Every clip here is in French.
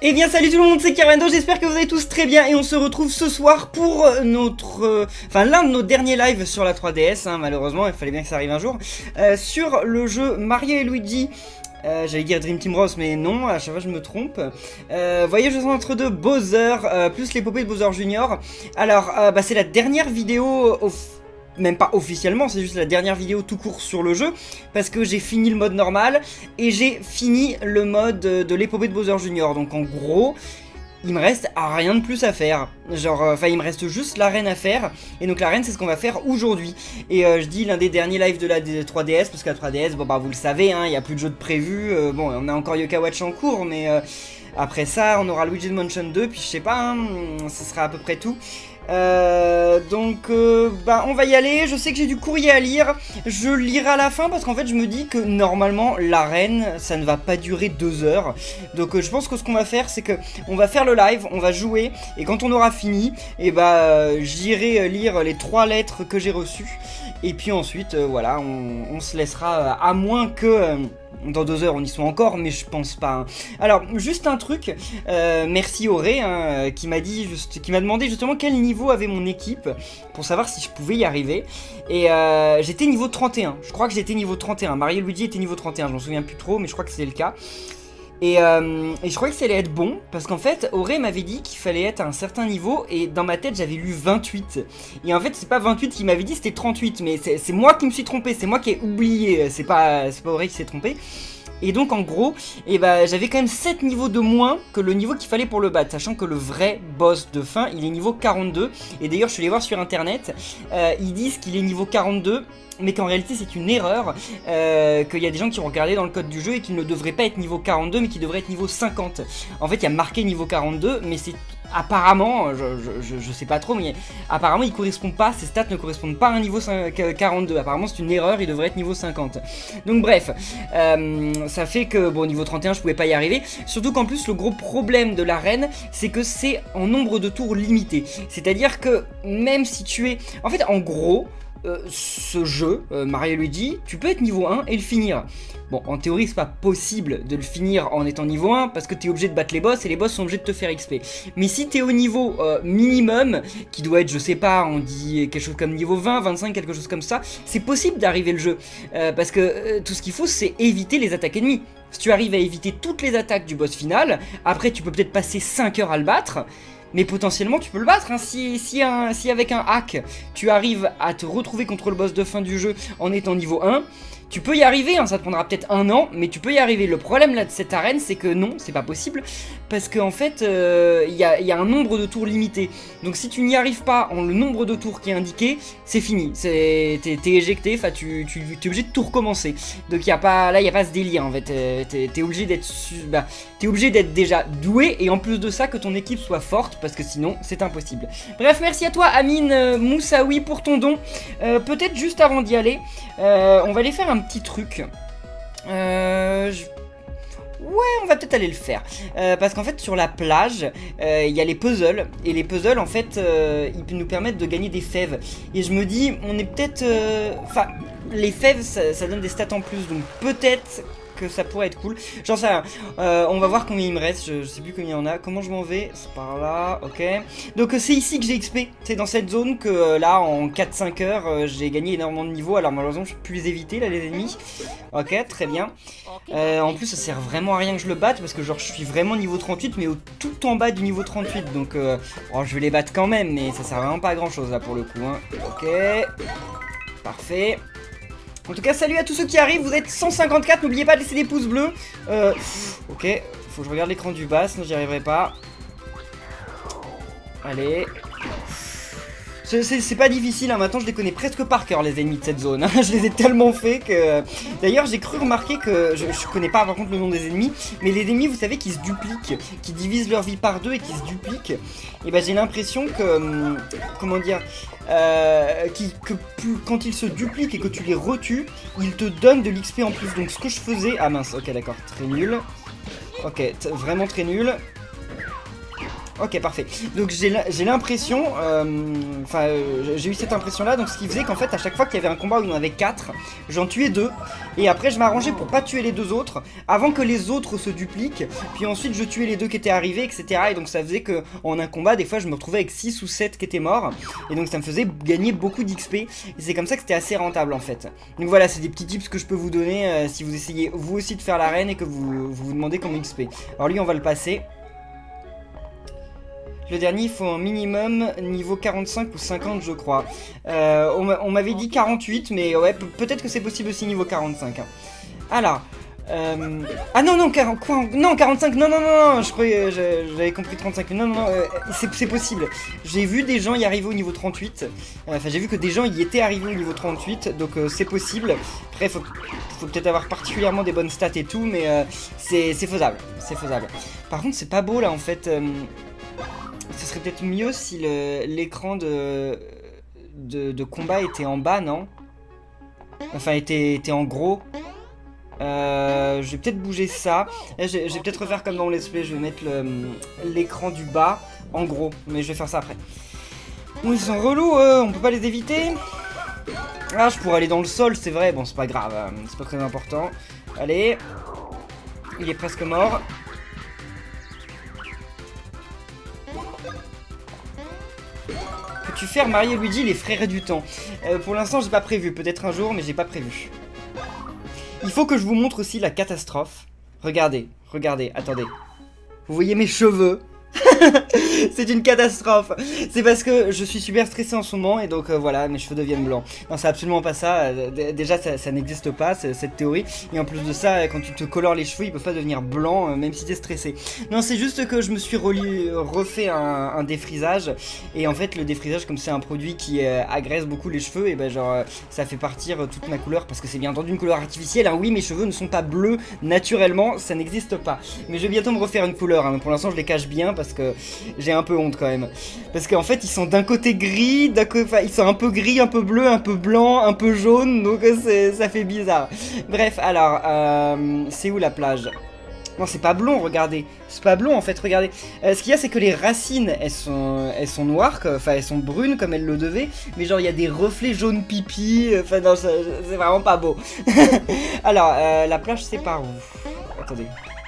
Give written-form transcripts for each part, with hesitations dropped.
Eh bien salut tout le monde, c'est Kervando, j'espère que vous allez tous très bien et on se retrouve ce soir pour notre... l'un de nos derniers lives sur la 3DS, hein, malheureusement, il fallait bien que ça arrive un jour, sur le jeu Mario et Luigi. J'allais dire Dream Team Bros, mais non, à chaque fois je me trompe. Voyage entre deux, Bowser, plus l'épopée de Bowser Junior. Alors, c'est la dernière vidéo... Même pas officiellement, c'est juste la dernière vidéo tout court sur le jeu, parce que j'ai fini le mode normal et j'ai fini le mode de l'épopée de Bowser Junior. Donc en gros, il me reste rien de plus à faire. Genre, il me reste juste l'arène à faire. Et donc l'arène, c'est ce qu'on va faire aujourd'hui. Et je dis l'un des derniers lives de la 3DS, parce que la 3DS, bon bah vous le savez, hein, il n'y a plus de jeu de prévu. Bon, on a encore Yoka Watch en cours, mais après ça, on aura Luigi's Mansion 2, puis je sais pas, hein, ce sera à peu près tout. On va y aller. Je sais que j'ai du courrier à lire. Je lirai à la fin parce qu'en fait je me dis que normalement l'arène ça ne va pas durer 2 heures. Donc je pense que ce qu'on va faire c'est que on va faire le live, on va jouer et quand on aura fini, et j'irai lire les 3 lettres que j'ai reçues. Et puis ensuite voilà, on se laissera à moins que... dans 2 heures on y soit encore, mais je pense pas. Hein. Alors, juste un truc, merci Auré, hein, qui m'a demandé justement quel niveau avait mon équipe, pour savoir si je pouvais y arriver. Et j'étais niveau 31, je crois que j'étais niveau 31, Mario et Luigi était niveau 31, je m'en souviens plus trop, mais je crois que c'était le cas. Et je croyais que ça allait être bon, parce qu'en fait, Auré m'avait dit qu'il fallait être à un certain niveau, et dans ma tête, j'avais lu 28. Et en fait, c'est pas 28 qu'il m'avait dit, c'était 38, mais c'est moi qui me suis trompé, c'est moi qui ai oublié, c'est pas Auré qui s'est trompé. Et donc en gros, j'avais quand même 7 niveaux de moins que le niveau qu'il fallait pour le battre, sachant que le vrai boss de fin, il est niveau 42. Et d'ailleurs, je suis allé voir sur internet, ils disent qu'il est niveau 42, mais qu'en réalité c'est une erreur, qu'il y a des gens qui ont regardé dans le code du jeu et qu'il ne devrait pas être niveau 42, mais qu'il devrait être niveau 50. En fait, il y a marqué niveau 42, mais c'est... apparemment, je sais pas trop, mais apparemment il correspond pas, ses stats ne correspondent pas à un niveau 42. Apparemment c'est une erreur, il devrait être niveau 50. Donc bref, ça fait que bon, niveau 31 je pouvais pas y arriver. Surtout qu'en plus le gros problème de l'arène, c'est que c'est en nombre de tours limité. C'est-à-dire que même si tu es... En fait en gros... ce jeu, Mario et Luigi, tu peux être niveau 1 et le finir. Bon, en théorie, c'est pas possible de le finir en étant niveau 1 parce que t'es obligé de battre les boss et les boss sont obligés de te faire XP. Mais si t'es au niveau minimum, qui doit être, je sais pas, on dit quelque chose comme niveau 20, 25, quelque chose comme ça, c'est possible d'arriver le jeu. Parce que tout ce qu'il faut, c'est éviter les attaques ennemies. Si tu arrives à éviter toutes les attaques du boss final, après tu peux peut-être passer 5 heures à le battre. Mais potentiellement tu peux le battre, hein. Si avec un hack tu arrives à te retrouver contre le boss de fin du jeu en étant niveau 1, tu peux y arriver, hein, ça te prendra peut-être 1 an, mais tu peux y arriver. Le problème là de cette arène, c'est que non, c'est pas possible, parce qu'en fait, il y a un nombre de tours limité. Donc si tu n'y arrives pas en le nombre de tours qui est indiqué, c'est fini, t'es éjecté, enfin tu es obligé de tout recommencer. Donc là, il n'y a pas ce délire en fait, t'es obligé d'être déjà doué, et en plus de ça, que ton équipe soit forte, parce que sinon, c'est impossible. Bref, merci à toi Amine Moussaoui pour ton don. Peut-être juste avant d'y aller, on va aller faire un petit truc. Ouais, on va peut-être aller le faire. Parce qu'en fait, sur la plage, il y a les puzzles. Et les puzzles, en fait, ils nous permettent de gagner des fèves. Et je me dis, on est peut-être... Enfin, les fèves, ça donne des stats en plus. Donc peut-être que ça pourrait être cool. J'en sais rien. On va voir combien il me reste. Je sais plus combien il y en a. Comment je m'en vais? C'est par là. Ok. Donc c'est ici que j'ai XP. C'est dans cette zone que là, en 4-5 heures, j'ai gagné énormément de niveaux. Alors malheureusement, je peux plus les éviter là, les ennemis. Ok, très bien. En plus, ça sert vraiment à rien que je le batte parce que genre, je suis vraiment niveau 38, mais tout en bas du niveau 38. Donc, je vais les battre quand même, mais ça sert vraiment pas à grand chose là pour le coup. Hein. Ok. Parfait. En tout cas, salut à tous ceux qui arrivent, vous êtes 154, n'oubliez pas de laisser des pouces bleus. Ok, faut que je regarde l'écran du bas, sinon j'y arriverai pas. Allez. C'est pas difficile, hein. Maintenant je les connais presque par cœur, les ennemis de cette zone. Hein. Je les ai tellement fait que... D'ailleurs, j'ai cru remarquer que... Je connais pas par contre le nom des ennemis, mais les ennemis, vous savez, qui se dupliquent, qui divisent leur vie par 2 et qui se dupliquent. Et j'ai l'impression que... comment dire, quand ils se dupliquent et que tu les retues, ils te donnent de l'XP en plus. Donc ce que je faisais... Ah mince, ok d'accord, très nul. Ok, vraiment très nul. Ok, parfait. Donc j'ai l'impression, j'ai eu cette impression-là, donc ce qui faisait qu'en fait, à chaque fois qu'il y avait un combat où il y en avait 4, j'en tuais 2, et après je m'arrangeais pour pas tuer les 2 autres, avant que les autres se dupliquent, puis ensuite je tuais les 2 qui étaient arrivés, etc. Et donc ça faisait que en un combat, des fois je me retrouvais avec 6 ou 7 qui étaient morts, et donc ça me faisait gagner beaucoup d'XP, et c'est comme ça que c'était assez rentable en fait. Donc voilà, c'est des petits tips que je peux vous donner si vous essayez vous aussi de faire l'arène et que vous demandez comment XP. Alors lui on va le passer. Le dernier, il faut un minimum niveau 45 ou 50, je crois. On m'avait dit 48, mais ouais, peut-être que c'est possible aussi niveau 45. Hein. Alors, ah non, non, non, 45, non, non, non, non, je croyais, j'avais compris 35, non, non, non, c'est possible. J'ai vu des gens y arriver au niveau 38, enfin, j'ai vu que des gens y étaient arrivés au niveau 38, donc c'est possible. Après, faut peut-être avoir particulièrement des bonnes stats et tout, mais c'est faisable, c'est faisable. Par contre, c'est pas beau, là, en fait... ce serait peut-être mieux si l'écran de combat était en bas, non? Enfin, était en gros. Je vais peut-être bouger ça. Je vais peut-être refaire comme dans le let's play. Je vais mettre l'écran du bas en gros. Mais je vais faire ça après. Bon, ils sont relous, on peut pas les éviter. Ah, je pourrais aller dans le sol, c'est vrai. Bon, c'est pas grave. C'est pas très important. Allez. Il est presque mort. Tu faire Mario et Luigi les frères du temps. Pour l'instant j'ai pas prévu, peut-être un jour mais j'ai pas prévu. Il faut que je vous montre aussi la catastrophe. Regardez, regardez, attendez. Vous voyez mes cheveux? C'est une catastrophe. C'est parce que je suis super stressé en ce moment et donc voilà, mes cheveux deviennent blancs. Non, c'est absolument pas ça. Déjà, ça n'existe pas, cette théorie. Et en plus de ça, quand tu te colores les cheveux, ils peuvent pas devenir blancs, même si t'es stressé. Non, c'est juste que je me suis refait un défrisage. Et en fait, le défrisage, comme c'est un produit qui agresse beaucoup les cheveux, et ben genre, ça fait partir toute ma couleur parce que c'est bien entendu une couleur artificielle. Hein. Oui, mes cheveux ne sont pas bleus naturellement, ça n'existe pas. Mais je vais bientôt me refaire une couleur. Hein. Pour l'instant, je les cache bien parce que j'ai un peu honte quand même. Parce qu'en fait, ils sont d'un côté gris, enfin, ils sont un peu gris, un peu bleu, un peu blanc, un peu jaune, donc ça fait bizarre. Bref, alors, c'est où la plage? Non, c'est pas blond, regardez. C'est pas blond en fait, regardez. Ce qu'il y a, c'est que les racines, elles sont noires, enfin elles sont brunes comme elles le devaient. Mais genre, il y a des reflets jaunes pipi. Enfin, non, c'est vraiment pas beau. Alors, la plage, c'est par où? Attendez.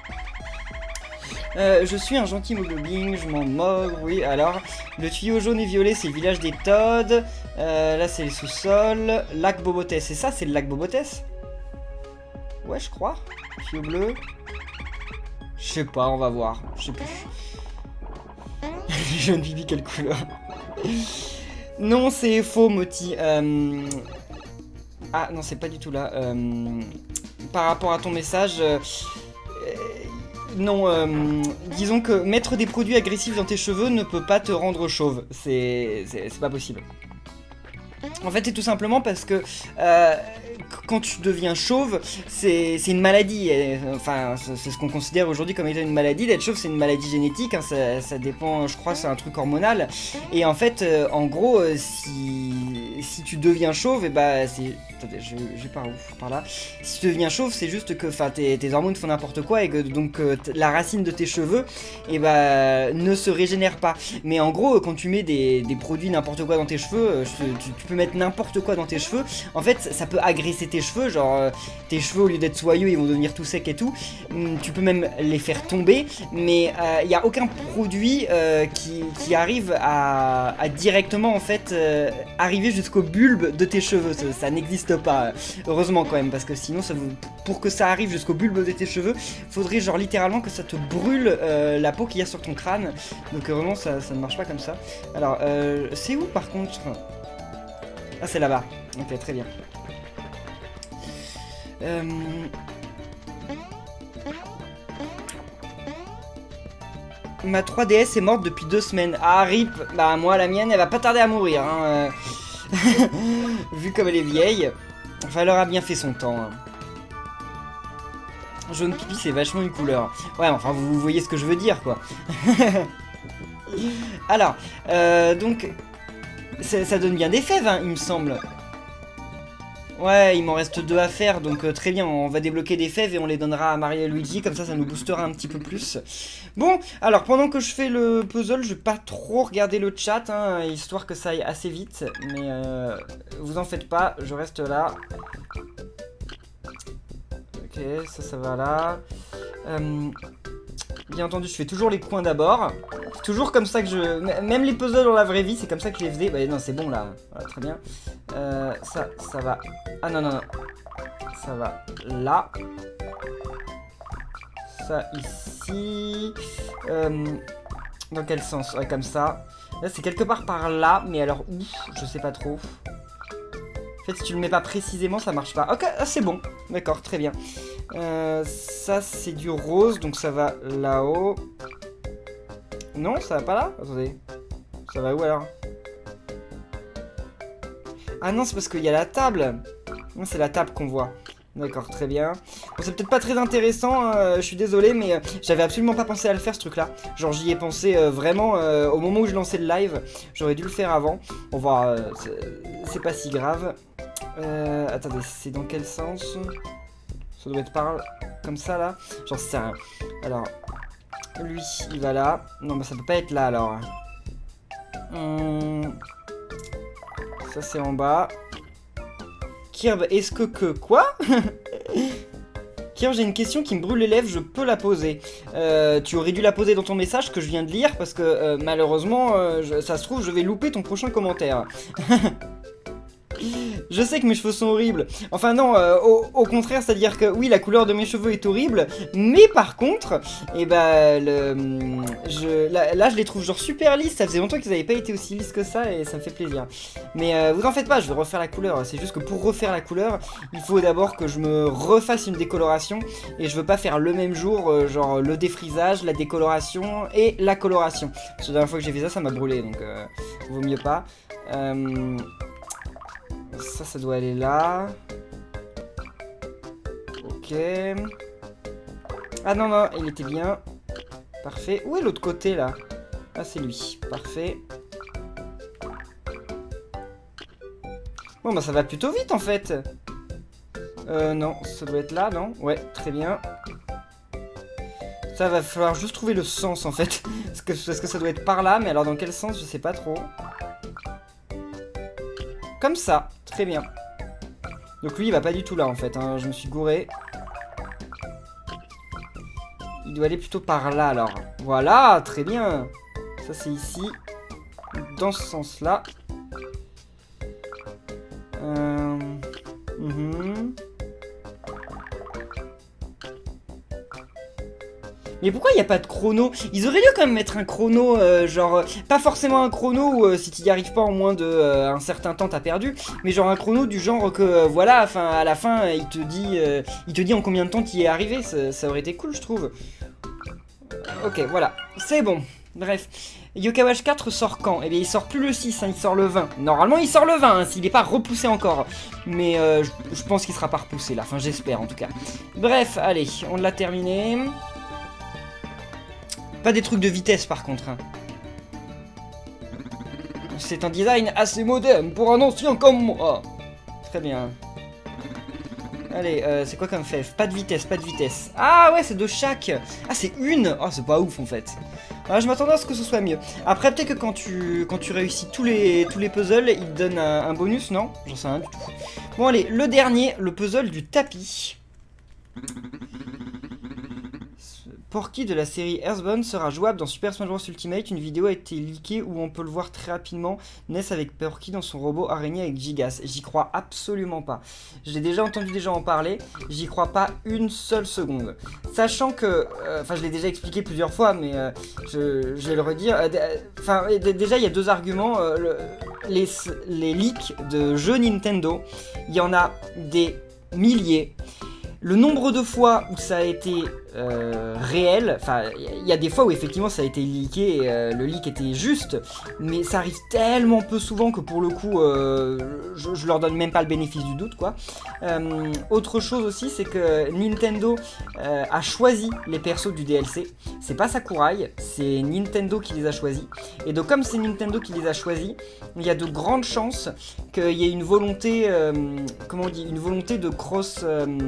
Je suis un gentil moglobing, je m'en moque, oui, alors, le tuyau jaune et violet, c'est le village des Toads, là, c'est les sous-sols, lac Bobotès, c'est ça, c'est le lac Bobotès? Ouais, je crois, tuyau bleu, je sais pas, on va voir, je sais plus. Jaune pipi, quelle couleur? Non, c'est faux, Moti, ah, non, c'est pas du tout là, par rapport à ton message... non, disons que mettre des produits agressifs dans tes cheveux ne peut pas te rendre chauve. C'est pas possible. En fait, c'est tout simplement parce que quand tu deviens chauve, c'est une maladie. Enfin, c'est ce qu'on considère aujourd'hui comme étant une maladie. D'être chauve, c'est une maladie génétique. Hein, ça dépend, je crois, c'est un truc hormonal. Et en fait, en gros, si tu deviens chauve, et bah, c'est... Attendez, je vais par où? Par là. Si tu deviens chauve, c'est juste que tes hormones font n'importe quoi et que donc la racine de tes cheveux, et bah, ne se régénère pas. Mais en gros, quand tu mets des produits n'importe quoi dans tes cheveux, tu peux mettre n'importe quoi dans tes cheveux. En fait, ça peut agresser tes cheveux, genre tes cheveux au lieu d'être soyeux, ils vont devenir tout secs et tout. Tu peux même les faire tomber, mais il n'y a aucun produit qui arrive à directement en fait arriver jusqu'au bulbe de tes cheveux. Ça n'existe pas, heureusement quand même, parce que sinon pour que ça arrive jusqu'au bulbe de tes cheveux, faudrait genre littéralement que ça te brûle la peau qu'il y a sur ton crâne. Donc vraiment ça ne marche pas comme ça. Alors c'est où par contre? Ah, c'est là-bas. Ok, très bien. Ma 3DS est morte depuis 2 semaines. Ah, rip. Bah moi, la mienne, elle va pas tarder à mourir. Hein. Vu comme elle est vieille. Enfin, elle aura bien fait son temps. Hein. Jaune pipi, c'est vachement une couleur. Ouais, enfin, vous voyez ce que je veux dire, quoi. Alors, donc... Ça donne bien des fèves, hein, il me semble. Ouais, il m'en reste 2 à faire, donc très bien, on va débloquer des fèves et on les donnera à Mario et Luigi, comme ça nous boostera un petit peu plus. Bon, alors pendant que je fais le puzzle, je vais pas trop regarder le chat, hein, histoire que ça aille assez vite, mais vous en faites pas, je reste là. Ok, ça va là. Bien entendu, je fais toujours les coins d'abord. C'est toujours comme ça que je... Même les puzzles dans la vraie vie, c'est comme ça que je les faisais. Bah non, c'est bon là. Voilà, très bien. Ça va... Ah non, non, non. Ça va là. Ça ici. Dans quel sens? Ouais, comme ça. Là, c'est quelque part par là. Mais alors où? Je sais pas trop. En fait, si tu le mets pas précisément, ça marche pas. Ok, ah, c'est bon. D'accord, très bien. Ça, c'est du rose, donc ça va là-haut. Non, ça va pas là? Attendez. Ça va où alors? Ah non, c'est parce qu'il y a la table. Non, c'est la table qu'on voit. D'accord, très bien. Bon, c'est peut-être pas très intéressant, hein, je suis désolé, mais j'avais absolument pas pensé à le faire ce truc-là. Genre, j'y ai pensé vraiment au moment où je lançais le live. J'aurais dû le faire avant. On va... c'est pas si grave. Attendez, c'est dans quel sens? Ça doit être par... comme ça, là. Genre, c'est un... Alors, lui, il va là. Non, bah ça peut pas être là, alors. Ça, c'est en bas. Kirb, est-ce que... Quoi? Kirb, j'ai une question qui me brûle les lèvres, je peux la poser. Tu aurais dû la poser dans ton message que je viens de lire, parce que, malheureusement, ça se trouve, je vais louper ton prochain commentaire. Je sais que mes cheveux sont horribles. Enfin non, au contraire, c'est-à-dire que oui, la couleur de mes cheveux est horrible, mais par contre, eh ben, là, je les trouve genre super lisses. Ça faisait longtemps qu'ils n'avaient pas été aussi lisses que ça et ça me fait plaisir. Mais vous en faites pas, je vais refaire la couleur. C'est juste que pour refaire la couleur, il faut d'abord que je me refasse une décoloration et je veux pas faire le même jour, genre le défrisage, la décoloration et la coloration. Parce que la dernière fois que j'ai fait ça, ça m'a brûlé, donc vaut mieux pas. Ça doit aller là. Ok. Ah non, non, il était bien. Parfait. Où est l'autre côté, là? Ah, c'est lui. Parfait. Bon, bah ça va plutôt vite, en fait. Non, ça doit être là, non? Ouais, très bien. Ça va falloir juste trouver le sens, en fait. Parce que ça doit être par là, mais alors dans quel sens, je sais pas trop. Comme ça, très bien. Donc lui il va pas du tout là en fait, hein. Je me suis gouré. Il doit aller plutôt par là alors. Voilà, très bien. Ça c'est ici. Dans ce sens là. Mais pourquoi il n'y a pas de chrono? Ils auraient dû quand même mettre un chrono, genre, pas forcément un chrono où si tu n'y arrives pas en moins de un certain temps t'as perdu, mais genre un chrono du genre que voilà, enfin à la fin il te dit en combien de temps tu y es arrivé, ça aurait été cool je trouve. Ok, voilà, c'est bon. Bref, Yokai Watch 4 sort quand? Eh bien il sort plus le 6, hein, il sort le 20. Normalement il sort le 20, hein, s'il n'est pas repoussé encore. Mais je pense qu'il sera pas repoussé là, enfin j'espère en tout cas. Bref, allez, on l'a terminé. Pas des trucs de vitesse par contre. Hein. C'est un design assez moderne pour un ancien comme moi. Très bien. Allez, c'est quoi comme fève? Pas de vitesse, pas de vitesse. Ah ouais, c'est de chaque. Ah, c'est une. Ah, c'est pas ouf en fait. Ah, je m'attendais à ce que ce soit mieux. Après, peut-être que quand tu réussis tous les puzzles, il te donne un bonus, non? J'en sais rien du tout. Bon, allez, le dernier, le puzzle du tapis. Porky de la série Earthbound sera jouable dans Super Smash Bros Ultimate. Une vidéo a été leakée où on peut le voir très rapidement. Ness avec Porky dans son robot araignée avec Gigas. J'y crois absolument pas. J'ai déjà entendu des gens en parler. J'y crois pas une seule seconde. Sachant que... Enfin, je l'ai déjà expliqué plusieurs fois, mais je vais le redire. Enfin, déjà, il y a deux arguments. Les leaks de jeux Nintendo, il y en a des milliers. Le nombre de fois où ça a été réel. Enfin, il y a des fois où effectivement ça a été leaké et le leak était juste, mais ça arrive tellement peu souvent que pour le coup, je leur donne même pas le bénéfice du doute, quoi. Autre chose aussi, c'est que Nintendo a choisi les persos du DLC. C'est pas Sakurai, c'est Nintendo qui les a choisis. Et donc comme c'est Nintendo qui les a choisis, il y a de grandes chances qu'il y ait une volonté, comment on dit, une volonté de cross,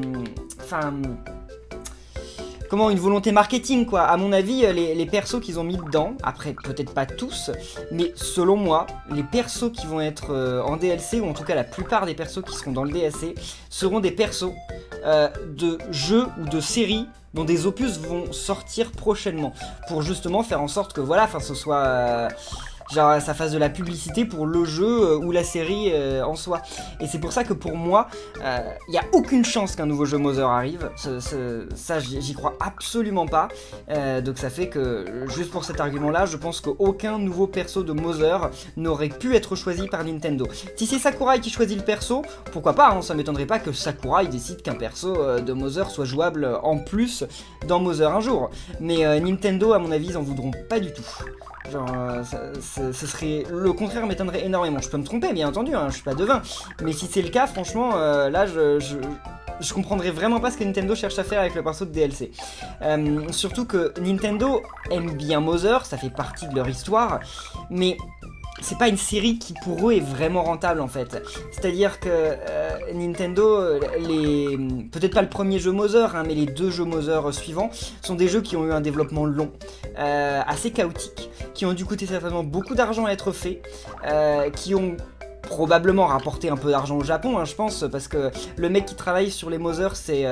une volonté marketing, quoi. À mon avis, les persos qu'ils ont mis dedans, après peut-être pas tous, mais selon moi, les persos qui vont être en DLC, ou en tout cas la plupart des persos qui seront dans le DLC, seront des persos de jeux ou de séries dont des opus vont sortir prochainement, pour justement faire en sorte que voilà, ce soit genre ça fasse de la publicité pour le jeu ou la série en soi. Et c'est pour ça que pour moi, il n'y a aucune chance qu'un nouveau jeu Mother arrive. Ça, j'y crois absolument pas. Donc ça fait que, juste pour cet argument-là, je pense qu'aucun nouveau perso de Mother n'aurait pu être choisi par Nintendo. Si c'est Sakurai qui choisit le perso, pourquoi pas, hein, ça m'étonnerait pas que Sakurai décide qu'un perso de Mother soit jouable en plus dans Mother un jour. Mais Nintendo, à mon avis, ils en voudront pas du tout. Genre, ce serait... Le contraire m'étonnerait énormément. Je peux me tromper, bien entendu, hein, je suis pas devin. Mais si c'est le cas, franchement, là, je comprendrais vraiment pas ce que Nintendo cherche à faire avec le perso de DLC. Surtout que Nintendo aime bien Mother, ça fait partie de leur histoire, mais c'est pas une série qui pour eux est vraiment rentable en fait. C'est-à-dire que Nintendo, peut-être pas le premier jeu Mother, hein, mais les 2 jeux Mother suivants sont des jeux qui ont eu un développement long, assez chaotique, qui ont dû coûter certainement beaucoup d'argent à être faits, qui ont probablement rapporté un peu d'argent au Japon, hein, je pense, parce que le mec qui travaille sur les Mother, c'est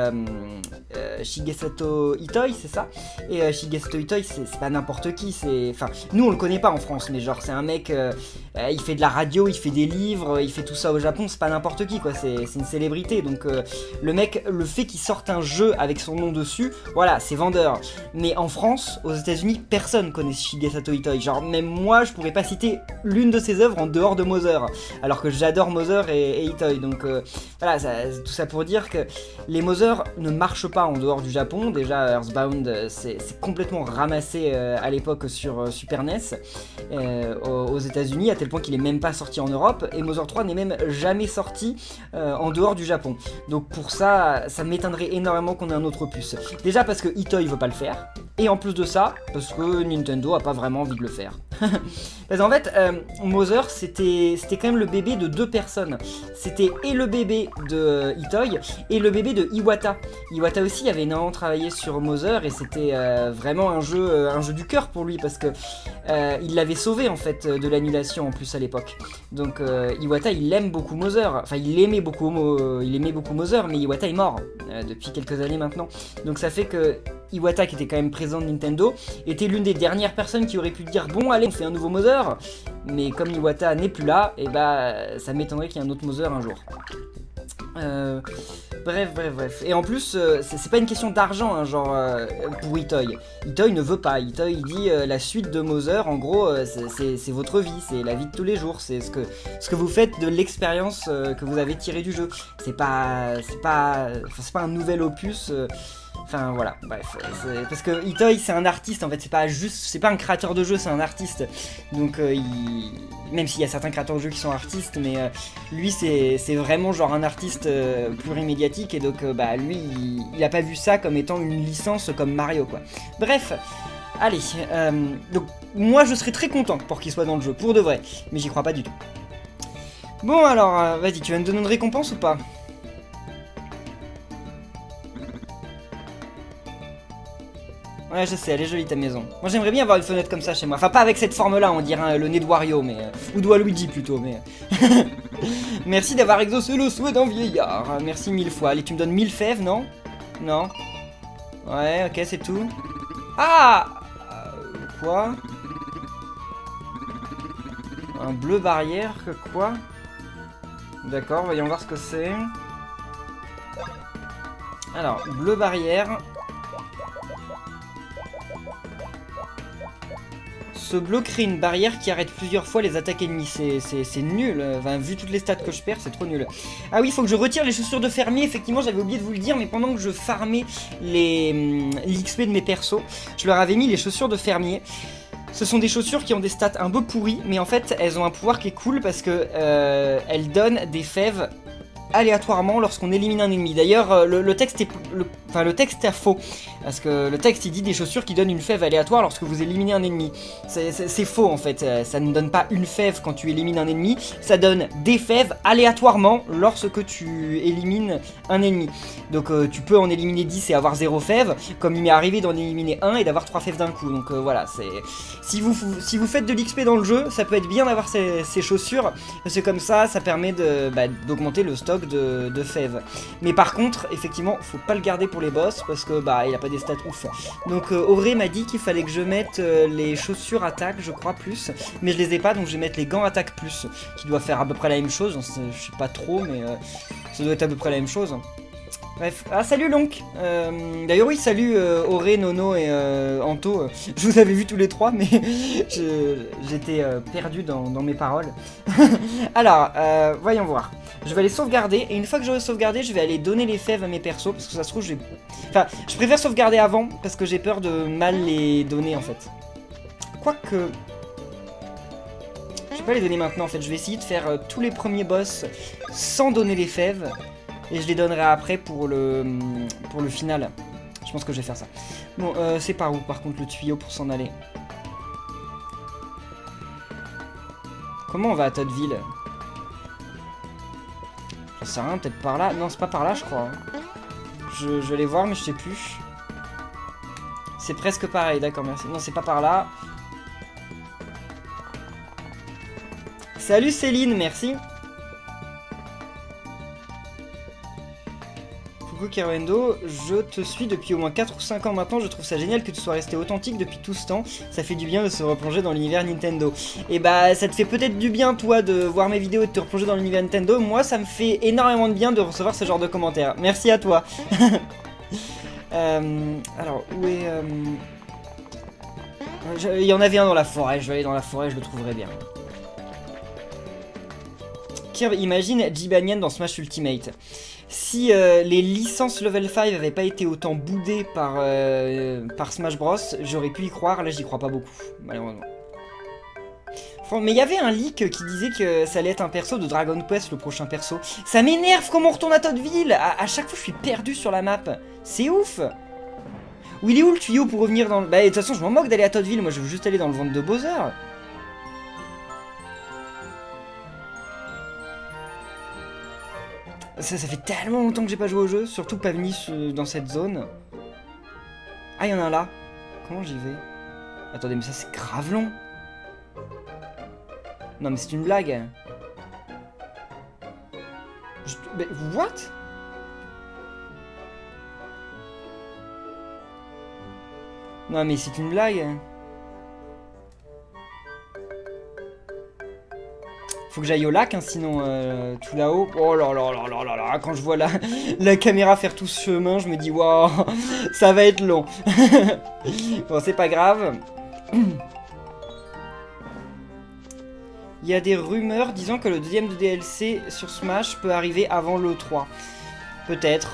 Shigesato Itoi, c'est ça. Et Shigesato Itoi, c'est pas n'importe qui, enfin, nous on le connaît pas en France, mais genre c'est un mec, il fait de la radio, il fait des livres, il fait tout ça au Japon, c'est pas n'importe qui, quoi, c'est une célébrité, donc le mec, le fait qu'il sorte un jeu avec son nom dessus, voilà, c'est vendeur. Mais en France, aux États-Unis, personne connaît Shigesato Itoi, genre même moi, je pourrais pas citer l'une de ses œuvres en dehors de Mother, alors que j'adore Mother et Itoi, donc voilà, tout ça pour dire que les Mother ne marchent pas en dehors du Japon. Déjà Earthbound c'est complètement ramassé à l'époque sur Super NES aux États-Unis, à tel point qu'il est même pas sorti en Europe, et Mother 3 n'est même jamais sorti en dehors du Japon. Donc pour ça, ça m'étonnerait énormément qu'on ait un autre opus. Déjà parce que Itoi veut pas le faire, et en plus de ça, parce que Nintendo a pas vraiment envie de le faire. Parce qu'en fait, Mother c'était quand même le bébé de 2 personnes. C'était et le bébé de Itoi et le bébé de Iwata. Iwata aussi avait énormément travaillé sur Mother, et c'était vraiment un jeu du cœur pour lui, parce que il l'avait sauvé en fait de l'annulation en plus à l'époque. Donc Iwata il aime beaucoup Mother, enfin il aimait beaucoup Mother, mais Iwata est mort depuis quelques années maintenant. Donc ça fait que Iwata, qui était quand même présent de Nintendo, était l'une des dernières personnes qui aurait pu dire bon allez on fait un nouveau Mother, mais comme Iwata n'est plus là, et bah ça m'étonnerait qu'il y ait un autre Mother un jour. Bref. Et en plus, c'est pas une question d'argent, hein, genre pour Itoi. Itoi ne veut pas. Itoi il dit la suite de Mother, en gros, c'est votre vie, c'est la vie de tous les jours, c'est ce que vous faites de l'expérience que vous avez tirée du jeu. C'est pas un nouvel opus. Enfin voilà, bref, parce que Itoi c'est un artiste en fait, c'est pas un créateur de jeu, c'est un artiste. Donc même s'il y a certains créateurs de jeux qui sont artistes, mais lui c'est vraiment genre un artiste plurimédiatique, et donc bah lui il a pas vu ça comme étant une licence comme Mario, quoi. Bref, allez, donc moi je serais très content pour qu'il soit dans le jeu, pour de vrai, mais j'y crois pas du tout. Bon alors, vas-y, tu vas me donner une récompense ou pas ? Ouais, je sais, elle est jolie ta maison. Moi j'aimerais bien avoir une fenêtre comme ça chez moi. Enfin, pas avec cette forme-là, on dirait le nez de Wario, mais... ou de Waluigi plutôt, mais... Merci d'avoir exaucé le souhait d'un vieillard. Merci 1000 fois. Allez, tu me donnes 1000 fèves, non? Non? Ouais, ok, c'est tout. Ah! Quoi? Un bleu barrière, que quoi? D'accord, voyons voir ce que c'est. Alors, bleu barrière... Ce bloc crée une barrière qui arrête plusieurs fois les attaques ennemies. C'est nul. Enfin, vu toutes les stats que je perds, c'est trop nul. Ah oui, il faut que je retire les chaussures de fermier. Effectivement, j'avais oublié de vous le dire, mais pendant que je farmais l'XP de mes persos, je leur avais mis les chaussures de fermier. Ce sont des chaussures qui ont des stats un peu pourries, mais en fait, elles ont un pouvoir qui est cool parce que elles donnent des fèves aléatoirement lorsqu'on élimine un ennemi. D'ailleurs, le texte est faux. Parce que le texte, il dit des chaussures qui donnent une fève aléatoire lorsque vous éliminez un ennemi. C'est faux, en fait. Ça ne donne pas une fève quand tu élimines un ennemi. Ça donne des fèves aléatoirement lorsque tu élimines un ennemi. Donc, tu peux en éliminer 10 et avoir 0 fève, comme il m'est arrivé d'en éliminer 1 et d'avoir 3 fèves d'un coup. Donc, voilà, si vous faites de l'XP dans le jeu, ça peut être bien d'avoir ces chaussures. Parce que comme ça permet d'augmenter le stock de fèves. Mais par contre, effectivement, faut pas le garder pour les boss parce que il a pas des stats ouf. Donc Auré m'a dit qu'il fallait que je mette les chaussures attaque, je crois, plus. Mais je les ai pas, donc je vais mettre les gants attaque plus, qui doit faire à peu près la même chose. Je sais pas trop, mais ça doit être à peu près la même chose. Bref, ah salut Lonk. D'ailleurs oui, salut Auré, Nono et Anto. Je vous avais vu tous les trois, mais j'étais perdu dans mes paroles. Alors, voyons voir. Je vais aller sauvegarder, et une fois que j'aurai sauvegardé, je vais aller donner les fèves à mes persos, parce que ça se trouve, enfin, je préfère sauvegarder avant, parce que j'ai peur de mal les donner, en fait. Quoique... je vais pas les donner maintenant, en fait. Je vais essayer de faire tous les premiers boss sans donner les fèves, et je les donnerai après pour le final. Je pense que je vais faire ça. Bon, c'est par où, par contre, le tuyau pour s'en aller? Comment on va à Toadville? J'en sais rien, peut-être par là. Non, c'est pas par là, je crois. Je vais aller voir, mais je sais plus. C'est presque pareil, d'accord, merci. Non, c'est pas par là. Salut Céline, merci. Coucou Keruendo, je te suis depuis au moins 4 ou 5 ans maintenant, je trouve ça génial que tu sois resté authentique depuis tout ce temps, ça fait du bien de se replonger dans l'univers Nintendo. Et bah ça te fait peut-être du bien toi de voir mes vidéos et de te replonger dans l'univers Nintendo, moi ça me fait énormément de bien de recevoir ce genre de commentaires, merci à toi. Alors où est... il y en avait un dans la forêt, je vais aller dans la forêt, je le trouverai bien. Kirby, imagine Jibanyan dans Smash Ultimate. Si les licences level 5 n'avaient pas été autant boudées par Smash Bros, j'aurais pu y croire, là j'y crois pas beaucoup, malheureusement. Mais il y avait un leak qui disait que ça allait être un perso de Dragon Quest, le prochain perso. Ça m'énerve comment on retourne à Toadville. À chaque fois je suis perdu sur la map, c'est ouf. Où il est où le tuyau pour revenir dans le... Bah de toute façon je m'en moque d'aller à Toadville, moi je veux juste aller dans le ventre de Bowser. Ça fait tellement longtemps que j'ai pas joué au jeu, surtout pas venu dans cette zone. Ah, il y en a un là. Comment j'y vais? Attendez, mais ça c'est grave long. Non, mais c'est une blague. Mais what? Non, mais c'est une blague. Faut que j'aille au lac, hein, sinon tout là-haut. Oh là là là là là là, quand je vois la caméra faire tout ce chemin, je me dis waouh, ça va être long. Bon, c'est pas grave. Il y a des rumeurs disant que le deuxième DLC sur Smash peut arriver avant l'E3. Peut-être.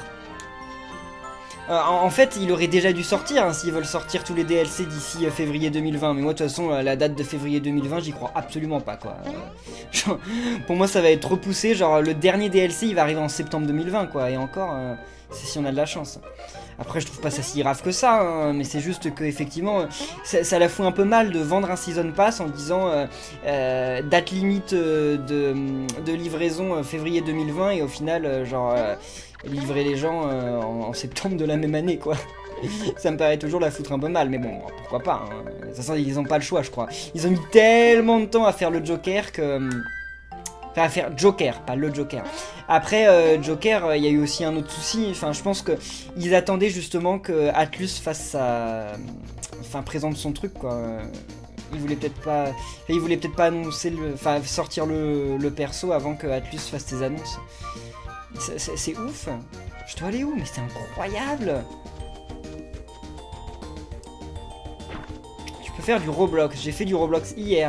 En fait, il aurait déjà dû sortir, hein, s'ils veulent sortir tous les DLC d'ici février 2020. Mais moi, de toute façon, la date de février 2020, j'y crois absolument pas, quoi. Genre, pour moi, ça va être repoussé. Genre, le dernier DLC, il va arriver en septembre 2020, quoi. Et encore, c'est si on a de la chance. Après, je trouve pas ça si grave que ça, hein, mais c'est juste que effectivement, ça la fout un peu mal de vendre un Season Pass en disant date limite de livraison février 2020 et au final, livrer les gens en septembre de la même année, quoi. Ça me paraît toujours la foutre un peu mal, mais bon, pourquoi pas, hein. De toute façon, ils ont pas le choix, je crois. Ils ont mis tellement de temps à faire le Joker que... Enfin, à faire Joker, pas le Joker. Après, Joker, il y a eu aussi un autre souci. Enfin, je pense qu'ils attendaient justement que Atlus fasse sa... Enfin, présente son truc, quoi. Il voulait peut-être pas... Il voulait peut-être pas annoncer enfin, sortir le perso avant que Atlus fasse ses annonces. C'est ouf. Je dois aller où? Mais c'est incroyable. Tu peux faire du Roblox. J'ai fait du Roblox hier.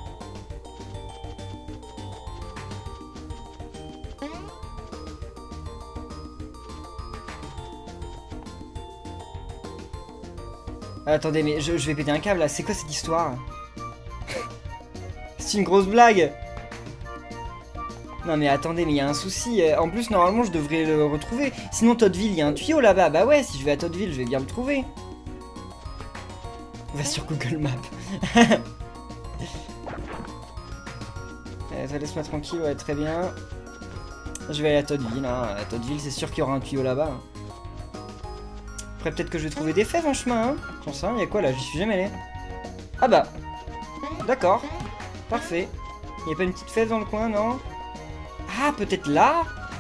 Attendez, mais je vais péter un câble là. C'est quoi cette histoire? C'est une grosse blague. Non mais attendez, mais il y a un souci. En plus, normalement, je devrais le retrouver. Sinon, Toadville, il y a un tuyau là-bas. Bah ouais, si je vais à Toadville, je vais bien le trouver. Va sur Google Maps. Laisse-moi tranquille, ouais, très bien. Je vais aller à Toadville, hein. À Toadville, c'est sûr qu'il y aura un tuyau là-bas. Après, peut-être que je vais trouver des fèves en chemin, hein. J'en sais rien, il y a quoi là? J'y suis jamais allé. Ah bah. D'accord. Parfait. Il n'y a pas une petite fève dans le coin, non? Ah, peut-être là?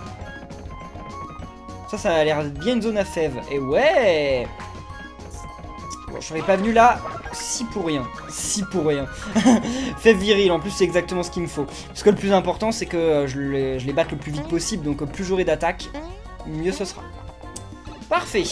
Ça a l'air bien une zone à fèves. Et ouais! Bon, je serais pas venu là si pour rien. Si pour rien. Fève viril, en plus c'est exactement ce qu'il me faut. Parce que le plus important c'est que je les batte le plus vite possible. Donc plus j'aurai d'attaque, mieux ce sera. Parfait.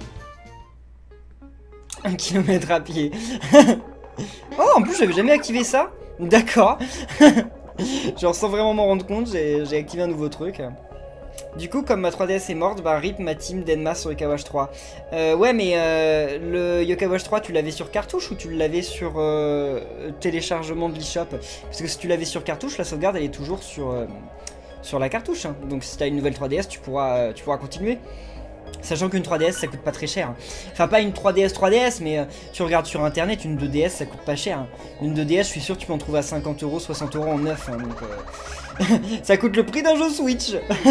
1 kilomètre à pied. Oh, en plus j'avais jamais activé ça. D'accord. Genre sans vraiment m'en rendre compte, j'ai activé un nouveau truc. Du coup, comme ma 3DS est morte, bah rip ma team Denma sur Yokai Watch 3. Ouais, mais le Yokai Watch 3, tu l'avais sur cartouche ou tu l'avais sur téléchargement de l'eShop? Parce que si tu l'avais sur cartouche, la sauvegarde elle est toujours sur la cartouche. Hein. Donc si tu as une nouvelle 3DS, tu pourras continuer. Sachant qu'une 3DS ça coûte pas très cher. Hein. Enfin, pas une 3DS, mais tu regardes sur internet, une 2DS ça coûte pas cher. Hein. Une 2DS, je suis sûr que tu peux en trouver à 50 €, 60 € en neuf. Hein, donc, ça coûte le prix d'un jeu Switch.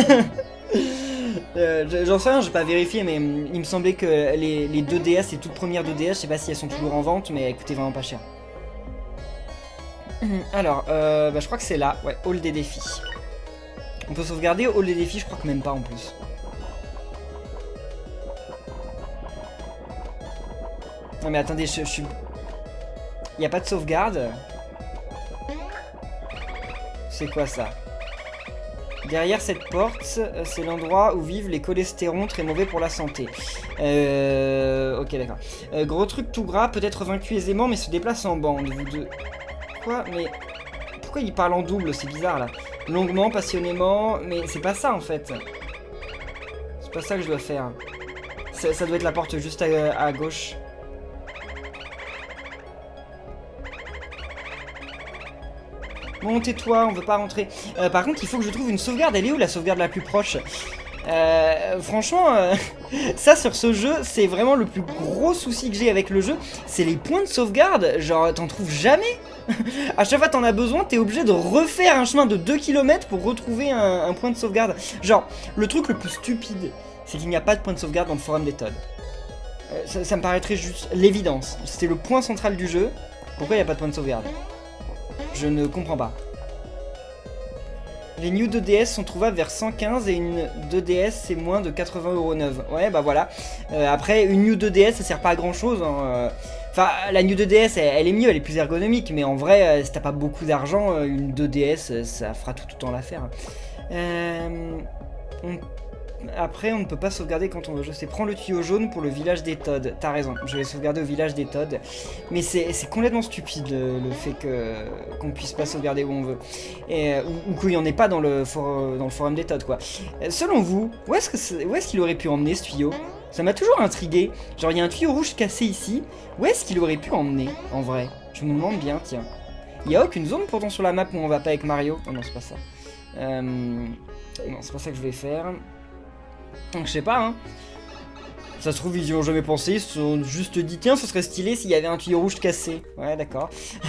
J'en sais rien, j'ai pas vérifié, mais il me semblait que les 2DS, les toutes premières 2DS, je sais pas si elles sont toujours en vente, mais elles coûtaient vraiment pas cher. Alors, bah, je crois que c'est là, ouais, hall des défis. On peut sauvegarder hall des défis, je crois que même pas en plus. Non mais attendez, je suis... Il n'y a pas de sauvegarde. C'est quoi ça? Derrière cette porte, c'est l'endroit où vivent les cholestérons très mauvais pour la santé. Ok, d'accord. Gros truc tout gras, peut-être vaincu aisément, mais se déplace en bande. Vous deux... Quoi? Mais... Pourquoi il parle en double? C'est bizarre, là. Longuement, passionnément... Mais c'est pas ça, en fait. C'est pas ça que je dois faire. Ça doit être la porte juste à gauche. Bon, tais-toi, on veut pas rentrer. Par contre, il faut que je trouve une sauvegarde. Elle est où la sauvegarde la plus proche? Franchement, ça sur ce jeu, c'est vraiment le plus gros souci que j'ai avec le jeu. C'est les points de sauvegarde. Genre, t'en trouves jamais. À chaque fois t'en as besoin, t'es obligé de refaire un chemin de 2 km pour retrouver un point de sauvegarde. Genre, le truc le plus stupide, c'est qu'il n'y a pas de point de sauvegarde dans le forum des Toads. Ça me paraîtrait juste l'évidence. C'était le point central du jeu. Pourquoi il n'y a pas de point de sauvegarde? Je ne comprends pas. Les New 2DS sont trouvables vers 115 et une 2DS c'est moins de 80 € neuve. Ouais, bah voilà. Après, une New 2DS ça sert pas à grand chose. Hein. Enfin, la New 2DS elle est mieux, elle est plus ergonomique. Mais en vrai, si t'as pas beaucoup d'argent, une 2DS ça fera tout autant l'affaire. Après, on ne peut pas sauvegarder quand on veut. Je sais, prends le tuyau jaune pour le village des Toads. T'as raison, je vais sauvegarder au village des Toads. Mais c'est complètement stupide le fait qu'on puisse pas sauvegarder où on veut. Ou qu'il n'y en ait pas dans le forum des Toads, quoi. Selon vous, où est-ce qu'il aurait pu emmener ce tuyau? Ça m'a toujours intrigué. Genre, il y a un tuyau rouge cassé ici. Où est-ce qu'il aurait pu emmener, en vrai? Je me demande bien, tiens. Il n'y a aucune zone pourtant sur la map où on va pas avec Mario. Oh non, c'est pas ça. Non, c'est pas ça que je vais faire. Donc je sais pas, hein. Ça se trouve, ils y ont jamais pensé, ils se sont juste dit, tiens, ce serait stylé s'il y avait un tuyau rouge cassé. Ouais, d'accord.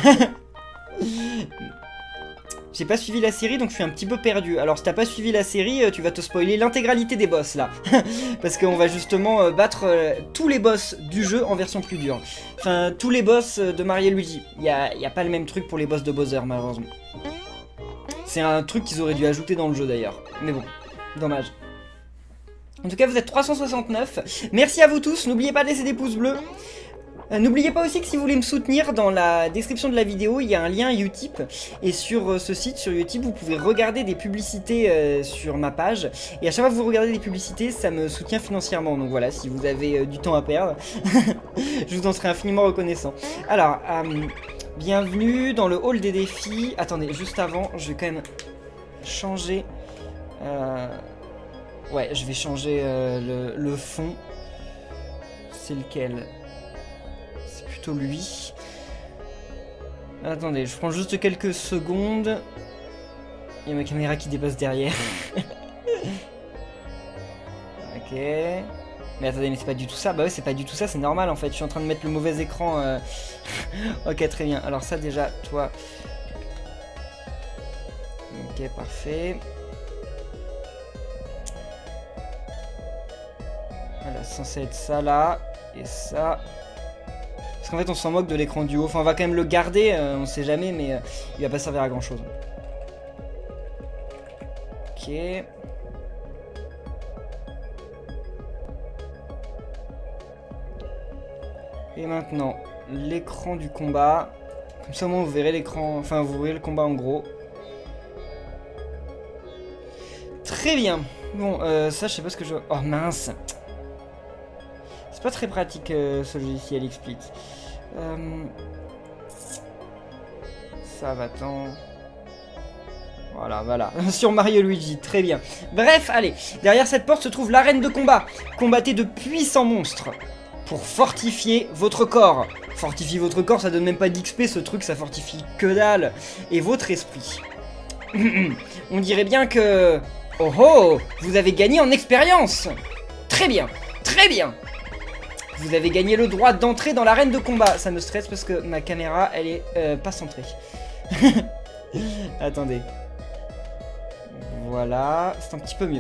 J'ai pas suivi la série, donc je suis un petit peu perdu. Alors, si t'as pas suivi la série, tu vas te spoiler l'intégralité des boss, là. Parce qu'on va justement battre tous les boss du jeu en version plus dure. Enfin, tous les boss de Mario et Luigi. Y a pas le même truc pour les boss de Bowser, malheureusement. C'est un truc qu'ils auraient dû ajouter dans le jeu, d'ailleurs. Mais bon, dommage. En tout cas, vous êtes 369. Merci à vous tous. N'oubliez pas de laisser des pouces bleus. N'oubliez pas aussi que si vous voulez me soutenir, dans la description de la vidéo, il y a un lien Utip. Et sur ce site, sur Utip, vous pouvez regarder des publicités sur ma page. Et à chaque fois que vous regardez des publicités, ça me soutient financièrement. Donc voilà, si vous avez du temps à perdre, je vous en serai infiniment reconnaissant. Alors, bienvenue dans le hall des défis. Attendez, juste avant, je vais quand même changer... Ouais, je vais changer le fond. C'est lequel ? C'est plutôt lui. Attendez, je prends juste quelques secondes. Il y a ma caméra qui dépasse derrière. Ok. Mais attendez, mais c'est pas du tout ça. Bah ouais, c'est pas du tout ça, c'est normal en fait. Je suis en train de mettre le mauvais écran. Ok, très bien. Alors ça déjà, toi... Ok, parfait. Voilà, censé être ça là. Et ça... Parce qu'en fait on s'en moque de l'écran du haut. Enfin on va quand même le garder, on sait jamais, mais il va pas servir à grand chose. Ok. Et maintenant, l'écran du combat. Comme ça au moins vous verrez l'écran... Enfin vous verrez le combat en gros. Très bien. Bon, ça je sais pas ce que je... Oh mince. C'est pas très pratique ce logiciel XSplit. Ça va-t'en... Voilà. Sur Mario Luigi, très bien. Bref, allez. Derrière cette porte se trouve l'arène de combat. Combattez de puissants monstres. Pour fortifier votre corps. Fortifier votre corps, ça donne même pas d'XP, ce truc, ça fortifie que dalle. Et votre esprit. On dirait bien que... Oh oh, vous avez gagné en expérience. Très bien, très bien. Vous avez gagné le droit d'entrer dans l'arène de combat. Ça me stresse parce que ma caméra, elle est pas centrée. Attendez. Voilà, c'est un petit peu mieux.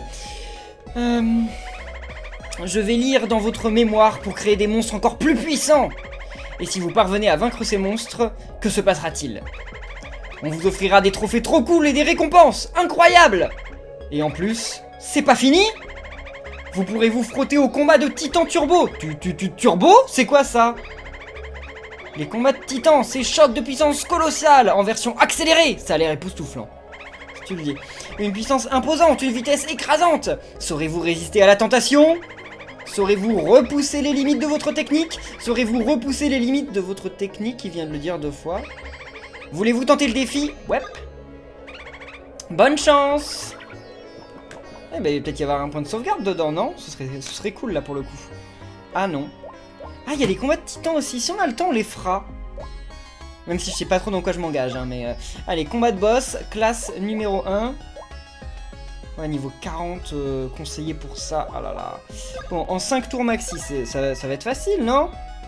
Je vais lire dans votre mémoire pour créer des monstres encore plus puissants. Et si vous parvenez à vaincre ces monstres, que se passera-t-il? On vous offrira des trophées trop cool et des récompenses incroyables. Et en plus, c'est pas fini? Vous pourrez vous frotter au combat de Titan Turbo. Turbo? C'est quoi ça? Les combats de Titan, c'est chocs de puissance colossale en version accélérée. Ça a l'air époustouflant. Si tu le dis. Une puissance imposante, une vitesse écrasante. Saurez-vous résister à la tentation? Saurez-vous repousser les limites de votre technique? Saurez-vous repousser les limites de votre technique? Il vient de le dire 2 fois. Voulez-vous tenter le défi? Ouais. Bonne chance. Eh ben, il va peut-être y avoir un point de sauvegarde dedans, non? Ce serait cool, là, pour le coup. Ah, non. Ah, il y a les combats de titans aussi. Si on a le temps, on les fera. Même si je sais pas trop dans quoi je m'engage, hein, mais... Allez, combat de boss, classe numéro 1. Ouais, niveau 40, conseillé pour ça. Ah là là. Bon, en 5 tours maxi, ça va être facile, non?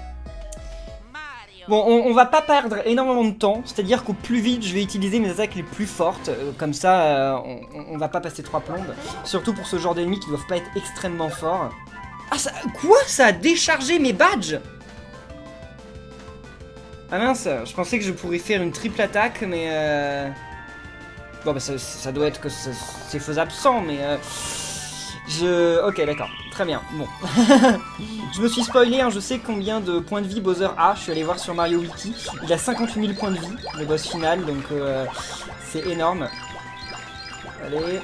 Bon, on va pas perdre énormément de temps, c'est-à-dire qu'au plus vite, je vais utiliser mes attaques les plus fortes, comme ça, on va pas passer 3 plombes, surtout pour ce genre d'ennemis qui doivent pas être extrêmement forts. Ah, ça... Quoi? Ça a déchargé mes badges? Ah mince, je pensais que je pourrais faire une triple attaque, mais bon, bah ça doit être que c'est faisable sans, mais Ok, d'accord. Très bien. Bon. Je me suis spoilé, hein, je sais combien de points de vie Bowser a. Je suis allé voir sur Mario Wiki. Il a 58 000 points de vie, le boss final, donc c'est énorme. Allez.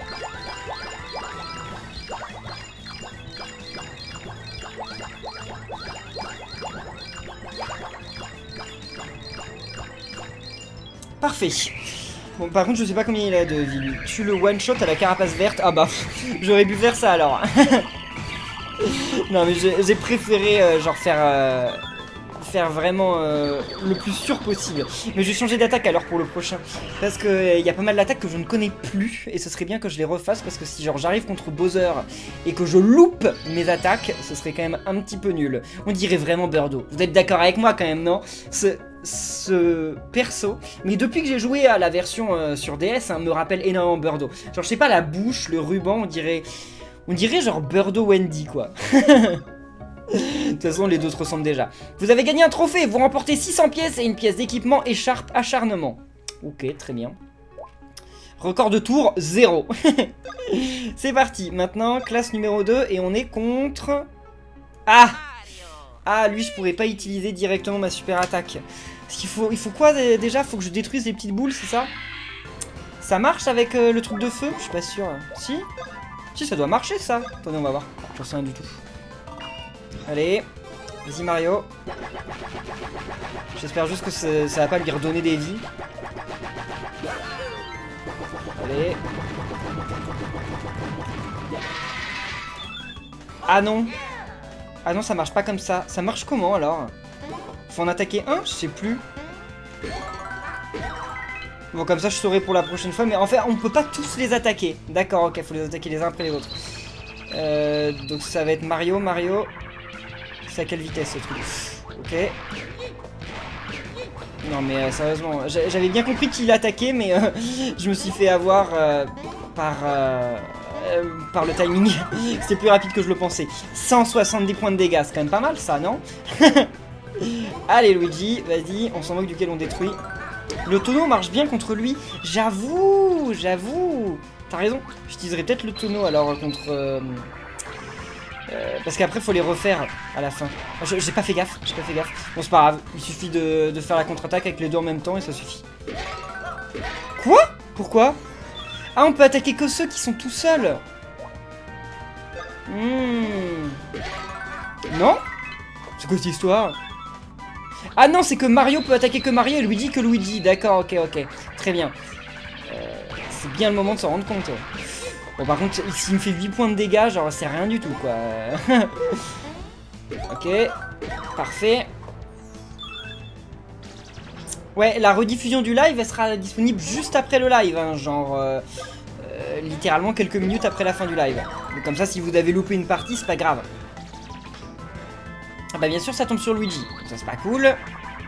Parfait. Bon, par contre, je sais pas combien il a de vie, lui. Tue le one-shot à la carapace verte. Ah bah, j'aurais pu faire ça, alors. Non, mais j'ai préféré, genre, faire vraiment le plus sûr possible. Mais je vais changer d'attaque, alors, pour le prochain. Parce qu'il y a pas mal d'attaques que je ne connais plus. Et ce serait bien que je les refasse, parce que si, genre, j'arrive contre Bowser et que je loupe mes attaques, ce serait quand même un petit peu nul. On dirait vraiment Birdo. Vous êtes d'accord avec moi, quand même, non? Ce perso, mais depuis que j'ai joué à la version sur DS, hein, me rappelle énormément Birdo. Genre, je sais pas, la bouche, le ruban, on dirait genre Birdo Wendy, quoi. De toute façon, les deux se ressemblent déjà. Vous avez gagné un trophée, vous remportez 600 pièces et une pièce d'équipement écharpe acharnement. Ok, très bien. Record de tour, 0. C'est parti, maintenant, classe numéro 2, et on est contre... Ah! Ah, lui, je pourrais pas utiliser directement ma super attaque. Parce qu'il faut... Il faut quoi, déjà? Faut que je détruise les petites boules, c'est ça? Ça marche avec le truc de feu? Je suis pas sûr. Si? Si, ça doit marcher, ça. Attendez, on va voir. J'en sais rien du tout. Allez. Vas-y, Mario. J'espère juste que ça va pas lui redonner des vies. Allez. Ah non. Ah non, ça marche pas comme ça. Ça marche comment, alors? Faut en attaquer un? Je sais plus. Bon, comme ça, je saurai pour la prochaine fois. Mais en fait, on peut pas tous les attaquer. D'accord, ok, faut les attaquer les uns après les autres. Donc ça va être Mario. Mario. C'est à quelle vitesse, ce truc? Ok. Non, mais sérieusement, j'avais bien compris qu'il attaquait, mais je me suis fait avoir par le timing. C'était plus rapide que je le pensais. 170 points de dégâts, c'est quand même pas mal, ça, non? Allez, Luigi, vas-y, on s'en moque duquel on détruit. Le tonneau marche bien contre lui. J'avoue, j'avoue. T'as raison. J'utiliserai peut-être le tonneau alors contre... parce qu'après, faut les refaire à la fin. J'ai pas fait gaffe, j'ai pas fait gaffe. Bon, c'est pas grave. Il suffit de faire la contre-attaque avec les deux en même temps et ça suffit. Quoi? Pourquoi? Ah, on peut attaquer que ceux qui sont tout seuls. Non? C'est quoi cette histoire? Ah non, c'est que Mario peut attaquer que Mario et Luigi que Luigi. D'accord, ok, ok. Très bien. C'est bien le moment de s'en rendre compte. Bon, par contre, s'il me fait 8 points de dégâts, genre, c'est rien du tout, quoi. Ok. Parfait. Ouais, la rediffusion du live, elle sera disponible juste après le live, hein, genre... littéralement quelques minutes après la fin du live. Donc comme ça, si vous avez loupé une partie, c'est pas grave. Ah bah bien sûr, ça tombe sur Luigi. Ça, c'est pas cool. Ah,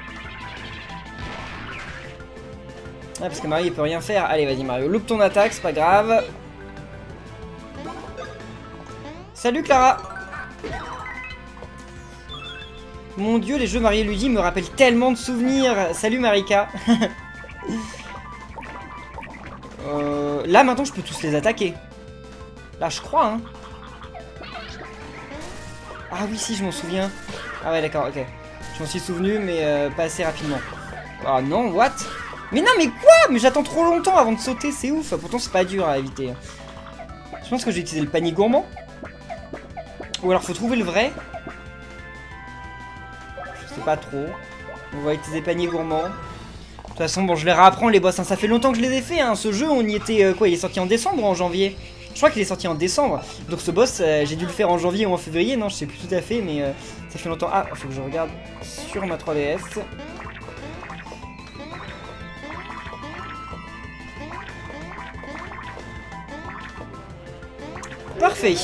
parce que Mario, il peut rien faire. Allez, vas-y, Mario. Loupe ton attaque, c'est pas grave. Salut, Clara. Mon dieu, les jeux Mario et Luigi me rappellent tellement de souvenirs. Salut, Marika. Là, maintenant, je peux tous les attaquer. Là, je crois, hein. Ah oui, si, je m'en souviens. Ah ouais, d'accord, ok. Je m'en suis souvenu, mais pas assez rapidement. Ah non, what? Mais non, mais quoi? Mais j'attends trop longtemps avant de sauter, c'est ouf. Pourtant, c'est pas dur à éviter. Je pense que j'ai utilisé le panier gourmand. Ou alors, faut trouver le vrai. Je sais pas trop. On va utiliser panier gourmand. De toute façon, bon, je les réapprends, les boss. Hein. Ça fait longtemps que je les ai fait, hein. Ce jeu, on y était... quoi, il est sorti en décembre ou en janvier? Je crois qu'il est sorti en décembre. Donc ce boss, j'ai dû le faire en janvier ou en février. Non, je sais plus tout à fait, mais ça fait longtemps. Ah, faut que je regarde sur ma 3DS. Parfait.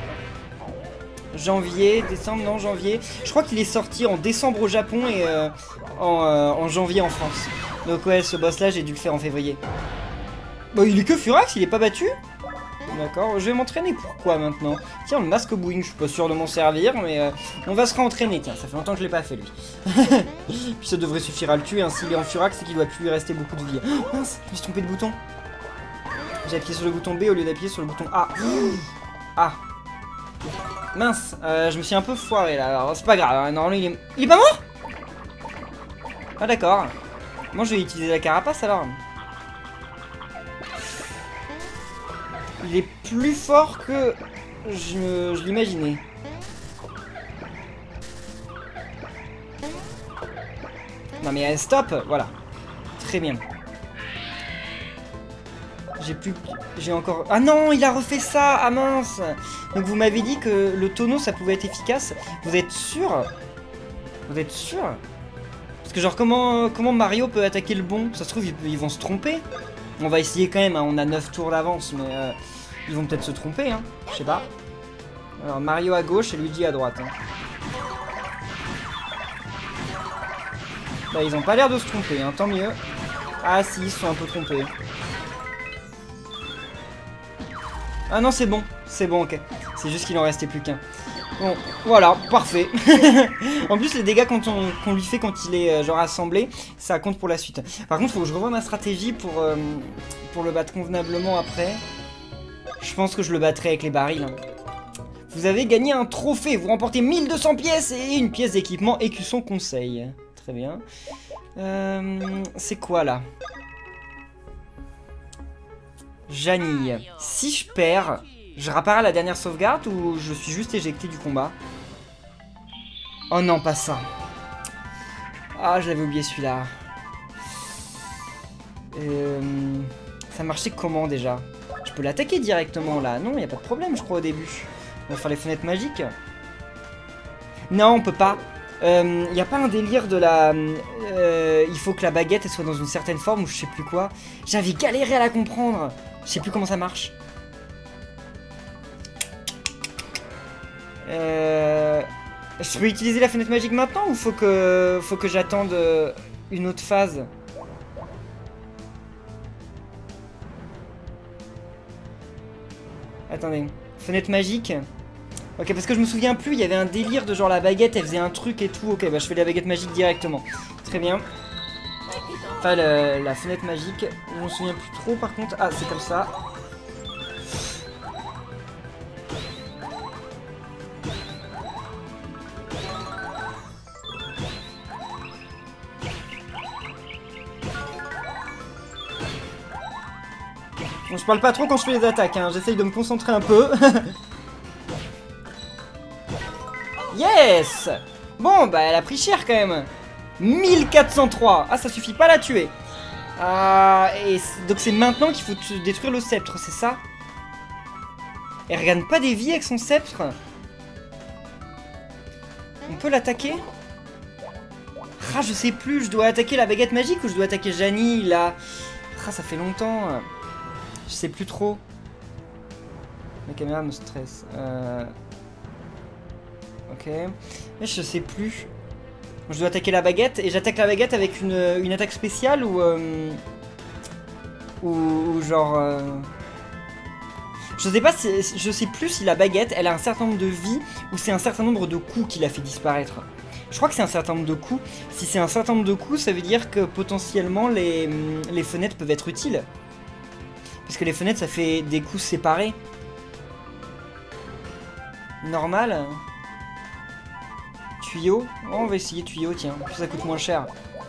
Janvier, décembre, non, janvier. Je crois qu'il est sorti en décembre au Japon et en janvier en France. Donc ouais, ce boss-là, j'ai dû le faire en février. Bah, il est que Furax, il est pas battu? D'accord, je vais m'entraîner. Pourquoi maintenant? Tiens, le masque Boing, je suis pas sûr de m'en servir, mais on va se réentraîner. Tiens, ça fait longtemps que je l'ai pas fait, lui. Puis ça devrait suffire à le tuer. Hein. S'il est en Furax, c'est qu'il doit plus lui rester beaucoup de vie. Oh, mince, je me suis trompé de bouton. J'ai appuyé sur le bouton B au lieu d'appuyer sur le bouton A. Ah. Mince, je me suis un peu foiré là. Alors, c'est pas grave. Hein. Normalement, il est pas mort? Ah, d'accord. Moi, je vais utiliser la carapace alors. Il est plus fort que je l'imaginais. Non mais stop, voilà. Très bien. J'ai encore... Ah non, il a refait ça. Ah mince. Donc vous m'avez dit que le tonneau, ça pouvait être efficace. Vous êtes sûr? Vous êtes sûr? Parce que genre, comment Mario peut attaquer le bon? Ça se trouve, ils vont se tromper. On va essayer quand même, hein. On a 9 tours d'avance, mais ils vont peut-être se tromper, hein. Je sais pas. Alors, Mario à gauche et Luigi à droite. Hein. Bah, ils ont pas l'air de se tromper, hein. Tant mieux. Ah si, ils se sont un peu trompés. Ah non, c'est bon, ok. C'est juste qu'il en restait plus qu'un. Bon, voilà, parfait. En plus, les dégâts qu'on lui fait quand il est genre assemblé, ça compte pour la suite. Par contre, faut que je revoie ma stratégie pour le battre convenablement après. Je pense que je le battrai avec les barils. Hein. Vous avez gagné un trophée. Vous remportez 1200 pièces et une pièce d'équipement écusson conseil. Très bien. C'est quoi là? Janille. Si je perds, je réapparais à la dernière sauvegarde ou je suis juste éjecté du combat? Oh non, pas ça. Ah, j'avais oublié celui-là. Ça marchait comment déjà? Je peux l'attaquer directement là. Non, il n'y a pas de problème, je crois, au début. On va faire les fenêtres magiques. Non, on peut pas. Il n'y a pas un délire de la... il faut que la baguette elle soit dans une certaine forme ou je sais plus quoi. J'avais galéré à la comprendre. Je sais plus comment ça marche. Je peux utiliser la fenêtre magique maintenant ou faut que j'attende une autre phase? Attendez, fenêtre magique. Ok, parce que je me souviens plus, il y avait un délire de genre la baguette, elle faisait un truc et tout. Ok, bah je fais la baguette magique directement. Très bien. Enfin, la fenêtre magique, je me souviens plus trop par contre. Ah, c'est comme ça. Bon, je parle pas trop quand je fais les attaques, hein. J'essaye de me concentrer un peu. Yes! Bon, bah elle a pris cher quand même. 1403. Ah, ça suffit pas à la tuer. Et donc c'est maintenant qu'il faut détruire le sceptre, c'est ça? Elle regagne pas des vies avec son sceptre? On peut l'attaquer? Ah, je sais plus, je dois attaquer la baguette magique ou je dois attaquer Janille là? Ah, ça fait longtemps. Je sais plus trop. La caméra me stresse. Ok. Mais je sais plus. Je dois attaquer la baguette et j'attaque la baguette avec une attaque spéciale ou genre... Je sais pas si... Je sais plus si la baguette, elle a un certain nombre de vies ou c'est un certain nombre de coups qui la fait disparaître. Je crois que c'est un certain nombre de coups. Si c'est un certain nombre de coups, ça veut dire que potentiellement les fenêtres peuvent être utiles. Parce que les fenêtres, ça fait des coups séparés. Normal. Tuyau. Oh, on va essayer tuyau, tiens. En plus, ça coûte moins cher.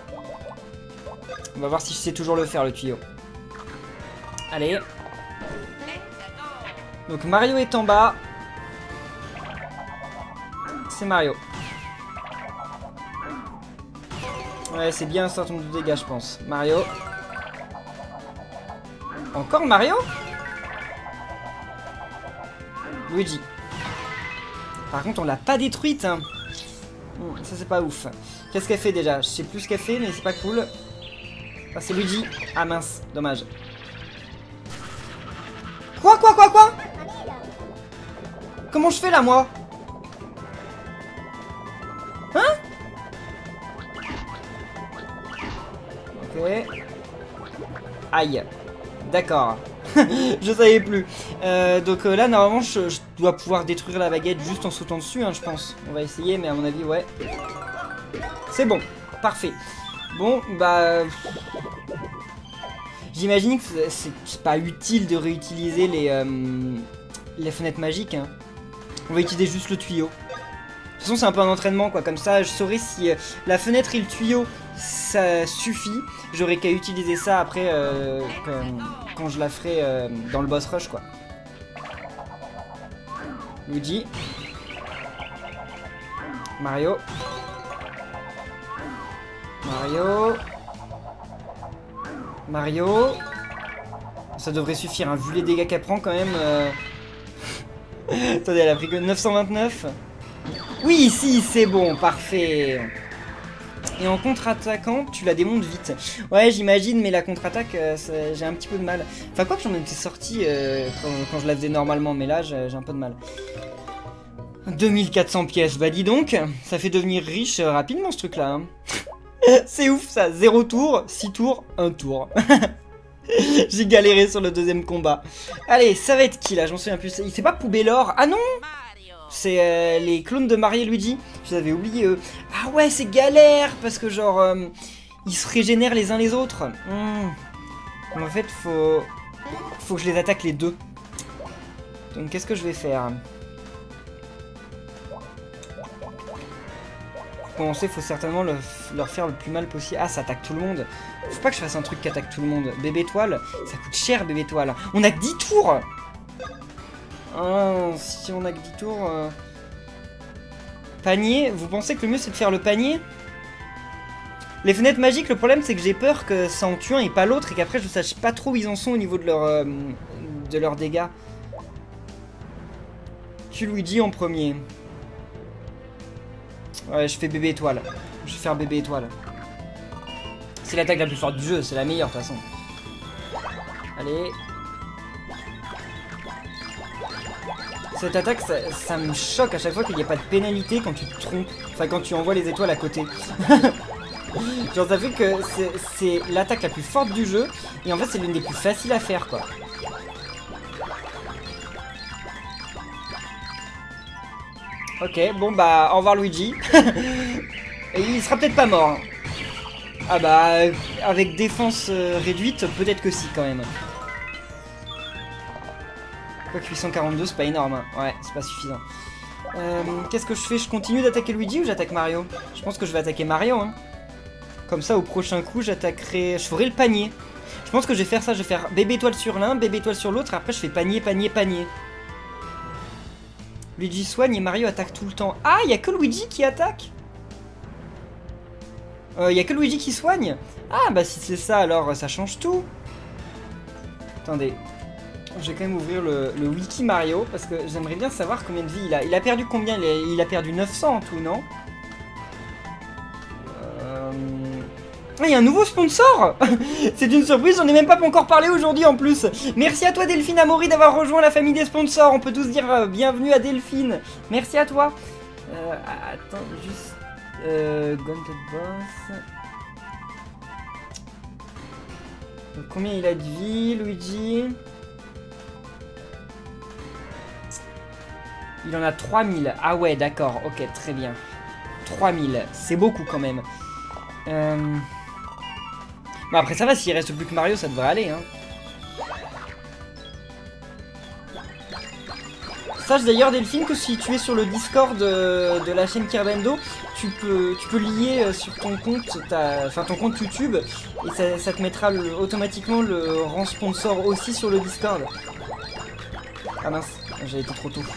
On va voir si je sais toujours le faire, le tuyau. Allez. Donc Mario est en bas. C'est Mario. Ouais, c'est bien un certain nombre de dégâts, je pense. Mario. Encore Mario? Luigi. Par contre, on l'a pas détruite. Hein. Ça, c'est pas ouf. Qu'est-ce qu'elle fait déjà? Je sais plus ce qu'elle fait, mais c'est pas cool. Ah, c'est Luigi. Ah mince, dommage. Quoi? Comment je fais là, moi? Hein? Ok. Aïe. D'accord. Je savais plus. Donc là, normalement, je dois pouvoir détruire la baguette juste en sautant dessus, hein, je pense. On va essayer, mais à mon avis, ouais. C'est bon. Parfait. Bon, bah... J'imagine que c'est pas utile de réutiliser les fenêtres magiques. Hein. On va utiliser juste le tuyau. De toute façon, c'est un peu un entraînement, quoi. Comme ça, je saurai si la fenêtre et le tuyau, ça suffit. J'aurai qu'à utiliser ça après, quand je la ferai dans le boss rush, quoi. Luigi. Mario. Mario. Ça devrait suffire, hein, vu les dégâts qu'elle prend quand même. Attendez, elle a pris que 929. Oui, si, c'est bon, parfait. Et en contre-attaquant, tu la démontes vite. Ouais, j'imagine, mais la contre-attaque, j'ai un petit peu de mal. Enfin, quoi que j'en étais sorti quand je la faisais normalement, mais là, j'ai un peu de mal. 2400 pièces, bah dis donc, ça fait devenir riche rapidement ce truc-là. Hein. C'est ouf ça, 0 tour, 6 tours, 1 tour. J'ai galéré sur le deuxième combat. Allez, ça va être qui là? Je m'en souviens plus. C'est pas Poubellor? Ah non! C'est les clones de Mario et Luigi. Je les avais oubliés eux. Ah ouais, c'est galère parce que genre ils se régénèrent les uns les autres. En fait, faut que je les attaque les deux. Donc qu'est-ce que je vais faire? commencer, faut certainement leur faire le plus mal possible. Ah, ça attaque tout le monde. Faut pas que je fasse un truc qui attaque tout le monde. Bébé étoile, ça coûte cher, bébé étoile. On a que 10 tours. Ah, si on a que 10 tours... Panier, vous pensez que le mieux c'est de faire le panier? Les fenêtres magiques, le problème c'est que j'ai peur que ça en tue un et pas l'autre et qu'après je sache pas trop où ils en sont au niveau de leurs dégâts. Tue Luigi en premier. Ouais, je fais bébé étoile. Je vais faire bébé étoile. C'est l'attaque la plus forte du jeu, c'est la meilleure de toute façon. Allez. Cette attaque, ça me choque à chaque fois qu'il n'y a pas de pénalité quand tu te trompes. Enfin, quand tu envoies les étoiles à côté. Genre, ça fait que c'est l'attaque la plus forte du jeu. Et en fait, c'est l'une des plus faciles à faire, quoi. Ok, bon, bah, au revoir Luigi. Et il sera peut-être pas mort. Hein. Ah bah, avec défense réduite, peut-être que si, quand même. Quoique 842, c'est pas énorme, hein. Ouais, c'est pas suffisant. Qu'est-ce que je fais? Je continue d'attaquer Luigi ou j'attaque Mario? Je pense que je vais attaquer Mario, hein. Comme ça, au prochain coup, j'attaquerai... Je ferai le panier. Je pense que je vais faire ça, je vais faire bébé étoile sur l'un, bébé étoile sur l'autre, et après je fais panier, panier, panier. Luigi soigne et Mario attaque tout le temps. Ah, il y a que Luigi qui attaque? Il y a que Luigi qui soigne? Ah, bah si c'est ça, alors ça change tout. Attendez. Je vais quand même ouvrir le wiki Mario, parce que j'aimerais bien savoir combien de vie il a. Il a perdu combien? Il a perdu 900 en tout, non? Ah, il y a un nouveau sponsor. C'est une surprise, j'en ai même pas encore parlé aujourd'hui en plus. Merci à toi Delphine Amaury d'avoir rejoint la famille des sponsors. On peut tous dire bienvenue à Delphine. Merci à toi. Attends, juste... Gauntlet Boss... Donc, combien il a de vie, Luigi? Il en a 3000. Ah ouais, d'accord. Ok, très bien. 3000. C'est beaucoup quand même. Bon, après ça va, s'il reste plus que Mario, ça devrait aller. Hein. Sache d'ailleurs, Delphine, que si tu es sur le Discord de la chaîne Kirbendo, tu peux lier sur ton compte, ton compte YouTube, et ça te mettra automatiquement le rang sponsor aussi sur le Discord. Ah mince, j'ai été trop tôt.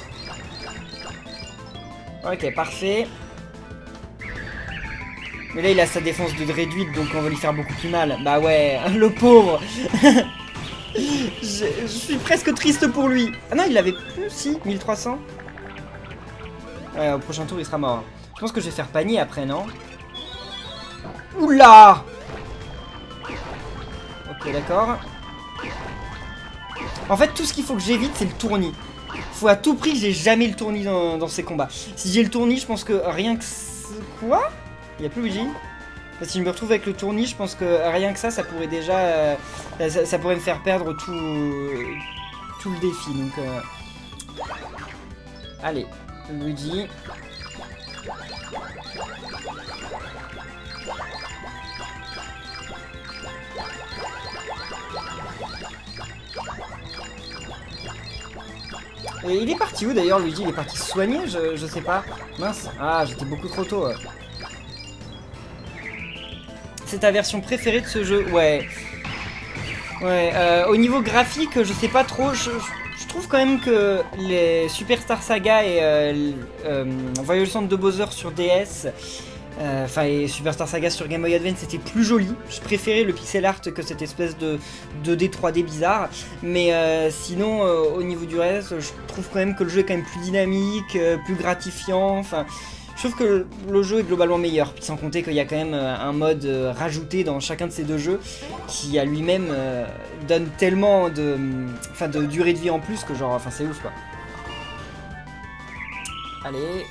Ok, parfait. Mais là, il a sa défense de réduite, donc on va lui faire beaucoup plus mal. Bah ouais, le pauvre. Je suis presque triste pour lui. Ah non, il l'avait plus, si, 1300. Ouais, au prochain tour, il sera mort. Je pense que je vais faire panier après, non? Oula! Ok, d'accord. En fait, tout ce qu'il faut que j'évite, c'est le tournis. Faut à tout prix que j'ai jamais le tournis dans ces combats. Si j'ai le tournis, je pense que rien que... Quoi? Il n'y a plus Luigi? Si je me retrouve avec le tournis, je pense que rien que ça pourrait déjà... ça pourrait me faire perdre tout le défi. Donc, allez, Luigi. Et il est parti où d'ailleurs, Luigi? Il est parti se soigner? Je sais pas. Mince. Ah, j'étais beaucoup trop tôt. C'est ta version préférée de ce jeu? Ouais. Ouais, au niveau graphique, je sais pas trop. Je trouve quand même que les Superstar Saga et Voyage Centre de Bowser sur DS, et Superstar Saga sur Game Boy Advance, c'était plus joli. Je préférais le pixel art que cette espèce de 2D 3D bizarre. Mais sinon, au niveau du reste, je trouve quand même que le jeu est quand même plus dynamique, plus gratifiant. Enfin, je trouve que le jeu est globalement meilleur. Puis sans compter qu'il y a quand même un mode rajouté dans chacun de ces deux jeux qui à lui-même donne tellement de durée de vie en plus que genre, enfin c'est ouf quoi. Allez.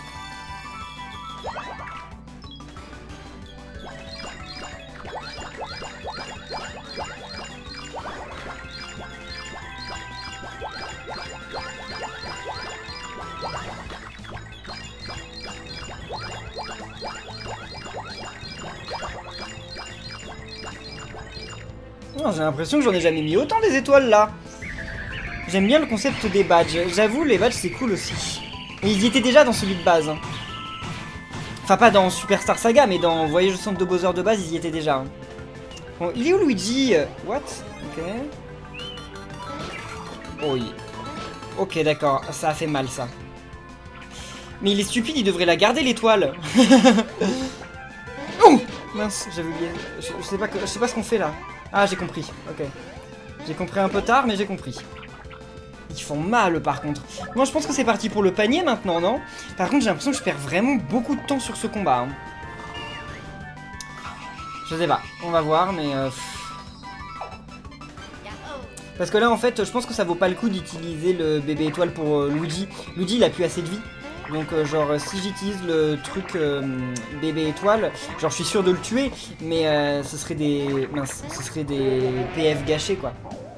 J'ai l'impression que j'en ai jamais mis autant des étoiles là. J'aime bien le concept des badges. J'avoue, les badges c'est cool aussi. Et ils y étaient déjà dans celui de base. Hein. Enfin, pas dans Superstar Saga, mais dans Voyage au centre de Bowser de base, ils y étaient déjà. Hein. Bon, il est où Luigi? What? Ok. Oh, oui. Ok, d'accord. Ça a fait mal, ça. Mais il est stupide, il devrait la garder, l'étoile. Oh mince, j'avais oublié. Je sais pas ce qu'on fait, là. Ah, j'ai compris. Ok. J'ai compris un peu tard, mais j'ai compris. Ils font mal, par contre. Moi, je pense que c'est parti pour le panier, maintenant, non? Par contre, j'ai l'impression que je perds vraiment beaucoup de temps sur ce combat. Hein. Je sais pas. On va voir, mais... Parce que là, en fait, je pense que ça vaut pas le coup d'utiliser le bébé étoile pour Luigi. Luigi, il a plus assez de vie. Donc, genre, si j'utilise le truc bébé étoile, genre, je suis sûr de le tuer, mais ce serait des... Mince, ce serait des PF gâchés, quoi.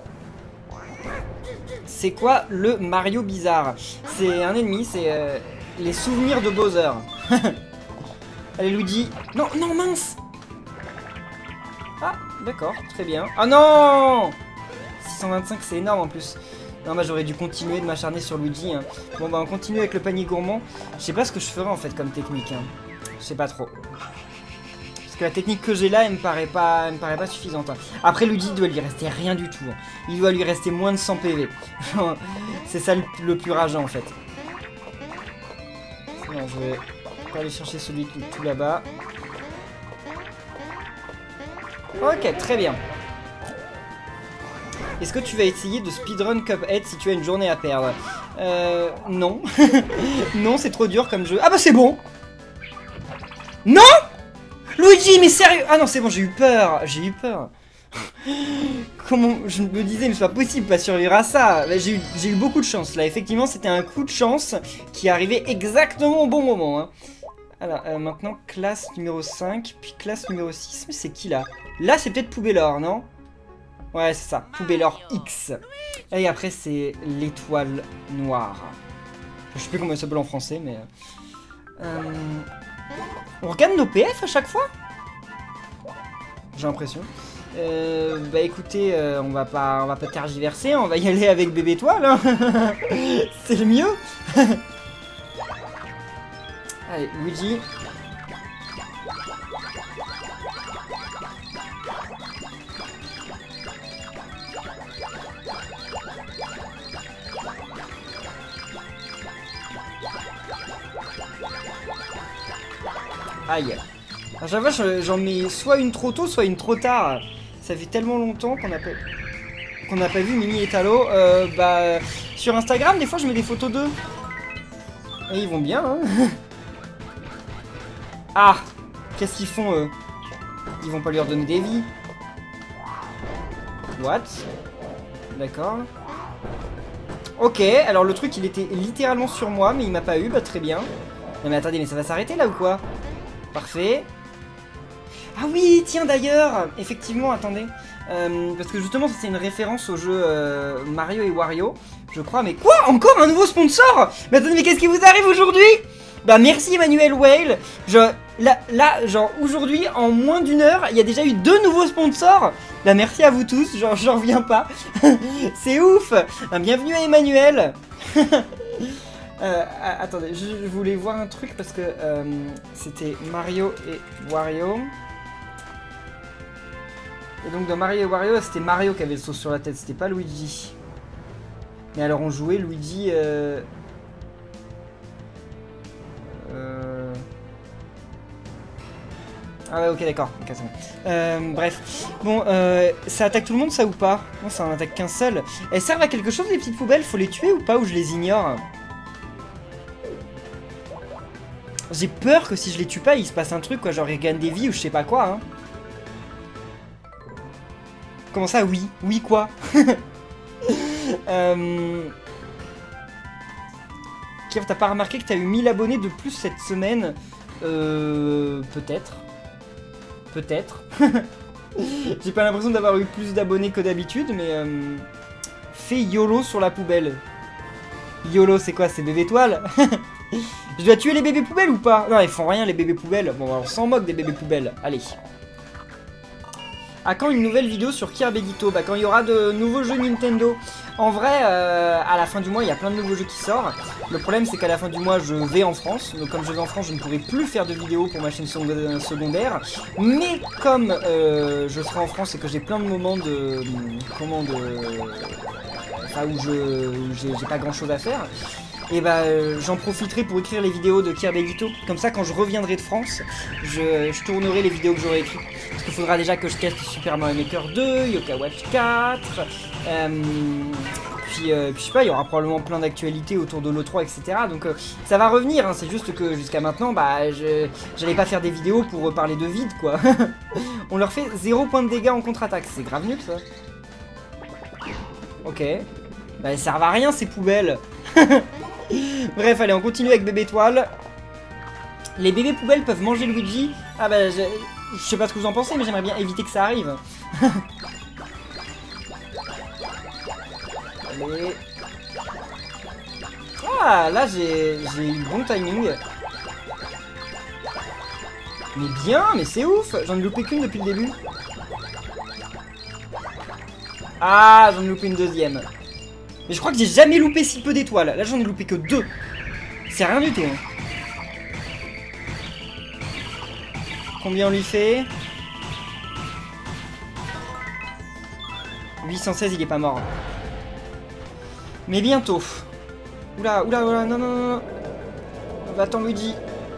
C'est quoi le Mario bizarre? C'est un ennemi, c'est les souvenirs de Bowser. Allez, Luigi. Non, non, mince. Ah, d'accord, très bien. Ah non 625, c'est énorme en plus. Non, bah j'aurais dû continuer de m'acharner sur Luigi. Hein. Bon, bah on continue avec le panier gourmand. Je sais pas ce que je ferais en fait comme technique. Hein. Je sais pas trop. Parce que la technique que j'ai là, elle me paraît pas suffisante. Hein. Après, Luigi, il doit lui rester rien du tout. Hein. Il doit lui rester moins de 100 PV. C'est ça le plus rageant en fait. Non, je vais pas aller chercher celui tout là-bas. Ok, très bien. Est-ce que tu vas essayer de speedrun Cuphead si tu as une journée à perdre? Non. Non, c'est trop dur comme jeu. Ah bah c'est bon. Non Luigi, mais sérieux? Ah non, c'est bon, j'ai eu peur. J'ai eu peur. Comment je me disais, mais c'est pas possible, pas survivre à ça. J'ai eu beaucoup de chance là. Effectivement, c'était un coup de chance qui est arrivé exactement au bon moment. Hein. Alors, maintenant, classe numéro 5, puis classe numéro 6. Mais c'est qui là? Là, c'est peut-être Poubellor, non? Ouais, c'est ça. Poubellor X. Et après, c'est l'étoile noire. Je sais plus comment elle s'appelle en français, mais... On regarde nos PF à chaque fois? J'ai l'impression. Bah écoutez, on va pas tergiverser, on va y aller avec bébé étoile. Hein. C'est le mieux. Allez, Luigi. Aïe. À chaque fois, j'en mets soit une trop tôt, soit une trop tard. Ça fait tellement longtemps qu'on n'a pas vu Mimi et Talo. Bah, sur Instagram, des fois, je mets des photos d'eux. Et ils vont bien, hein. Ah, qu'est-ce qu'ils font, eux? Ils vont pas lui redonner des vies. What? D'accord. Ok, alors le truc, il était littéralement sur moi, mais il m'a pas eu, bah très bien. Non mais attendez, mais ça va s'arrêter là ou quoi? Parfait. Ah oui, tiens d'ailleurs, effectivement, attendez. Parce que justement, c'est une référence au jeu Mario et Wario, je crois. Mais quoi? Encore un nouveau sponsor? Mais attendez, mais qu'est-ce qui vous arrive aujourd'hui? Bah merci Emmanuel Whale. Là, genre aujourd'hui, en moins d'une heure, il y a déjà eu 2 nouveaux sponsors. Bah merci à vous tous, j'en reviens pas. C'est ouf. Bienvenue à Emmanuel. Attendez, je voulais voir un truc parce que c'était Mario et Wario. Et donc dans Mario et Wario, c'était Mario qui avait le sauce sur la tête, c'était pas Luigi. Mais alors on jouait Luigi... Ah ouais, ok, d'accord. Okay, bon. Bref. Bon, ça attaque tout le monde, ça ou pas? Non, ça en attaque qu'un seul. Elles servent à quelque chose, les petites poubelles? Faut les tuer ou pas? Ou je les ignore? J'ai peur que si je les tue pas, il se passe un truc, quoi. Genre, ils gagnent des vies ou je sais pas quoi, hein. Comment ça, oui? Oui, quoi? T'as pas remarqué que t'as eu 1000 abonnés de plus cette semaine? Peut-être. Peut-être. J'ai pas l'impression d'avoir eu plus d'abonnés que d'habitude, mais... Fais YOLO sur la poubelle. YOLO, c'est quoi? C'est bébé étoile? Je dois tuer les bébés poubelles ou pas? Non, ils font rien, les bébés poubelles. Bon, on s'en moque des bébés poubelles. Allez. À quand une nouvelle vidéo sur Kirby Ditto? Bah quand il y aura de nouveaux jeux Nintendo. En vrai, à la fin du mois, il y a plein de nouveaux jeux qui sortent. Le problème, c'est qu'à la fin du mois, je vais en France. Donc comme je vais en France, je ne pourrai plus faire de vidéos pour ma chaîne secondaire. Mais comme je serai en France et que j'ai plein de moments de... Enfin, où j'ai pas grand chose à faire, et bah j'en profiterai pour écrire les vidéos de Kirby Ditto. Comme ça, quand je reviendrai de France, je tournerai les vidéos que j'aurai écrites. Parce qu'il faudra déjà que je teste Super Mario Maker 2, Yoka Watch 4, puis je sais pas, il y aura probablement plein d'actualités autour de l'E3, etc. Donc ça va revenir, hein. C'est juste que jusqu'à maintenant, bah j'allais pas faire des vidéos pour parler de vide, quoi. On leur fait 0 points de dégâts en contre-attaque, c'est grave nul ça. Ok. Bah elles servent à rien ces poubelles. Bref, allez, on continue avec Bébé Étoile. Les bébés poubelles peuvent manger Luigi. Ah bah, je sais pas ce que vous en pensez, mais j'aimerais bien éviter que ça arrive. Allez. Ah, là, j'ai eu bon timing. Mais bien, mais c'est ouf. J'en ai loupé qu'une depuis le début. Ah, j'en ai loupé une deuxième. Mais je crois que j'ai jamais loupé si peu d'étoiles. Là, j'en ai loupé que 2. C'est rien du tout. Hein. Combien on lui fait? 816, il est pas mort. Mais bientôt. Oula, oula, oula, non, non, non. Va-t'en, Luigi.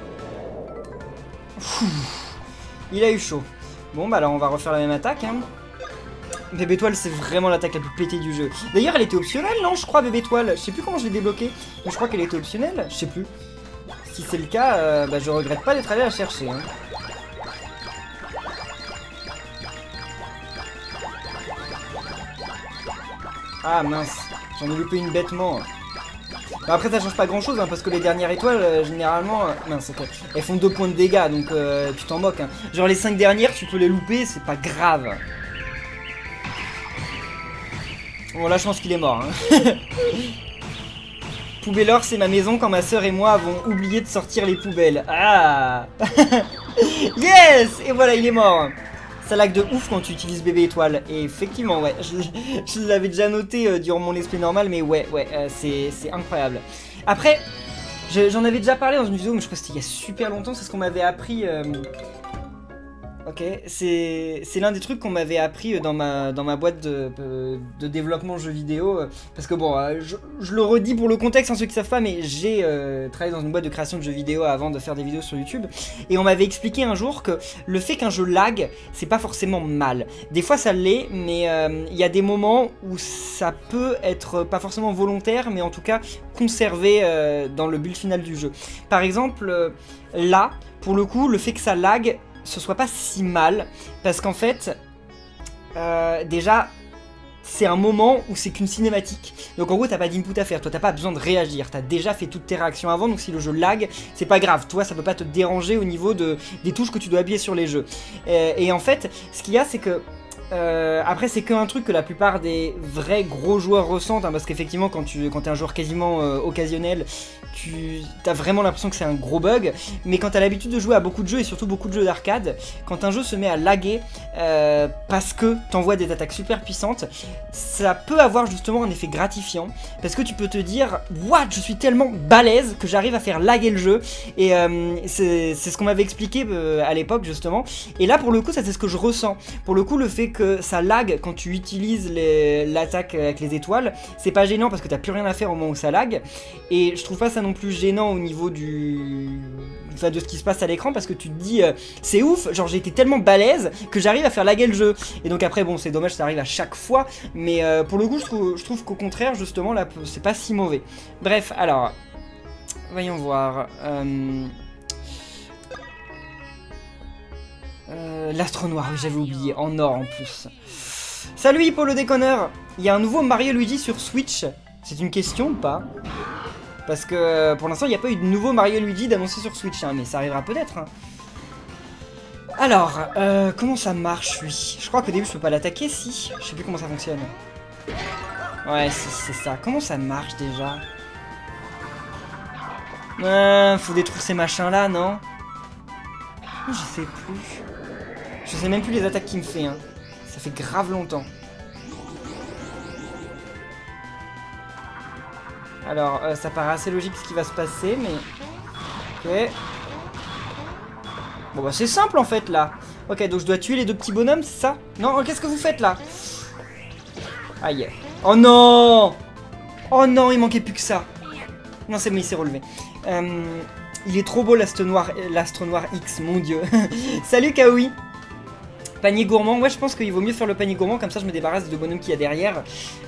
Il a eu chaud. Bon, bah alors on va refaire la même attaque, hein. Bébé Étoile, c'est vraiment l'attaque la plus pétée du jeu. D'ailleurs, elle était optionnelle, non? Je crois, Bébé Étoile. Je sais plus comment je l'ai débloqué. Mais je crois qu'elle était optionnelle. Je sais plus. Si c'est le cas, bah, je regrette pas d'être allé la chercher. Hein. Ah mince, j'en ai loupé une bêtement. Bah, après, ça change pas grand chose, hein, parce que les dernières étoiles, généralement, mince, okay. Elles font 2 points de dégâts, donc tu t'en moques. Hein. Genre les 5 dernières, tu peux les louper, c'est pas grave. Bon, là, je pense qu'il est mort. Hein. Poubelleur, c'est ma maison quand ma soeur et moi avons oublié de sortir les poubelles. Ah. Yes. Et voilà, il est mort. Ça lag de ouf quand tu utilises Bébé Étoile. Et effectivement, ouais, je l'avais déjà noté durant mon let's play normal, mais ouais, c'est incroyable. Après, j'en avais déjà parlé dans une vidéo, mais je crois que c'était il y a super longtemps, c'est ce qu'on m'avait appris... Ok, c'est l'un des trucs qu'on m'avait appris dans ma boîte de développement jeux vidéo. Parce que bon, je le redis pour le contexte, hein, ceux qui savent pas, mais j'ai travaillé dans une boîte de création de jeux vidéo avant de faire des vidéos sur YouTube. Et on m'avait expliqué un jour que le fait qu'un jeu lag, c'est pas forcément mal. Des fois ça l'est, mais il y a des moments où ça peut être pas forcément volontaire, mais en tout cas conservé dans le build final du jeu. Par exemple, là, pour le coup, le fait que ça lag, ce soit pas si mal, parce qu'en fait, déjà, c'est un moment où c'est qu'une cinématique. Donc en gros, t'as pas d'input à faire, toi t'as pas besoin de réagir, t'as déjà fait toutes tes réactions avant, donc si le jeu lag, c'est pas grave, toi ça peut pas te déranger au niveau des touches que tu dois appuyer sur les jeux. Et en fait, ce qu'il y a, c'est que après c'est qu'un truc que la plupart des vrais gros joueurs ressentent, hein, parce qu'effectivement quand t'es un joueur quasiment occasionnel, t'as vraiment l'impression que c'est un gros bug, mais quand t'as l'habitude de jouer à beaucoup de jeux et surtout beaucoup de jeux d'arcade, quand un jeu se met à laguer parce que t'envoies des attaques super puissantes, ça peut avoir justement un effet gratifiant, parce que tu peux te dire what, je suis tellement balèze que j'arrive à faire laguer le jeu, et c'est ce qu'on m'avait expliqué à l'époque justement, et là pour le coup ça c'est ce que je ressens. Pour le coup, le fait que ça lag quand tu utilises l'attaque avec les étoiles, c'est pas gênant parce que t'as plus rien à faire au moment où ça lag, et je trouve pas ça non plus gênant au niveau de ce qui se passe à l'écran, parce que tu te dis c'est ouf, genre j'ai été tellement balèze que j'arrive à faire laguer le jeu. Et donc après bon, c'est dommage, ça arrive à chaque fois, mais pour le coup je trouve qu'au contraire justement là c'est pas si mauvais. Bref, alors voyons voir. L'astro noir, oui, j'avais oublié, en or en plus. Salut Hippo le déconneur. Il y a un nouveau Mario Luigi sur Switch. C'est une question ou pas? Parce que pour l'instant il n'y a pas eu de nouveau Mario Luigi d'annoncer sur Switch, hein, mais ça arrivera peut-être. Hein. Alors, comment ça marche lui? Je crois qu'au début je peux pas l'attaquer, si. Je sais plus comment ça fonctionne. Ouais, c'est ça. Comment ça marche déjà? Faut détruire ces machins là, non? Je sais plus. Je sais même plus les attaques qu'il me fait. Hein. Ça fait grave longtemps. Alors, ça paraît assez logique ce qui va se passer, mais... Ok. Bon bah c'est simple en fait là. Ok, donc je dois tuer les deux petits bonhommes, c'est ça? Non, qu'est-ce que vous faites là? Aïe. Oh non! Oh non, il manquait plus que ça. Non, c'est bon, il s'est relevé. Il est trop beau l'astre noir X, mon dieu. Salut Kaoui. Panier gourmand, moi je pense qu'il vaut mieux faire le panier gourmand, comme ça je me débarrasse des deux bonhommes qu'il y a derrière,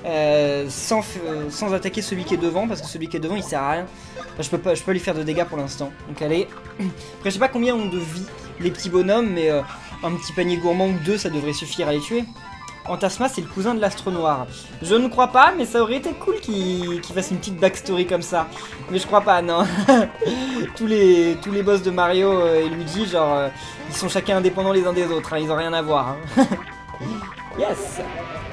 sans attaquer celui qui est devant, parce que celui qui est devant il sert à rien. Enfin, je peux pas lui faire de dégâts pour l'instant. Donc allez. Après je sais pas combien ont de vie les petits bonhommes, mais un petit panier gourmand ou deux ça devrait suffire à les tuer. Antasma c'est le cousin de l'astre noir. Je ne crois pas, mais ça aurait été cool qu'il fasse une petite backstory comme ça. Mais je crois pas, non. tous les boss de Mario et Luigi, genre, ils sont chacun indépendants les uns des autres, hein, ils ont rien à voir. Hein. Yes.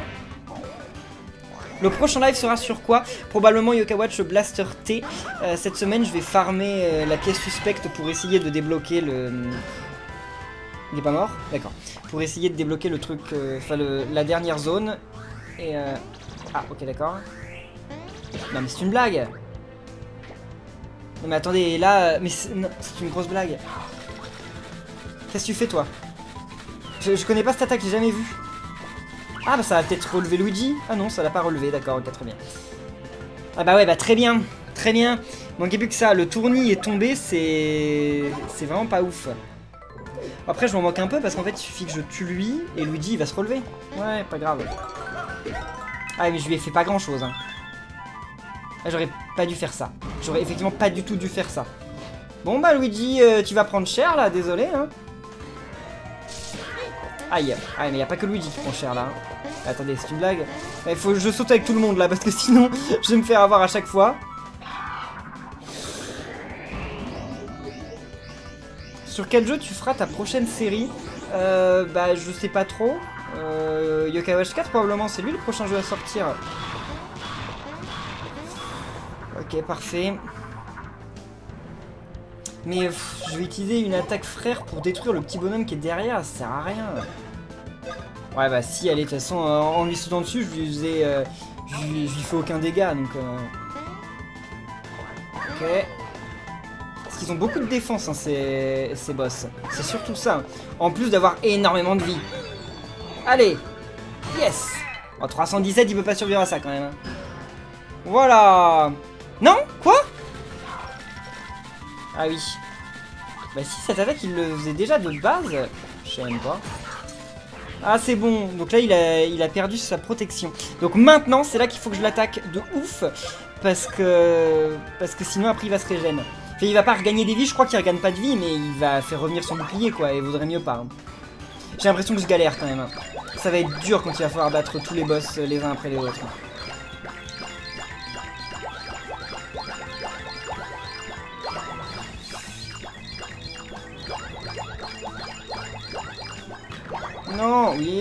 Le prochain live sera sur quoi? Probablement Yokai Watch Blaster T. Cette semaine, je vais farmer la pièce suspecte pour essayer de débloquer le... Il est pas mort? D'accord. Pour essayer de débloquer le truc, enfin la dernière zone. Et ah, ok, d'accord. Non, mais c'est une blague. Non, mais attendez, là... Mais c'est une grosse blague. Qu'est-ce que tu fais, toi? Je connais pas cette attaque, j'ai jamais vu. Ah, bah ça va peut-être relever Luigi. Ah non, ça l'a pas relevé, d'accord, ok, très bien. Ah bah ouais, bah très bien. Très bien. Manquait plus que ça. Le tournis est tombé, c'est vraiment pas ouf. Après je m'en moque un peu parce qu'en fait il suffit que je tue lui et Luigi il va se relever. Ouais, pas grave. Ah mais je lui ai fait pas grand chose hein. Ah, j'aurais pas dû faire ça. J'aurais effectivement pas du tout dû faire ça. Bon bah Luigi tu vas prendre cher là, désolé hein. Aïe. Ah mais y a pas que Luigi qui prend cher là. Attendez, c'est une blague. Il faut que je saute avec tout le monde là parce que sinon je vais me faire avoir à chaque fois. Sur quel jeu tu feras ta prochaine série? Bah je sais pas trop. Yokai Watch 4 probablement, c'est lui le prochain jeu à sortir. Ok, parfait. Mais je vais utiliser une attaque frère pour détruire le petit bonhomme qui est derrière, ça sert à rien. Ouais bah si, allez, de toute façon, en lui sautant dessus, je lui fais aucun dégât, donc... Ok. Parce qu'ils ont beaucoup de défense, hein, ces boss. C'est surtout ça. En plus d'avoir énormément de vie. Allez. Yes. Oh, 317, il peut pas survivre à ça quand même. Hein. Voilà. Non? Quoi? Ah oui. Bah si, cette attaque, il le faisait déjà de base. Je sais même pas. Ah, c'est bon. Donc là, il a perdu sa protection. Donc maintenant, c'est là qu'il faut que je l'attaque de ouf. Parce que sinon, après, il va se régénérer. Enfin, il va pas regagner des vies, je crois qu'il regagne pas de vie, mais il va faire revenir son bouclier, quoi, et vaudrait mieux pas. Hein. J'ai l'impression que je galère quand même. Hein. Ça va être dur quand il va falloir battre tous les boss les uns après les autres. Non, oui.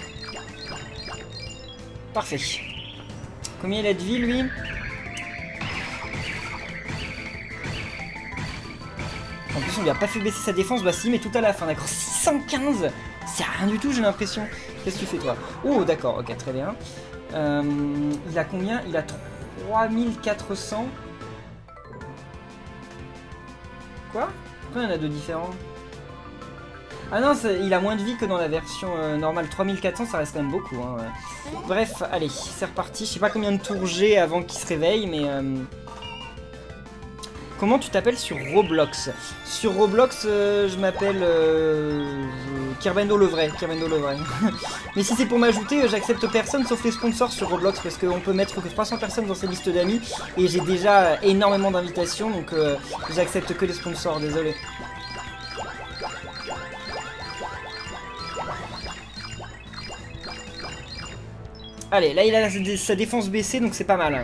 Parfait. Combien il a de vie, lui? En plus on lui a pas fait baisser sa défense, bah si mais tout à la fin, d'accord. 615. C'est rien du tout j'ai l'impression. Qu'est-ce que tu fais toi? Oh d'accord, ok très bien. Il a combien? Il a 3400. Quoi? Pourquoi il y en a deux différents? Ah non, il a moins de vie que dans la version normale. 3400 ça reste quand même beaucoup hein, ouais. Bref, allez, c'est reparti. Je sais pas combien de tours j'ai avant qu'il se réveille mais... Comment tu t'appelles sur Roblox? Sur Roblox, je m'appelle Kirbendo le vrai. Mais si c'est pour m'ajouter, j'accepte personne sauf les sponsors sur Roblox parce qu'on peut mettre que 300 personnes dans ces listes d'amis et j'ai déjà énormément d'invitations donc j'accepte que les sponsors, désolé. Allez, là il a sa défense baissée donc c'est pas mal. Hein.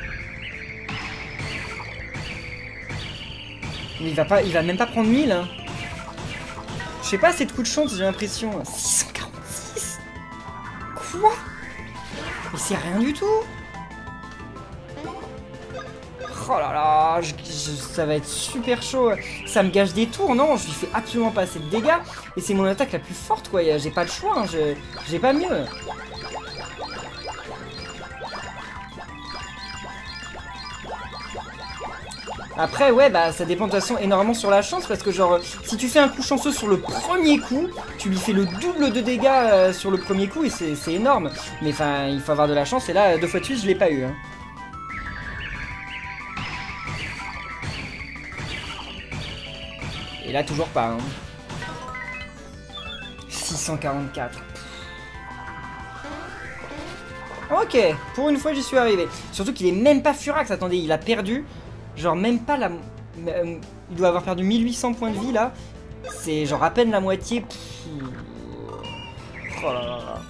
Mais il va même pas prendre 1000 hein. Je sais pas, c'est de coups de chance j'ai l'impression. 646. Quoi? Mais c'est rien du tout. Oh là là, ça va être super chaud. Ça me gâche des tours, non, je lui fais absolument pas assez de dégâts. Et c'est mon attaque la plus forte, quoi. J'ai pas le choix, hein. J'ai pas mieux. Après, ouais, bah ça dépend de toute façon énormément sur la chance, parce que genre, si tu fais un coup chanceux sur le premier coup, tu lui fais le double de dégâts sur le premier coup, et c'est énorme. Mais enfin, il faut avoir de la chance, et là, 2 fois de suite, je l'ai pas eu. Hein. Et là, toujours pas. Hein. 644. Ok, pour une fois, j'y suis arrivé. Surtout qu'il est même pas Furax, attendez, il a perdu... Genre même pas la... il doit avoir perdu 1800 points de vie là. C'est genre à peine la moitié. Oh là là là.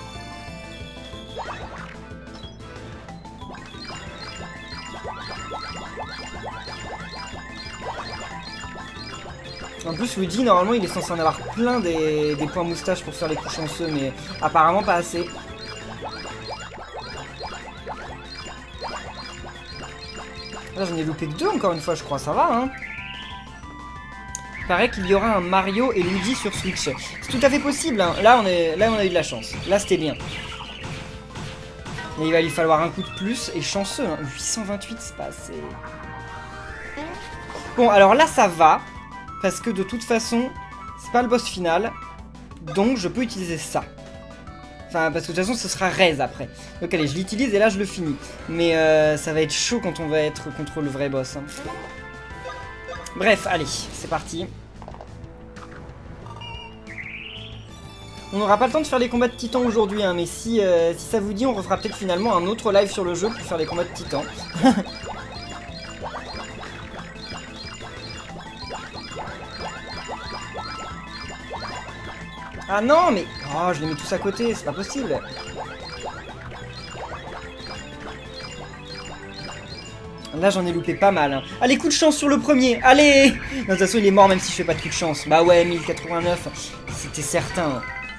En plus Luigi normalement il est censé en avoir plein des points moustaches pour faire les coups chanceux, mais apparemment pas assez. Là j'en ai loupé que 2 encore une fois, je crois, ça va hein. Il paraît qu'il y aura un Mario et Luigi sur Switch. C'est tout à fait possible hein. Là on a eu de la chance. Là c'était bien. Mais il va lui falloir un coup de plus et chanceux hein. 828 c'est pas assez. Bon alors là ça va. Parce que de toute façon c'est pas le boss final. Donc je peux utiliser ça. Enfin, parce que de toute façon, ce sera Rez après. Donc allez, je l'utilise et là, je le finis. Mais ça va être chaud quand on va être contre le vrai boss. Hein. Bref, allez, c'est parti. On n'aura pas le temps de faire les combats de titans aujourd'hui, hein, mais si ça vous dit, on refera peut-être finalement un autre live sur le jeu pour faire les combats de titans. Ah non, mais... Oh, je les mets tous à côté, c'est pas possible. Là, j'en ai loupé pas mal. Hein. Allez, coup de chance sur le premier. Allez. De toute façon, il est mort même si je fais pas de coup de chance. Bah ouais, 1089. C'était certain.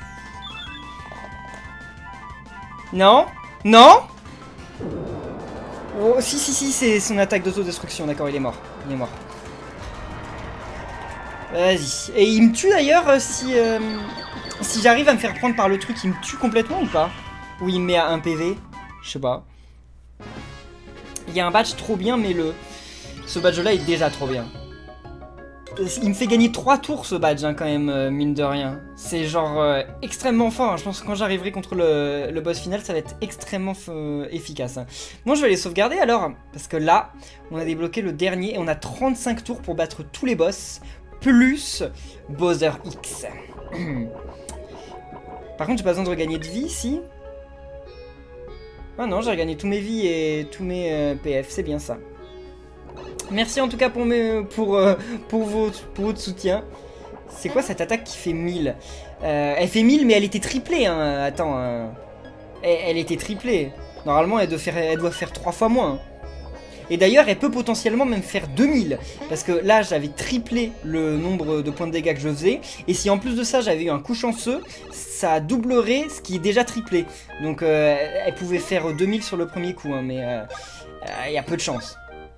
Non. Non. Oh, si, c'est son attaque d'autodestruction. D'accord, il est mort. Il est mort. Vas-y. Et il me tue d'ailleurs si j'arrive à me faire prendre par le truc, il me tue complètement ou pas? Ou il me met à 1 PV? Je sais pas. Il y a un badge trop bien, mais ce badge-là est déjà trop bien. Il me fait gagner 3 tours ce badge, hein, quand même, mine de rien. C'est genre extrêmement fort. Hein. Je pense que quand j'arriverai contre le boss final, ça va être extrêmement efficace. Hein. Bon, je vais les sauvegarder alors. Parce que là, on a débloqué le dernier et on a 35 tours pour battre tous les boss. Plus Bowser X. Par contre, j'ai pas besoin de regagner de vie, si. Ah non, j'ai regagné tous mes vies et tous mes PF, c'est bien ça. Merci en tout cas pour votre soutien. C'est quoi cette attaque qui fait 1000? Elle fait 1000, mais elle était triplée, hein. Attends, elle était triplée. Normalement, elle doit faire 3 fois moins. Et d'ailleurs, elle peut potentiellement même faire 2000. Parce que là, j'avais triplé le nombre de points de dégâts que je faisais. Et si en plus de ça, j'avais eu un coup chanceux, ça doublerait ce qui est déjà triplé. Donc, elle pouvait faire 2000 sur le premier coup. Hein, mais il y a peu de chance.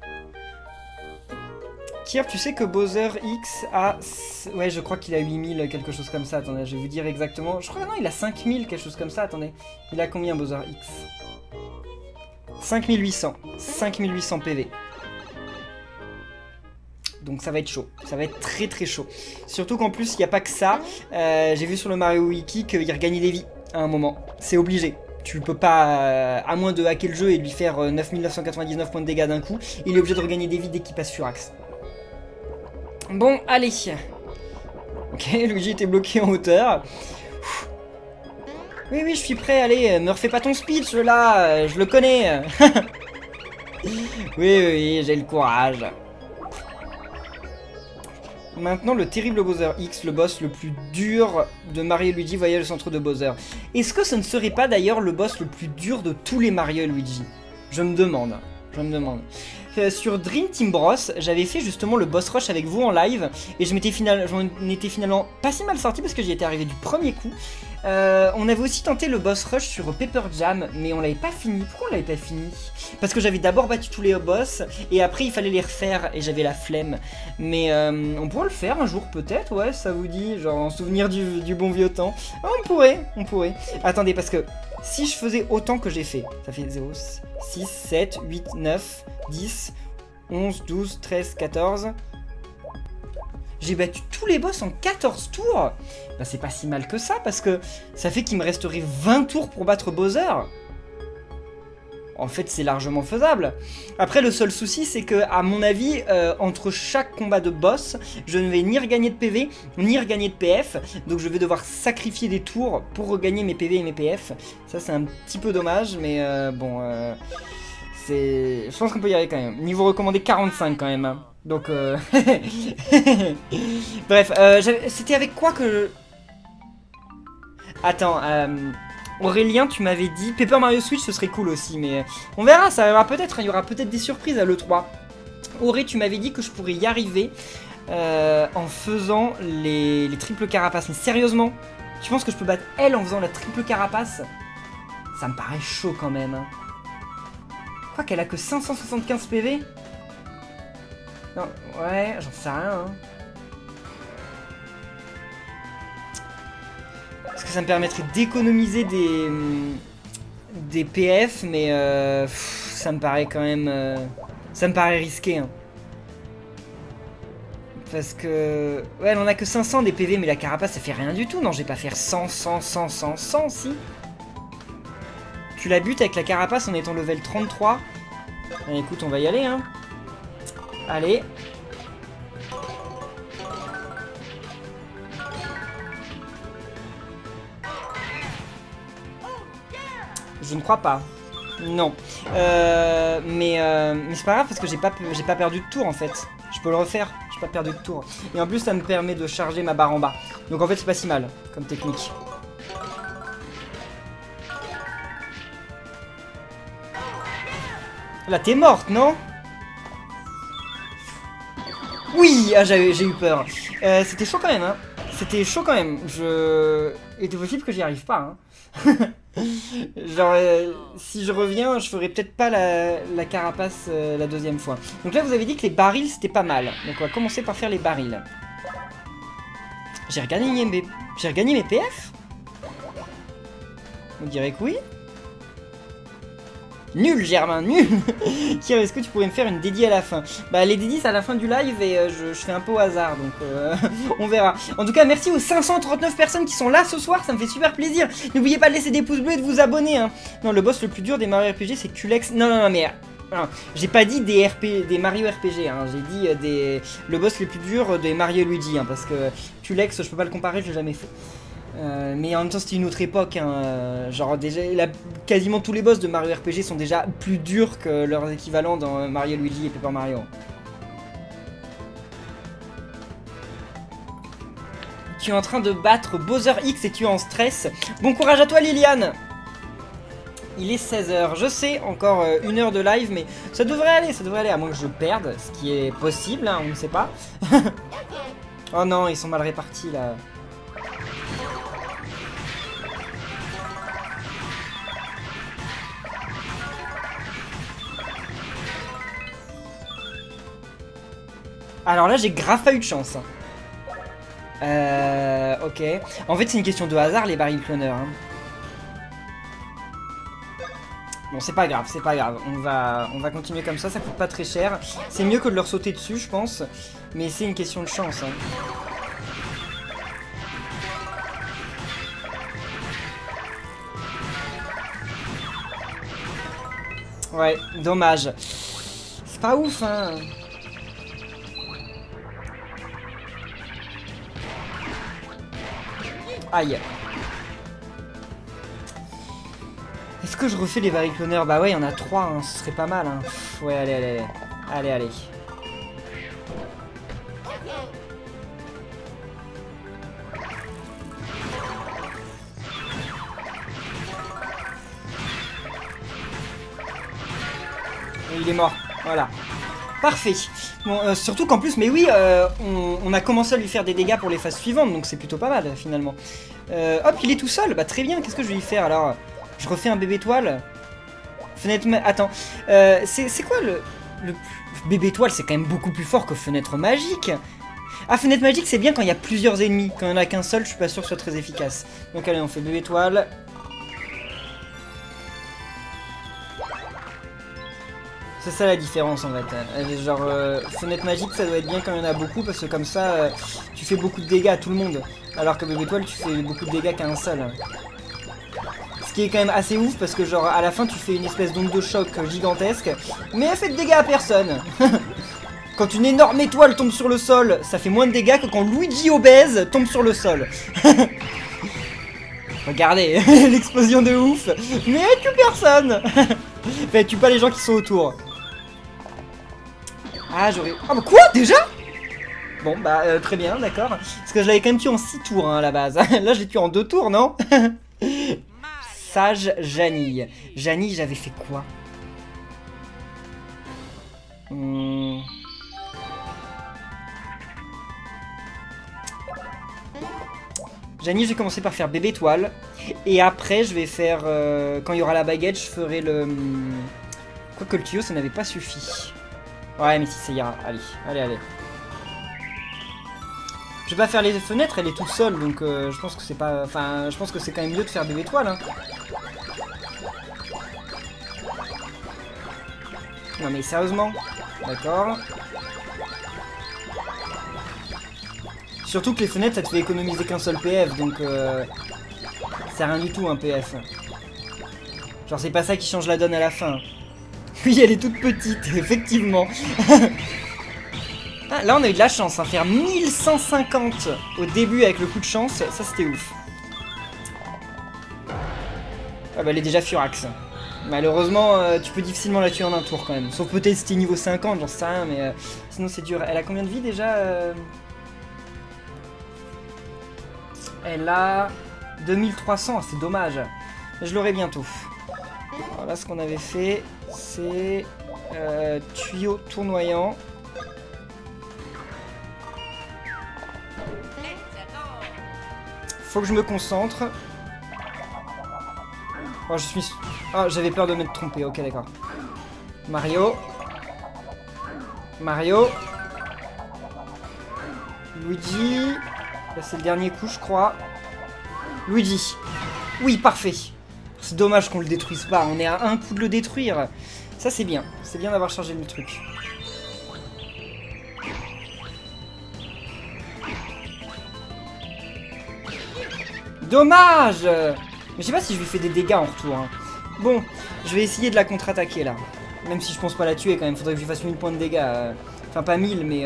Kier, tu sais que Bowser X a... Ouais, je crois qu'il a 8000, quelque chose comme ça. Attendez, je vais vous dire exactement. Je crois que non, il a 5000, quelque chose comme ça. Attendez, il a combien Bowser X? 5800 PV. Donc ça va être chaud, ça va être très très chaud. Surtout qu'en plus il n'y a pas que ça. J'ai vu sur le Mario Wiki qu'il regagnait des vies à un moment. C'est obligé. Tu peux pas, à moins de hacker le jeu et lui faire 9999 points de dégâts d'un coup, il est obligé de regagner des vies dès qu'il passe sur Axe. Bon, allez. Ok, Luigi était bloqué en hauteur. Oui, je suis prêt, allez, me refais pas ton speech là, je le connais. Oui, j'ai le courage. Maintenant, le terrible Bowser X, le boss le plus dur de Mario et Luigi Voyage au centre de Bowser. Est-ce que ce ne serait pas d'ailleurs le boss le plus dur de tous les Mario et Luigi? Je me demande. Sur Dream Team Bros, j'avais fait justement le boss rush avec vous en live et j'en étais finalement pas si mal sorti parce que j'y étais arrivé du premier coup. On avait aussi tenté le boss rush sur Pepper Jam, mais on l'avait pas fini. Pourquoi on l'avait pas fini? Parce que j'avais d'abord battu tous les boss, et après il fallait les refaire, et j'avais la flemme. Mais on pourrait le faire un jour peut-être, ouais, ça vous dit, genre en souvenir du bon vieux temps. Ah, on pourrait. Attendez, parce que si je faisais autant que j'ai fait, ça fait 0, 6, 7, 8, 9, 10, 11, 12, 13, 14... J'ai battu tous les boss en 14 tours. Bah c'est pas si mal que ça, parce que ça fait qu'il me resterait 20 tours pour battre Bowser. En fait, c'est largement faisable. Après, le seul souci, c'est que, à mon avis, entre chaque combat de boss, je ne vais ni regagner de PV, ni regagner de PF. Donc, je vais devoir sacrifier des tours pour regagner mes PV et mes PF. Ça, c'est un petit peu dommage, mais bon... Je pense qu'on peut y aller quand même. Niveau recommandé 45 quand même. Hein. Donc... Bref, c'était avec quoi que... Attends, Aurélien, tu m'avais dit... Paper Mario Switch, ce serait cool aussi, mais... On verra, ça va peut-être, il y aura peut-être des surprises à l'E3. Auré, tu m'avais dit que je pourrais y arriver en faisant les triples carapaces. Mais sérieusement, tu penses que je peux battre elle en faisant la triple carapace? Ça me paraît chaud quand même. Hein. Quoi qu'elle a que 575 PV? Non, ouais, j'en sais rien. Hein. Parce que ça me permettrait d'économiser des PF, mais ça me paraît quand même... ça me paraît risqué. Hein. Parce que... Ouais, elle en a que 500 des PV, mais la carapace, ça fait rien du tout. Non, je vais pas faire 100, 100, 100, 100, 100, si. Tu la butes avec la carapace en étant level 33. Allez, écoute, on va y aller, hein. Allez. Je ne crois pas. Non. Mais c'est pas grave parce que j'ai pas perdu de tour en fait. Je peux le refaire. J'ai pas perdu de tour. Et en plus, ça me permet de charger ma barre en bas. Donc en fait, c'est pas si mal comme technique. Là, t'es morte, non? Oui, ah, j'ai eu peur. C'était chaud quand même, hein. C'était chaud quand même. Il était possible que j'y arrive pas, hein. Genre, si je reviens, je ferai peut-être pas la carapace la deuxième fois. Donc là, vous avez dit que les barils, c'était pas mal. Donc on va commencer par faire les barils. J'ai regagné mes PF? On dirait que oui. Nul, Germain, nul. Tiens, est-ce que tu pourrais me faire une dédie à la fin? Bah, les dédis, c'est à la fin du live et je fais un peu au hasard, donc on verra. En tout cas, merci aux 539 personnes qui sont là ce soir, ça me fait super plaisir. N'oubliez pas de laisser des pouces bleus et de vous abonner. Hein. Non, le boss le plus dur des Mario RPG, c'est Culex. Non, mais... j'ai pas dit des Mario RPG, hein. J'ai dit le boss le plus dur des Mario et Luigi, hein, parce que Culex, je peux pas le comparer, je l'ai jamais fait. Mais en même temps c'était une autre époque, hein. Genre déjà quasiment tous les boss de Mario RPG sont déjà plus durs que leurs équivalents dans Mario, Luigi et Paper Mario. Tu es en train de battre Bowser X et tu es en stress. Bon courage à toi Liliane. Il est 16h, je sais, encore 1 heure de live, mais ça devrait aller, à moins que je perde, ce qui est possible, hein, on ne sait pas. Oh non, ils sont mal répartis là. Alors là, j'ai grave pas eu de chance. Ok. En fait, c'est une question de hasard, les barils cloneurs. Hein. Bon, c'est pas grave, On va continuer comme ça coûte pas très cher. C'est mieux que de leur sauter dessus, je pense. Mais c'est une question de chance. Hein. Ouais, dommage. C'est pas ouf, hein. Aïe. Est-ce que je refais les barils cloneurs? Bah ouais, il y en a 3, hein, ce serait pas mal. Hein. Ouais, allez. Allez. Il est mort, voilà. Parfait. Bon, surtout qu'en plus, mais oui, on a commencé à lui faire des dégâts pour les phases suivantes, donc c'est plutôt pas mal, finalement. Hop, il est tout seul. Bah, très bien, qu'est-ce que je vais y faire, alors? Je refais un bébé étoile. Fenêtre... Attends, c'est quoi le bébé étoile? C'est quand même beaucoup plus fort que fenêtre magique. Ah, fenêtre magique, c'est bien quand il y a plusieurs ennemis. Quand il n'y en a qu'un seul, je suis pas sûr que ce soit très efficace. Donc allez, on fait bébé étoile. C'est ça la différence en fait. Genre, fenêtre magique, ça doit être bien quand il y en a beaucoup, parce que comme ça, tu fais beaucoup de dégâts à tout le monde. Alors que bébé étoile, tu fais beaucoup de dégâts qu'à un seul. Ce qui est quand même assez ouf, parce que genre, à la fin, tu fais une espèce d'onde de choc gigantesque, mais elle fait de dégâts à personne. Quand une énorme étoile tombe sur le sol, ça fait moins de dégâts que quand Luigi obèse tombe sur le sol. Regardez, l'explosion de ouf, mais elle tue personne. Enfin, elle tue pas les gens qui sont autour. Ah, j'aurais... Ah bah quoi, déjà? Bon, bah, très bien, d'accord. Parce que je l'avais quand même tué en 6 tours, hein, à la base. Là, je l'ai tué en 2 tours, non? Sage Janille. Janille, j'avais fait quoi? Janille, j'ai commencé par faire bébé étoile. Et après, je vais faire... quand il y aura la baguette, je ferai le... Quoique le tuyau, ça n'avait pas suffi. Ouais, mais si, ça ira. Allez, allez, allez. Je vais pas faire les fenêtres, elle est toute seule, donc je pense que c'est pas... Enfin, je pense que c'est quand même mieux de faire bébé étoile, hein. Non mais sérieusement. D'accord. Surtout que les fenêtres, ça te fait économiser qu'un seul PF, donc c'est rien du tout un PF. Genre c'est pas ça qui change la donne à la fin. Oui, elle est toute petite, effectivement. Ah, là on a eu de la chance, hein. Faire 1150 au début avec le coup de chance, ça c'était ouf. Ah bah elle est déjà furax. Malheureusement, tu peux difficilement la tuer en un tour quand même. Sauf peut-être si t'es niveau 50, j'en sais rien, mais sinon c'est dur. Elle a combien de vie déjà Elle a 2300, c'est dommage. Je l'aurai bientôt. Alors là, ce qu'on avait fait, c'est tuyau tournoyant. Faut que je me concentre. Oh, je suis... Oh, j'avais peur de m'être trompé. Ok, d'accord. Mario. Mario. Luigi. Là, c'est le dernier coup, je crois. Luigi. Oui, parfait. C'est dommage qu'on le détruise pas. On est à un coup de le détruire. Ça, c'est bien. C'est bien d'avoir chargé le truc. Dommage. Mais je sais pas si je lui fais des dégâts en retour. Hein. Bon, je vais essayer de la contre-attaquer, là. Même si je pense pas la tuer, quand même. Faudrait que je lui fasse 1000 points de dégâts. Enfin, pas 1000, mais...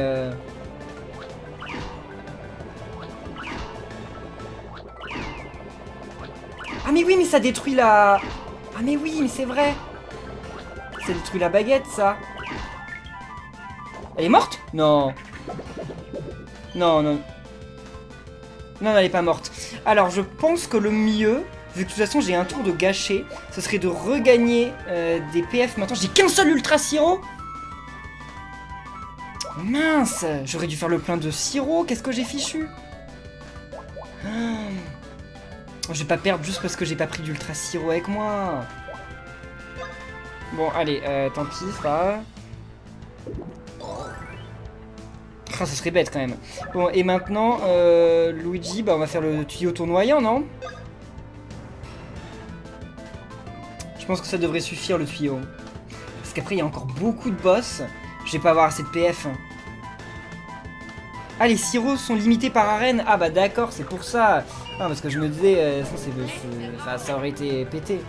Ah mais oui, mais ça détruit la... Ah mais oui, mais c'est vrai. Ça détruit la baguette, ça. Elle est morte? Non. Non, non. Non, elle est pas morte. Alors, je pense que le mieux, vu que de toute façon j'ai un tour de gâché, ce serait de regagner des PF. Maintenant, j'ai qu'un seul ultra sirop. Mince, j'aurais dû faire le plein de sirop. Qu'est-ce que j'ai fichu? Je vais pas perdre juste parce que j'ai pas pris d'ultra sirop avec moi. Bon, allez, tant pis, c'est pas... Ah, ça serait bête quand même. Bon, et maintenant, Luigi, bah on va faire le tuyau tournoyant, non? Je pense que ça devrait suffire, le tuyau. Parce qu'après, il y a encore beaucoup de boss. Je vais pas avoir assez de PF. Ah, les sirops sont limités par arène. Ah bah d'accord, c'est pour ça. Ah, parce que je me disais, enfin, ça aurait été pété.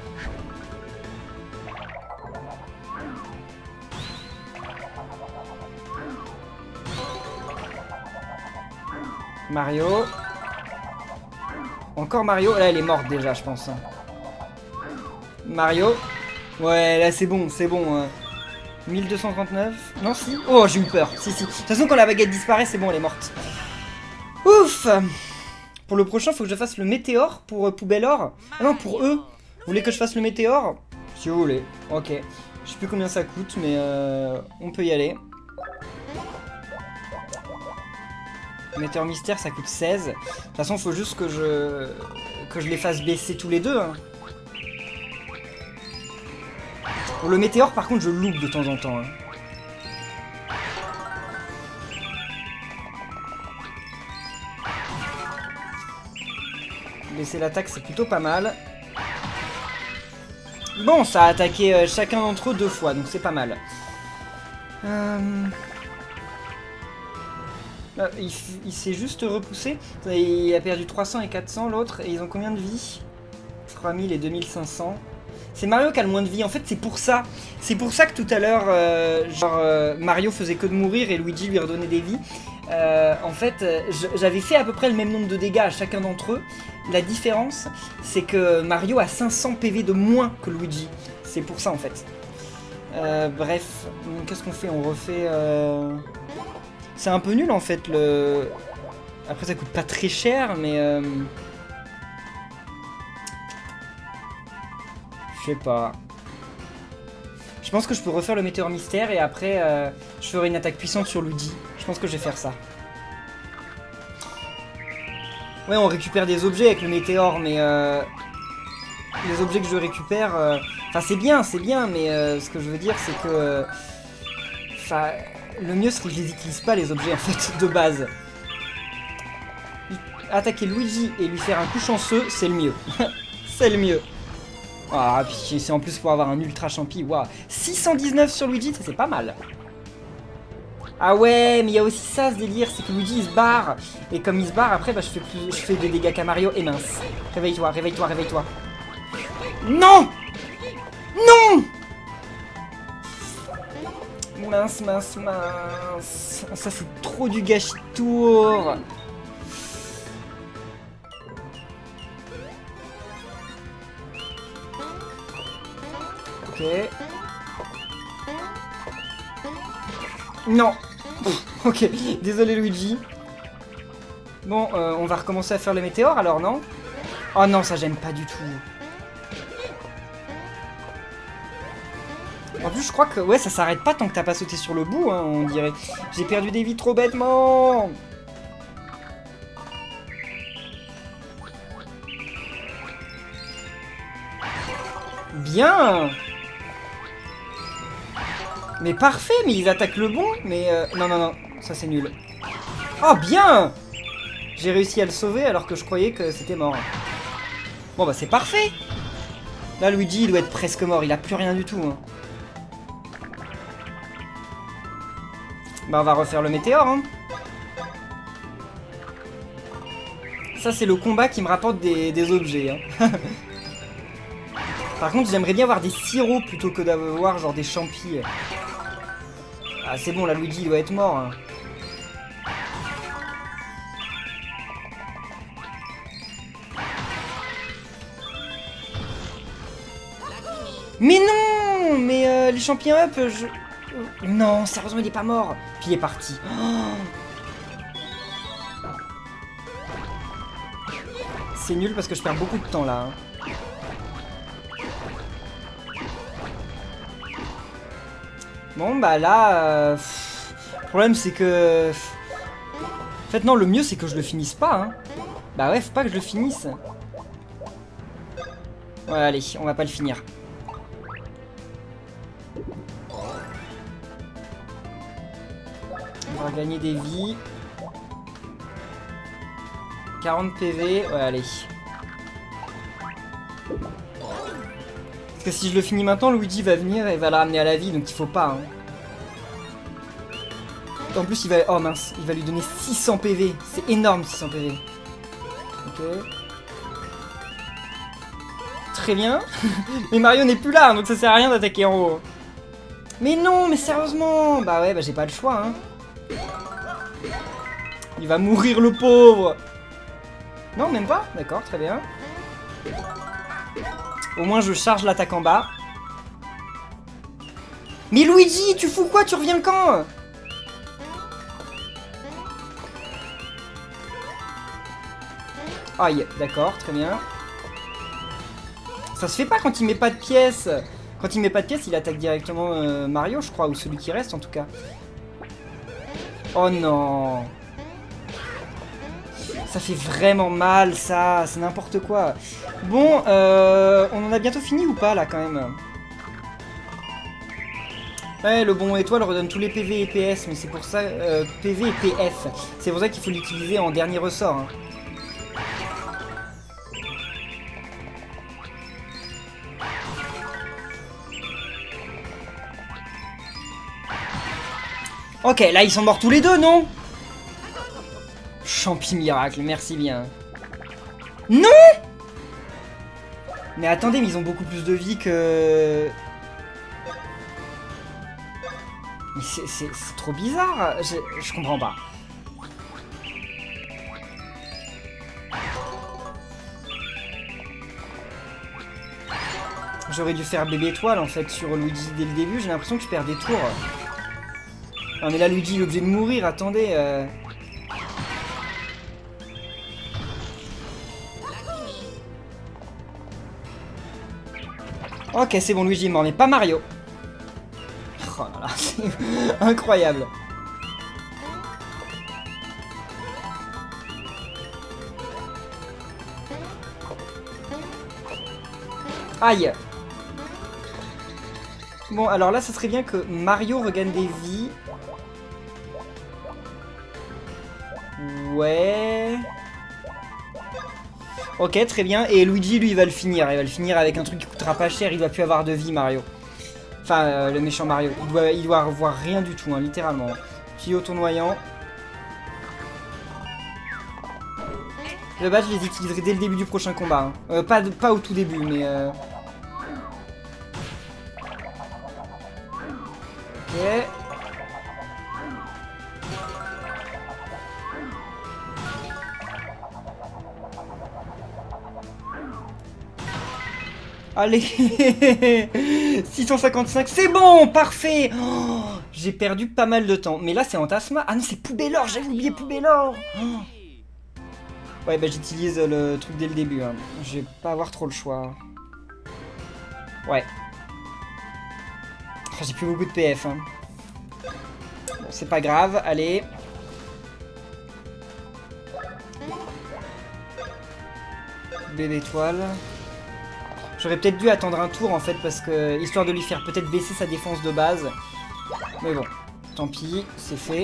Mario. Encore Mario. Là, elle est morte déjà, je pense. Mario. Ouais, là, c'est bon, c'est bon. 1239. Non, si. Oh, j'ai eu peur. Si, si. De toute façon, quand la baguette disparaît, c'est bon, elle est morte. Ouf. Pour le prochain, faut que je fasse le météore pour Poubellor. Ah non, pour eux. Vous voulez que je fasse le météore? Si vous voulez. Ok. Je sais plus combien ça coûte, mais on peut y aller. Météore mystère, ça coûte 16. De toute façon, faut juste que je les fasse baisser tous les deux. Hein. Pour le météore, par contre, je loupe de temps en temps. Hein. Baisser l'attaque, c'est plutôt pas mal. Bon, ça a attaqué chacun d'entre eux 2 fois, donc c'est pas mal. Il s'est juste repoussé. Il a perdu 300 et 400 l'autre. Et ils ont combien de vie? 3000 et 2500. C'est Mario qui a le moins de vie. En fait, c'est pour ça. C'est pour ça que tout à l'heure, Mario faisait que de mourir et Luigi lui redonnait des vies. En fait, j'avais fait à peu près le même nombre de dégâts à chacun d'entre eux. La différence, c'est que Mario a 500 PV de moins que Luigi. C'est pour ça, en fait. Bref, qu'est-ce qu'on fait? On refait... C'est un peu nul en fait le... Après ça coûte pas très cher mais... Je sais pas. Je pense que je peux refaire le météore mystère et après je ferai une attaque puissante sur Luigi. Je pense que je vais faire ça. Ouais, on récupère des objets avec le météore mais... Les objets que je récupère... Enfin c'est bien mais ce que je veux dire c'est que... Enfin... Le mieux serait que je les utilise pas les objets en fait de base. Attaquer Luigi et lui faire un coup chanceux, c'est le mieux. C'est le mieux. Ah, puis c'est en plus pour avoir un ultra champi. Waouh. 619 sur Luigi, ça c'est pas mal. Ah ouais, mais il y a aussi ça ce délire, c'est que Luigi il se barre. Et comme il se barre, après bah, je fais des dégâts qu'à Mario et mince. Réveille-toi, réveille-toi, réveille-toi. Non! Non! Mince, mince, mince. Ça, c'est trop du gâchis de tour. Ok. Non. Ok, désolé Luigi. Bon, on va recommencer à faire le météore alors, non? Oh non, ça j'aime pas du tout. En plus, je crois que ouais, ça s'arrête pas tant que t'as pas sauté sur le bout, hein, on dirait. J'ai perdu des vies trop bêtement. Bien. Mais parfait, mais ils attaquent le bon. Mais non, non, non, ça c'est nul. Oh, bien. J'ai réussi à le sauver alors que je croyais que c'était mort. Bon, bah c'est parfait. Là, Luigi, il doit être presque mort. Il a plus rien du tout. Hein. Bah on va refaire le météore hein. Ça c'est le combat qui me rapporte des objets hein. Par contre j'aimerais bien avoir des sirops plutôt que d'avoir genre des champis. Ah c'est bon là Luigi il doit être mort hein. Mais non. Mais les champions up je... Non, sérieusement, il est pas mort. Puis il est parti. Oh. C'est nul parce que je perds beaucoup de temps là. Hein. Bon, bah là... Le problème, c'est que... En fait, non, le mieux, c'est que je le finisse pas. Hein. Bah ouais, faut pas que je le finisse. Ouais, allez, on va pas le finir. On va gagner des vies. 40 PV, ouais allez. Parce que si je le finis maintenant, Luigi va venir et va la ramener à la vie, donc il faut pas. Hein. En plus il va... Oh mince, il va lui donner 600 PV. C'est énorme 600 PV. Ok. Très bien. Mais Mario n'est plus là, donc ça sert à rien d'attaquer en haut. Mais non, mais sérieusement. Bah ouais, bah j'ai pas le choix hein. Il va mourir le pauvre. Non, même pas. D'accord, très bien. Au moins je charge l'attaque en bas. Mais Luigi, tu fous quoi? Tu reviens quand? Aïe, d'accord, très bien. Ça se fait pas quand il met pas de pièces. Quand il met pas de pièces, il attaque directement Mario, je crois, ou celui qui reste en tout cas. Oh non. Ça fait vraiment mal, ça. C'est n'importe quoi. Bon, on en a bientôt fini ou pas, là, quand même? Ouais, le bon étoile redonne tous les PV et PS, mais c'est pour ça... PV et PF. C'est pour ça qu'il faut l'utiliser en dernier ressort. Hein. Ok, là, ils sont morts tous les deux, non? Champi miracle, merci bien. Non! Mais attendez, mais ils ont beaucoup plus de vie que... Mais c'est trop bizarre, je comprends pas. J'aurais dû faire bébé étoile en fait sur Luigi dès le début, j'ai l'impression que je perds des tours. Non mais là Luigi il est obligé de mourir, attendez. Ok c'est bon Luigi est mort, mais pas Mario. Oh là là, c'est incroyable. Aïe. Bon, alors là, ça serait bien que Mario regagne des vies. Ouais. Ok, très bien. Et Luigi, lui, il va le finir. Il va le finir avec un truc qui coûtera pas cher. Il va plus avoir de vie, Mario. Enfin, le méchant Mario. Il doit avoir rien du tout, hein, littéralement. Tuyau tournoyant. Le badge, je les utiliserai dès le début du prochain combat. Hein. Pas au tout début, mais... Ok. Allez 655, c'est bon, parfait. Oh, j'ai perdu pas mal de temps. Mais là, c'est Entasma. Ah non, c'est Poubellor, j'avais oublié Poubellor. Oh. Ouais, bah j'utilise le truc dès le début. Hein. Je vais pas avoir trop le choix. Ouais. Enfin, j'ai plus beaucoup de PF. Hein. Bon, c'est pas grave, allez. Bébé étoile. J'aurais peut-être dû attendre un tour en fait parce que histoire de lui faire peut-être baisser sa défense de base. Mais bon, tant pis, c'est fait.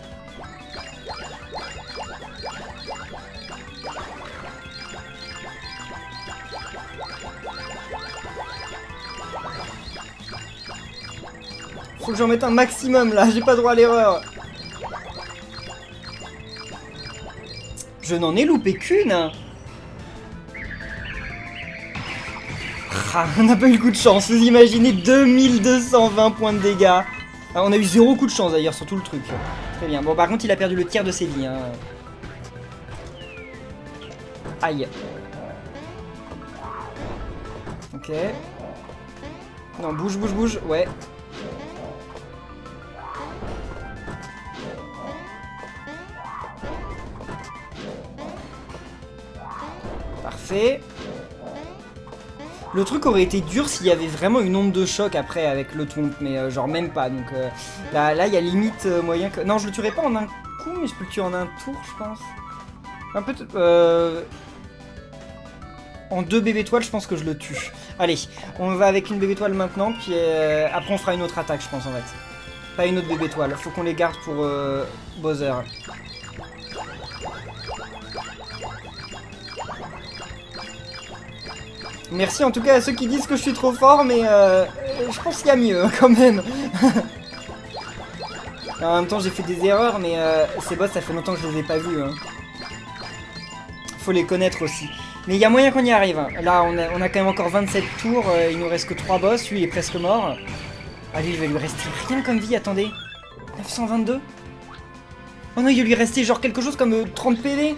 Faut que j'en mette un maximum là, j'ai pas droit à l'erreur. Je n'en ai loupé qu'une. Ah, on n'a pas eu le coup de chance, vous imaginez 2220 points de dégâts. Ah, on a eu 0 coup de chance d'ailleurs sur tout le truc. Très bien, bon par contre il a perdu le tiers de ses vies. Hein. Aïe. Ok. Non, bouge, bouge, bouge, ouais. Parfait. Le truc aurait été dur s'il y avait vraiment une onde de choc après avec le Twomp, mais genre même pas. Donc là, il y a limite moyen que... Non, je le tuerai pas en un coup, mais je peux le tuer en un tour, je pense. Un peu... En 2 bébés étoiles, je pense que je le tue. Allez, on va avec une bébé étoile maintenant, puis après on fera une autre attaque, je pense en fait. Pas une autre bébé étoile, faut qu'on les garde pour Bowser. Merci en tout cas à ceux qui disent que je suis trop fort, mais je pense qu'il y a mieux quand même. En même temps j'ai fait des erreurs, mais ces boss ça fait longtemps que je les ai pas vus. Hein. Faut les connaître aussi. Mais il y a moyen qu'on y arrive. Hein. Là on a quand même encore 27 tours, il nous reste que 3 boss, lui il est presque mort. Ah lui il va lui rester rien comme vie, attendez. 922. Oh non il va lui rester genre quelque chose comme 30 PV.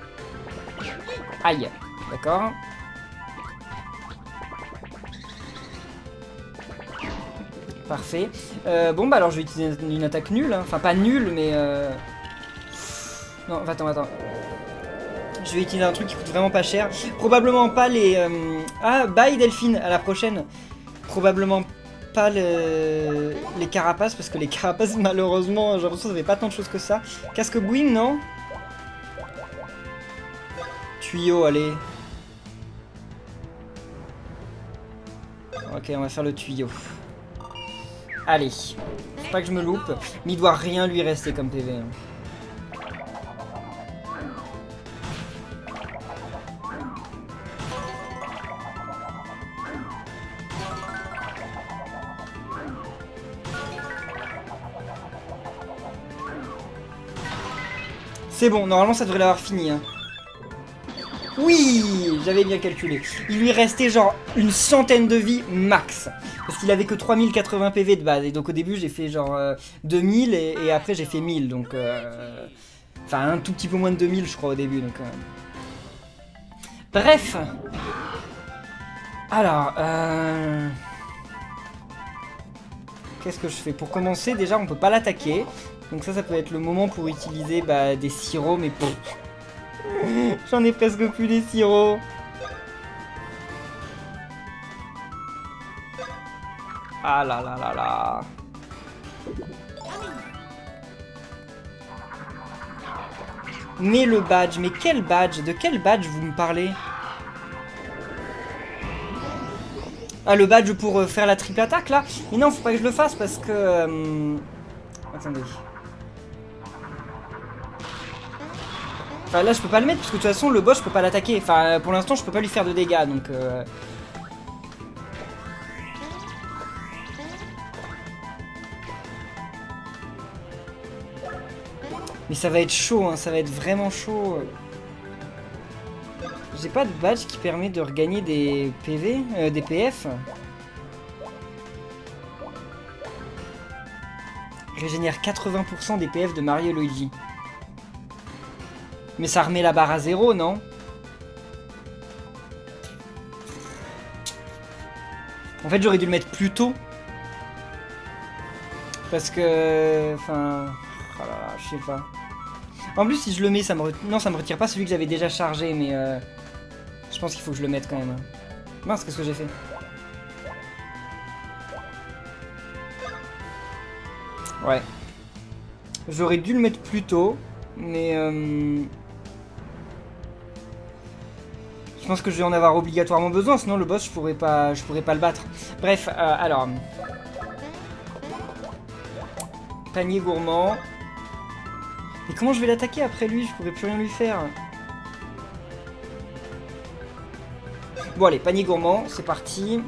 Aïe, d'accord. Parfait. Bon bah alors je vais utiliser une attaque nulle. Hein. Enfin pas nulle mais... Non, attends. Je vais utiliser un truc qui coûte vraiment pas cher. Probablement pas les... Ah, bye Delphine, à la prochaine. Probablement pas les carapaces, parce que les carapaces malheureusement, j'ai l'impression que ça fait pas tant de choses que ça. Casque Bouine, non? tuyau, allez. Ok, on va faire le tuyau. Allez. Faut pas que je me loupe. Mais il doit rien lui rester comme PV. Hein. C'est bon, normalement ça devrait l'avoir fini. Hein. Oui, j'avais bien calculé. Il lui restait genre une centaine de vies max. Parce qu'il avait que 3080 PV de base. Et donc au début j'ai fait genre 2000 et après j'ai fait 1000. Donc enfin un tout petit peu moins de 2000 je crois au début. Donc bref. Alors qu'est-ce que je fais? Pour commencer déjà on peut pas l'attaquer. Donc ça peut être le moment pour utiliser des sirops, mais pour... J'en ai presque plus des sirops. Ah là là là là. Mais le badge, mais quel badge? De quel badge vous me parlez? Ah, le badge pour faire la triple attaque là? Mais non, faut pas que je le fasse parce que... Attendez. Enfin là je peux pas le mettre parce que de toute façon le boss je peux pas l'attaquer. Enfin pour l'instant je peux pas lui faire de dégâts donc Mais ça va être chaud hein, ça va être vraiment chaud. J'ai pas de badge qui permet de regagner des PV, des PF. Régénère 80% des PF de Mario et Luigi. Mais ça remet la barre à 0, non? En fait, j'aurais dû le mettre plus tôt. Parce que... Enfin... Oh là là, je sais pas. En plus, si je le mets, ça me... Non, ça me retire pas celui que j'avais déjà chargé, mais... Je pense qu'il faut que je le mette quand même. Mince, qu'est-ce que j'ai fait? Ouais. J'aurais dû le mettre plus tôt, mais... Je pense que je vais en avoir obligatoirement besoin, sinon le boss je pourrais pas le battre. Bref, alors... Panier gourmand. Mais comment je vais l'attaquer après lui? Je pourrais plus rien lui faire. Bon allez, panier gourmand, c'est parti.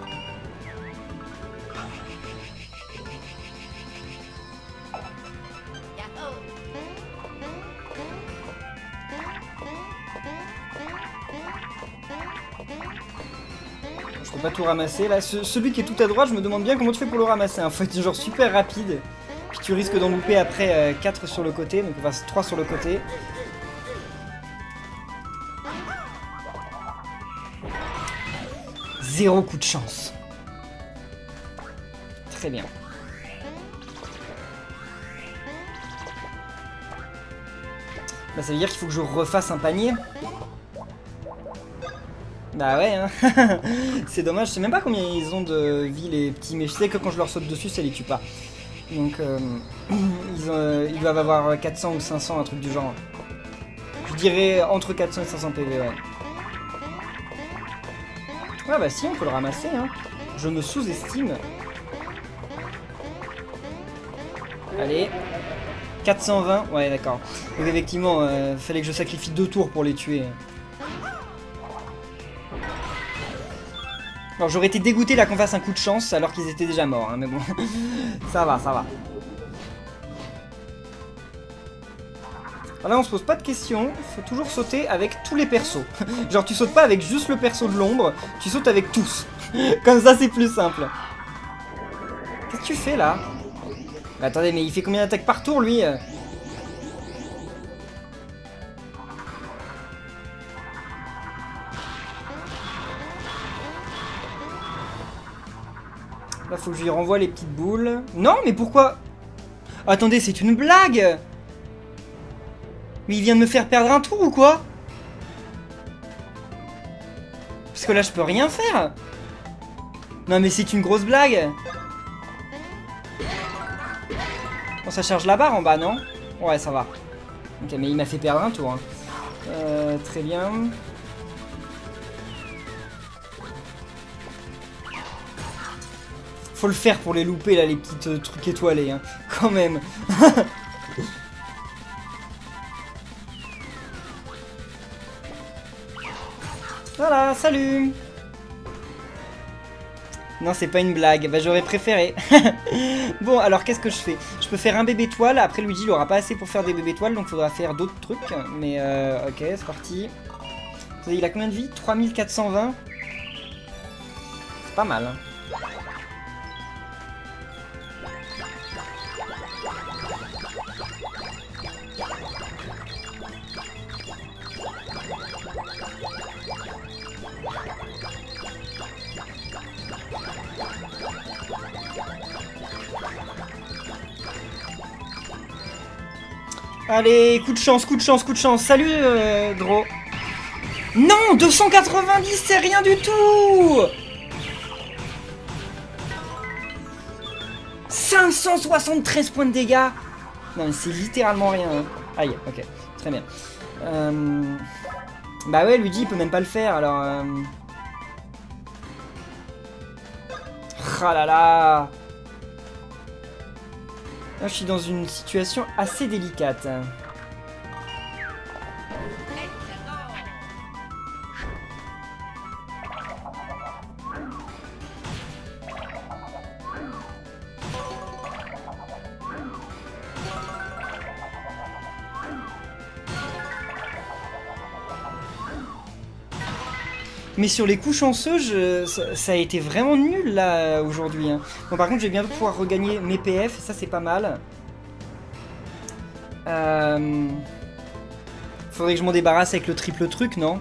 Je peux pas tout ramasser là. Celui qui est tout à droite, je me demande bien comment tu fais pour le ramasser. Hein. Faut être genre super rapide. Puis tu risques d'en louper après 4 sur le côté. Donc enfin 3 sur le côté. Zéro coup de chance. Très bien. Bah ça veut dire qu'il faut que je refasse un panier. Bah ouais, hein. C'est dommage, je sais même pas combien ils ont de vie les petits, mais je sais que quand je leur saute dessus, ça les tue pas. Donc ils doivent avoir 400 ou 500, un truc du genre. Je dirais entre 400 et 500 PV, ouais. Ah bah si, on peut le ramasser, hein. Je me sous-estime. Allez. 420, ouais d'accord. Donc effectivement, fallait que je sacrifie 2 tours pour les tuer. Alors j'aurais été dégoûté là qu'on fasse un coup de chance alors qu'ils étaient déjà morts, hein, mais bon, ça va, ça va. Alors là on se pose pas de questions, faut toujours sauter avec tous les persos. Genre tu sautes pas avec juste le perso de l'ombre, tu sautes avec tous. Comme ça c'est plus simple. Qu'est-ce que tu fais là? Bah, attendez, mais il fait combien d'attaques par tour lui? Là, faut que je lui renvoie les petites boules. Non, mais pourquoi? Attendez, c'est une blague! Mais il vient de me faire perdre un tour ou quoi? Parce que là, je peux rien faire. Non, mais c'est une grosse blague. Bon, ça charge la barre en bas, non? Ouais, ça va. Ok, mais il m'a fait perdre un tour. Hein. Très bien. Faut le faire pour les louper là, les petites trucs étoilés, hein. Quand même. Voilà, salut. Non, c'est pas une blague. Bah, j'aurais préféré. Bon, alors qu'est-ce que je fais? Je peux faire un bébé toile. Après, Luigi, il aura pas assez pour faire des bébés toiles, donc faudra faire d'autres trucs. Mais ok, c'est parti. Il a combien de vie? 3420. C'est pas mal, hein. Allez, coup de chance, coup de chance, coup de chance. Salut, Dro. Non, 290, c'est rien du tout. 573 points de dégâts. Non, mais c'est littéralement rien. Hein. Aïe, ok, très bien. Bah ouais, Luigi, il peut même pas le faire, alors... Ah là là. Là, je suis dans une situation assez délicate. Mais sur les coups chanceux, ça a été vraiment nul là aujourd'hui. Hein. Bon, par contre, je vais bientôt pouvoir regagner mes PF, et ça c'est pas mal. Faudrait que je m'en débarrasse avec le triple truc, non?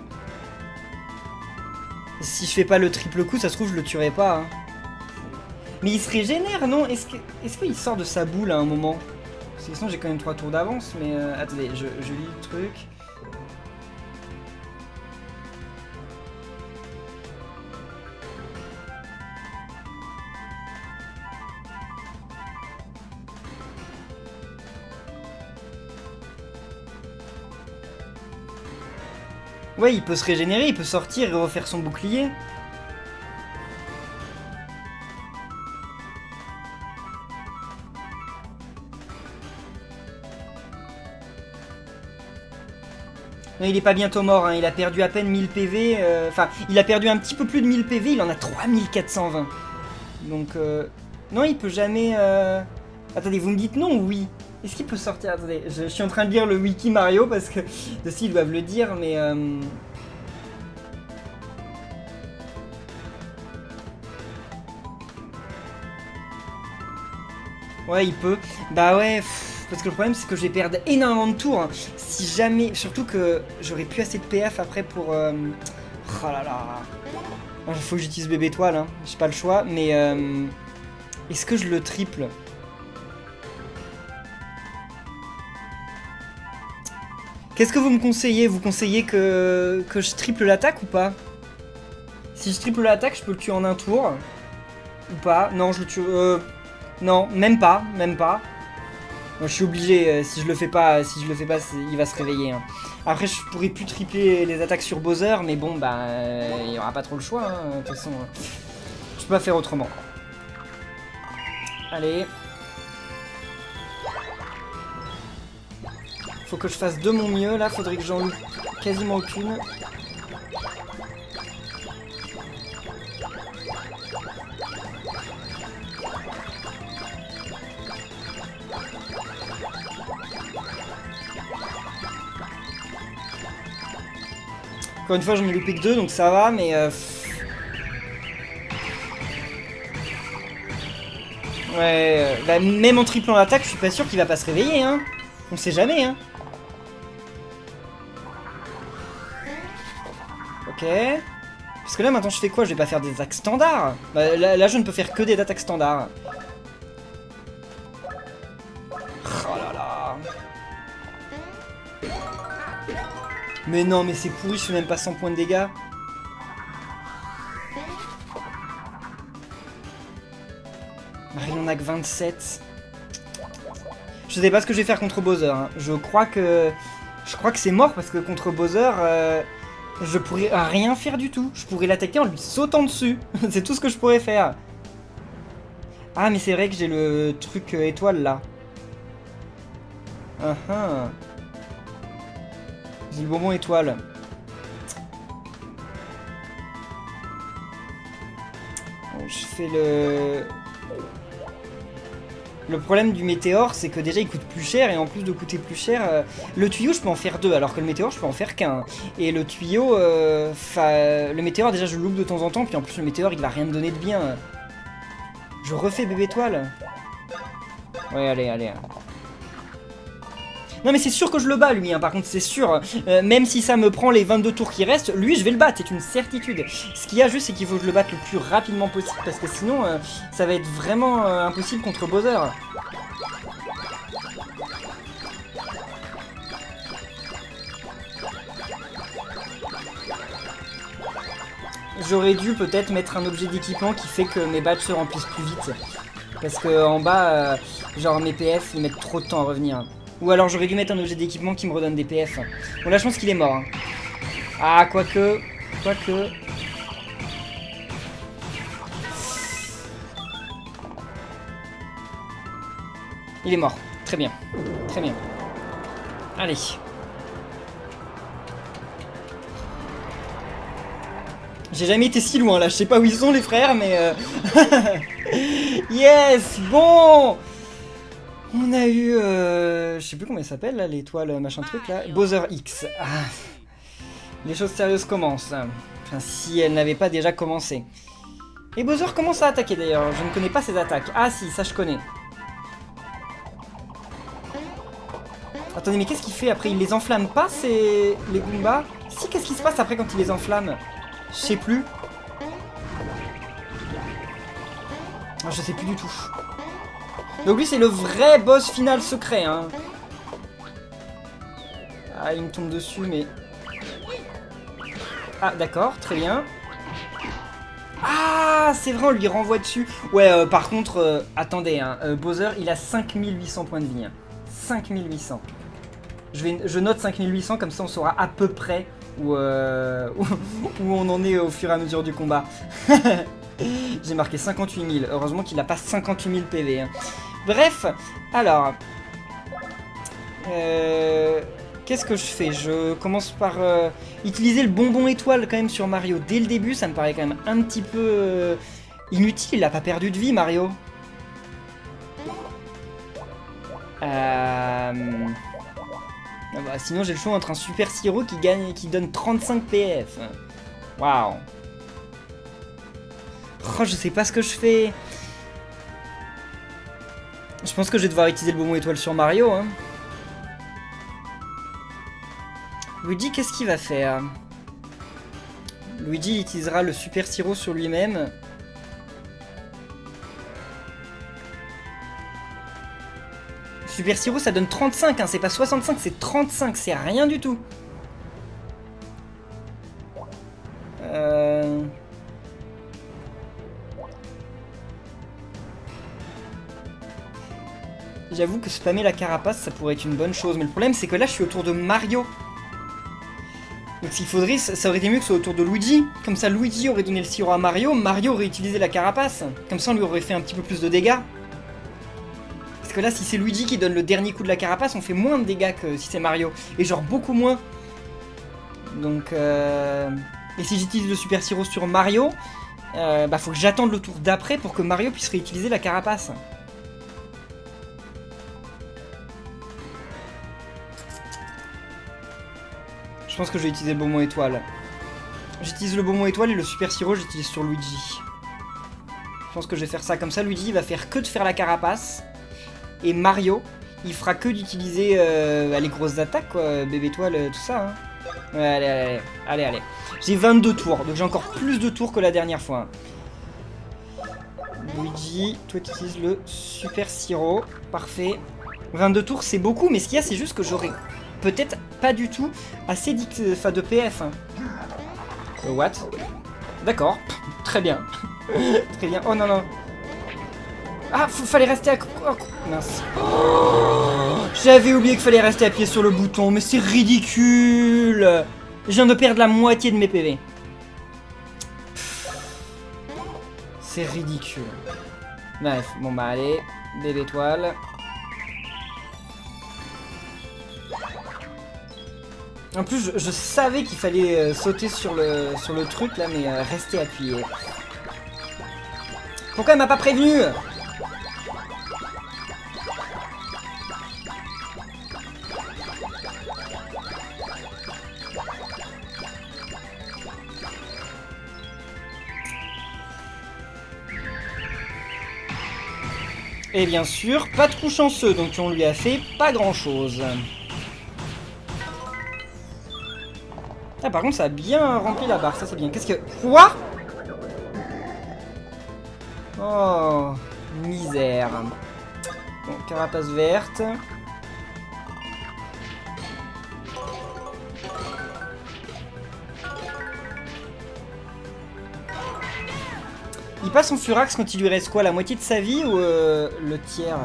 Si je fais pas le triple coup, ça se trouve, je le tuerai pas. Hein. Mais il se régénère, non? Est-ce qu'il sort de sa boule à un moment? Parce que sinon, j'ai quand même 3 tours d'avance, mais attendez, je lis le truc. Ouais, il peut se régénérer, il peut sortir et refaire son bouclier. Non, il est pas bientôt mort, hein. Il a perdu à peine 1000 PV. Enfin, il a perdu un petit peu plus de 1000 PV, il en a 3420. Donc, non, il peut jamais... Attendez, vous me dites non ou oui? Est-ce qu'il peut sortir? Attendez, je suis en train de lire le wiki Mario parce que aussi ils doivent le dire, mais ouais, il peut. Bah ouais, parce que le problème c'est que je vais perdre énormément de tours. Hein. Si jamais, surtout que j'aurais plus assez de PF après pour. Oh là là. Il faut que j'utilise bébé étoile, hein. J'ai pas le choix, mais est-ce que je le triple? Qu'est-ce que vous me conseillez? Vous conseillez que je triple l'attaque ou pas? Si je triple l'attaque, je peux le tuer en un tour. Ou pas? Non, je le tue... non, même pas, même pas. Moi, je suis obligé, si je le fais pas, il va se réveiller. Hein. Après, je pourrais plus tripler les attaques sur Bowser, mais bon, bah, il y aura pas trop le choix, hein, de toute façon. Je peux pas faire autrement. Allez. Faut que je fasse de mon mieux, là, faudrait que j'en loupe quasiment aucune. Encore une fois, j'en ai loupé que 2, donc ça va, mais... ouais, bah, même en triplant l'attaque, je suis pas sûr qu'il va pas se réveiller, hein. On sait jamais, hein. Ok. Parce que là, maintenant, je fais quoi? Je vais pas faire des attaques standards. Bah, là, je ne peux faire que des attaques standards. Oh là là. Mais non, mais c'est pourri, je fais même pas 100 points de dégâts. Il en a que 27. Je sais pas ce que je vais faire contre Bowser. Hein. Je crois que Je crois que c'est mort parce que contre Bowser, je pourrais rien faire du tout. Je pourrais l'attaquer en lui sautant dessus. C'est tout ce que je pourrais faire. Ah, mais c'est vrai que j'ai le truc étoile là. J'ai le bonbon étoile. Je fais le... Le problème du météore, c'est que déjà il coûte plus cher, et en plus de coûter plus cher, le tuyau je peux en faire 2, alors que le météore je peux en faire qu'un. Et le tuyau, le météore déjà je le loupe de temps en temps, puis en plus le météore il va rien me donner de bien. Je refais bébé étoile. Ouais, allez. Non mais c'est sûr que je le bats lui, hein, par contre c'est sûr. Même si ça me prend les 22 tours qui restent, lui je vais le battre, c'est une certitude. Ce qu'il y a juste c'est qu'il faut que je le batte le plus rapidement possible, parce que sinon ça va être vraiment impossible contre Bowser. J'aurais dû peut-être mettre un objet d'équipement qui fait que mes badges se remplissent plus vite. Parce que en bas, genre mes PF ils mettent trop de temps à revenir. Ou alors j'aurais dû mettre un objet d'équipement qui me redonne des PF. Bon là je pense qu'il est mort. Hein. Ah quoique. Il est mort. Très bien. Allez. J'ai jamais été si loin là, je sais pas où ils sont les frères mais... Yes. Bon. On a eu, je sais plus comment elle s'appelle là, l'étoile machin truc là, Bowser X. Ah. Les choses sérieuses commencent. Enfin, si elles n'avaient pas déjà commencé. Et Bowser commence à attaquer d'ailleurs, je ne connais pas ses attaques. Ah si, ça je connais. Attendez, mais qu'est-ce qu'il fait après? Il les enflamme pas, les Goombas? Si, qu'est-ce qui se passe après quand il les enflamme? Je sais plus. Ah, je sais plus du tout. Donc lui c'est le vrai boss final secret hein. Ah il me tombe dessus mais... Ah d'accord, très bien. Ah c'est vrai on lui renvoie dessus. Ouais par contre, attendez hein, Bowser il a 5800 points de vie hein. 5800. Je note 5800 comme ça on saura à peu près où on en est au fur et à mesure du combat. J'ai marqué 58 000, heureusement qu'il n'a pas 58 000 PV hein. Bref, alors, qu'est-ce que je fais? Je commence par utiliser le bonbon étoile quand même sur Mario dès le début, ça me paraît quand même un petit peu inutile, il a pas perdu de vie Mario. Ah bah, sinon j'ai le choix entre un super sirop qui donne 35 PF. Waouh. Oh, je sais pas ce que je fais. Je pense que je vais devoir utiliser le bonbon étoile sur Mario. Hein. Luigi, qu'est-ce qu'il va faire? Luigi utilisera le super sirop sur lui-même. Super sirop, ça donne 35, hein, c'est pas 65, c'est 35, c'est rien du tout. J'avoue que spammer la carapace, ça pourrait être une bonne chose. Mais le problème, c'est que là, je suis autour de Mario. Donc s'il faudrait, ça aurait été mieux que ce soit autour de Luigi. Comme ça, Luigi aurait donné le sirop à Mario. Mario aurait utilisé la carapace. Comme ça, on lui aurait fait un petit peu plus de dégâts. Parce que là, si c'est Luigi qui donne le dernier coup de la carapace, on fait moins de dégâts que si c'est Mario. Et genre beaucoup moins. Donc, et si j'utilise le super sirop sur Mario, bah faut que j'attende le tour d'après pour que Mario puisse réutiliser la carapace. Je pense que je vais utiliser le bonbon étoile. J'utilise le bonbon étoile et le super sirop, j'utilise sur Luigi. Je pense que je vais faire ça comme ça. Luigi, il va faire que de faire la carapace. Et Mario, il fera que d'utiliser les grosses attaques, quoi. Bébé étoile, tout ça. Hein. Ouais, allez. J'ai 22 tours, donc j'ai encore plus de tours que la dernière fois. Luigi, toi tu utilises le super sirop. Parfait. 22 tours, c'est beaucoup, mais ce qu'il y a, c'est juste que j'aurai peut-être pas du tout assez de PF. Hein. What? D'accord, très bien. Très bien. Oh non. Ah, fallait rester à... Oh, mince. Oh, j'avais oublié qu'il fallait rester appuyé sur le bouton, mais c'est ridicule. Je viens de perdre la moitié de mes PV. C'est ridicule. Bref, bon bah allez, bébé étoile. En plus, je savais qu'il fallait sauter sur le truc là, mais rester appuyé. Pourquoi elle m'a pas prévenu? Et bien sûr, pas de coup chanceux, donc on lui a fait pas grand chose. Ah, par contre, ça a bien rempli la barre, ça c'est bien. Qu'est-ce que... Quoi? Oh, misère. Bon, carapace verte. Il passe en furax quand il lui reste quoi? La moitié de sa vie ou le tiers?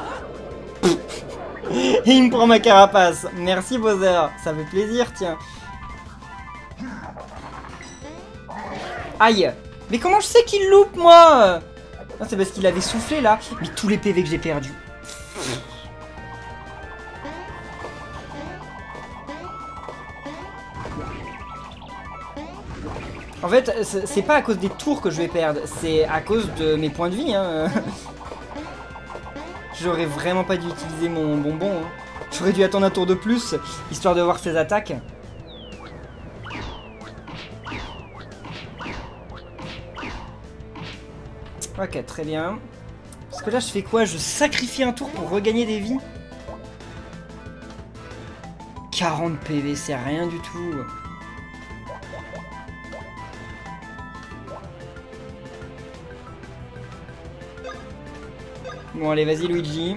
Et il me prend ma carapace. Merci Bowser, ça fait plaisir, tiens. Aïe. Mais comment je sais qu'il loupe, moi? Ah, c'est parce qu'il avait soufflé, là. Mais tous les PV que j'ai perdus. En fait, c'est pas à cause des tours que je vais perdre. C'est à cause de mes points de vie, hein. J'aurais vraiment pas dû utiliser mon bonbon, hein. J'aurais dû attendre un tour de plus, histoire de voir ses attaques. Ok, très bien. Parce que là, je fais quoi? Je sacrifie un tour pour regagner des vies? 40 PV, c'est rien du tout. Bon, allez, vas-y, Luigi.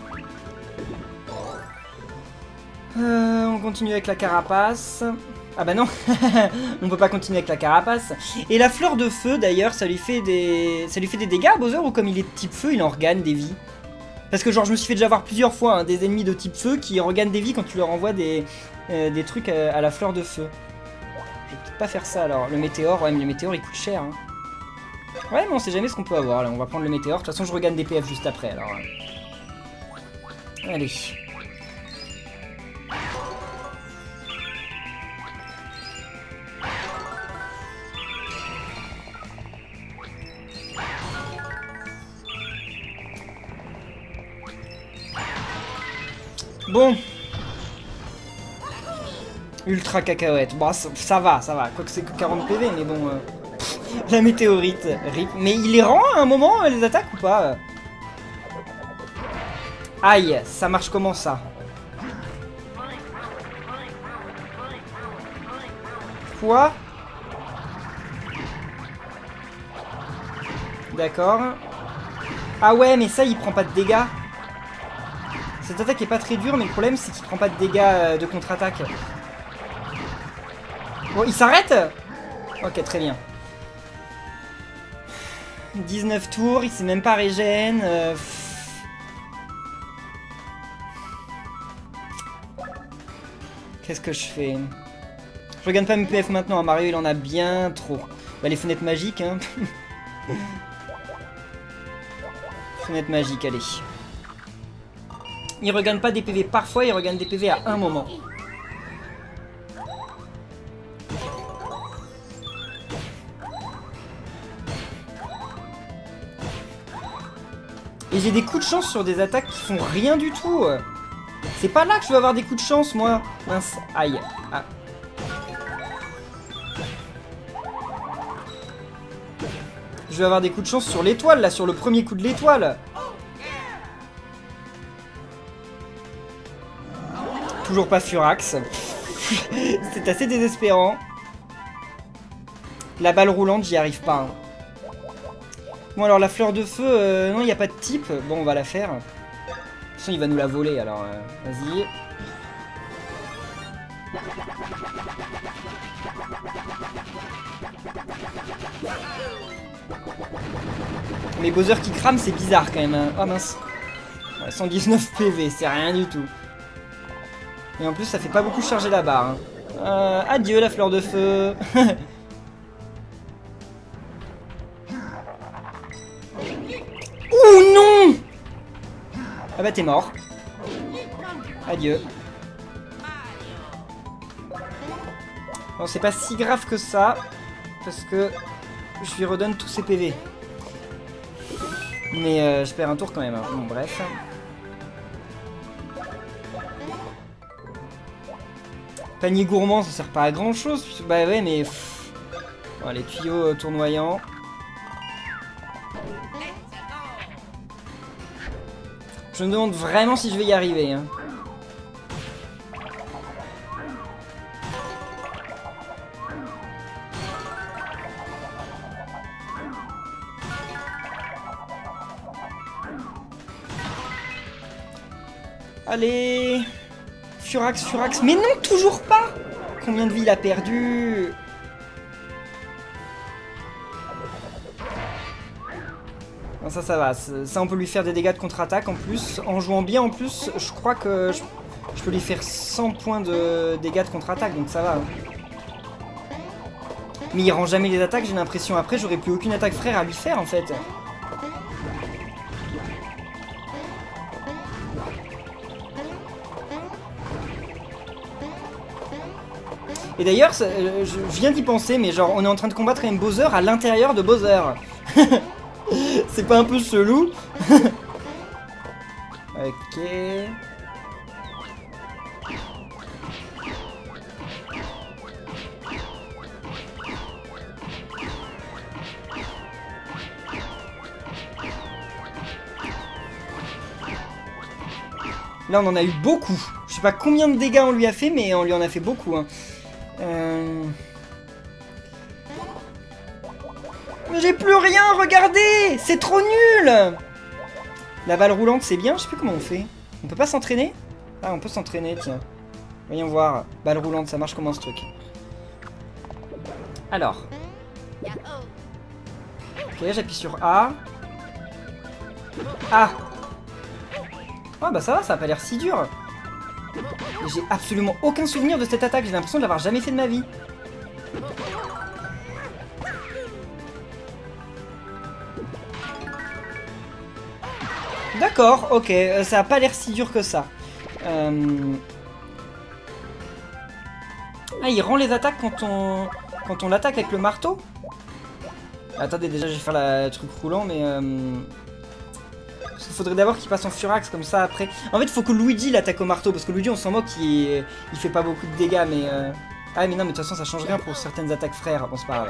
On continue avec la carapace. Ah bah non, on peut pas continuer avec la carapace. Et la fleur de feu, d'ailleurs, ça lui fait des dégâts à Bowser, ou comme il est de type feu, il en regagne des vies? Parce que genre, je me suis fait déjà voir plusieurs fois, hein, des ennemis de type feu qui regagnent des vies quand tu leur envoies des trucs à la fleur de feu. Je vais peut-être pas faire ça, alors. Le météore, ouais, mais le météore, il coûte cher, hein. Ouais, mais on sait jamais ce qu'on peut avoir, là. On va prendre le météore. De toute façon, je regagne des PF juste après, alors. Allez. Bon. Ultra cacahuète. Bon, ça va, ça va. Quoique c'est que 40 PV, mais bon... La météorite, rip. Mais il les rend à un moment, les attaques, ou pas? Aïe, ça marche comment, ça? Quoi? D'accord. Ah ouais, mais ça, il prend pas de dégâts. Cette attaque est pas très dure, mais le problème, c'est qu'il prend pas de dégâts de contre-attaque. Bon, il s'arrête? Ok, très bien. 19 tours, il s'est même pas régène. Qu'est-ce que je fais? Je regarde pas mes PF maintenant, hein. Mario il en a bien trop. Bah, les fenêtres magiques, hein. Fenêtre magique, allez. Il regagne pas des PV parfois, il regagne des PV à un moment. Et j'ai des coups de chance sur des attaques qui font rien du tout. C'est pas là que je veux avoir des coups de chance, moi. Mince, aïe. Ah. Je vais avoir des coups de chance sur l'étoile, là, sur le premier coup de l'étoile. Toujours pas Furax. C'est assez désespérant. La balle roulante, j'y arrive pas. Hein. Bon, alors la fleur de feu, non, il n'y a pas de type. Bon, on va la faire. De toute façon, il va nous la voler, alors vas-y. Mais Bowser qui crame, c'est bizarre quand même. Hein. Oh mince. Ouais, 119 PV, c'est rien du tout. Et en plus, ça fait pas beaucoup charger la barre. Hein. Adieu la fleur de feu. Oh non! Ah bah t'es mort. Adieu. Bon, c'est pas si grave que ça. Parce que je lui redonne tous ses PV. Mais je perds un tour quand même. Hein. Bon, bref. Panier gourmand, ça sert pas à grand chose. Bah ouais, mais... Bon, les tuyaux tournoyants. Je me demande vraiment si je vais y arriver. Hein. Allez, Furax, Furax. Mais non, toujours pas. Combien de vie il a perdu? Non, ça va. Ça, on peut lui faire des dégâts de contre-attaque en plus. En jouant bien en plus, je crois que je peux lui faire 100 points de dégâts de contre-attaque. Donc ça va. Mais il rend jamais les attaques, j'ai l'impression. Après, j'aurais plus aucune attaque frère à lui faire en fait. Et d'ailleurs, je viens d'y penser, mais genre, on est en train de combattre un Bowser à l'intérieur de Bowser. C'est pas un peu chelou? Ok. Là, on en a eu beaucoup. Je sais pas combien de dégâts on lui a fait, mais on lui en a fait beaucoup. Hein. Mais j'ai plus rien, regardez! C'est trop nul! La balle roulante, c'est bien, je sais plus comment on fait. On peut pas s'entraîner? Ah, on peut s'entraîner, tiens. Voyons voir. Balle roulante, ça marche comment ce truc? Alors. Ok, j'appuie sur A. A. Oh bah ça va, ça a pas l'air si dur. J'ai absolument aucun souvenir de cette attaque, j'ai l'impression de l'avoir jamais fait de ma vie. D'accord, ok, ça a pas l'air si dur que ça. Ah, il rend les attaques quand on l'attaque avec le marteau? Attendez, déjà je vais faire le truc roulant, mais... Parce qu'il faudrait d'abord qu'il passe en Furax, comme ça après... En fait, il faut que Luigi l'attaque au marteau, parce que Luigi, on s'en moque, il fait pas beaucoup de dégâts, mais... Ah, mais non, mais de toute façon, ça change rien pour certaines attaques frères. Bon, c'est pas grave.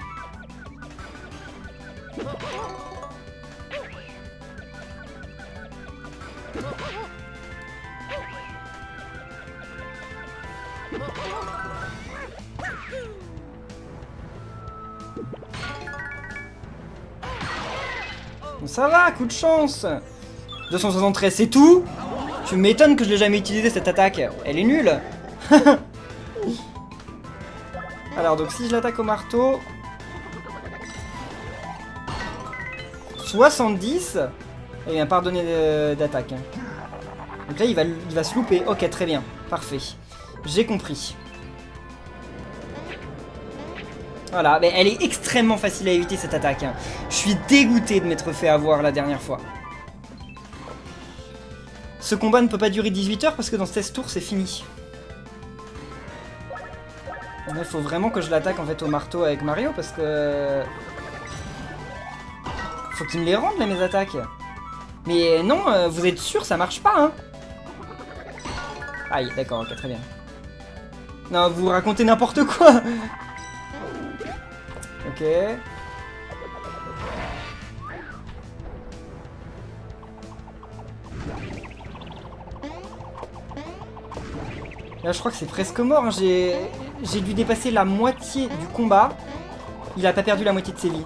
Bon, ça va, coup de chance. 273, c'est tout? Tu m'étonnes que je l'ai jamais utilisé cette attaque. Elle est nulle. Alors, donc si je l'attaque au marteau... 70. Eh bien, pardonnez d'attaque. Donc là, il va se louper. Ok, très bien. Parfait. J'ai compris. Voilà, mais elle est extrêmement facile à éviter cette attaque. Hein. Je suis dégoûté de m'être fait avoir la dernière fois. Ce combat ne peut pas durer 18 heures parce que dans 16 tours, c'est fini. Il faut vraiment que je l'attaque en fait au marteau avec Mario parce que... Faut qu'il me les rende là, mes attaques. Mais non, vous êtes sûr, ça marche pas, hein? Aïe, d'accord, ok, très bien. Non, vous racontez n'importe quoi. Ok. Là, je crois que c'est presque mort. Hein. J'ai dû dépasser la moitié du combat. Il a pas perdu la moitié de ses vies.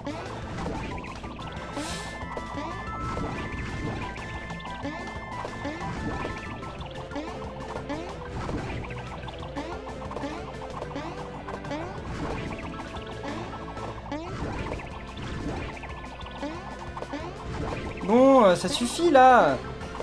ça suffit là.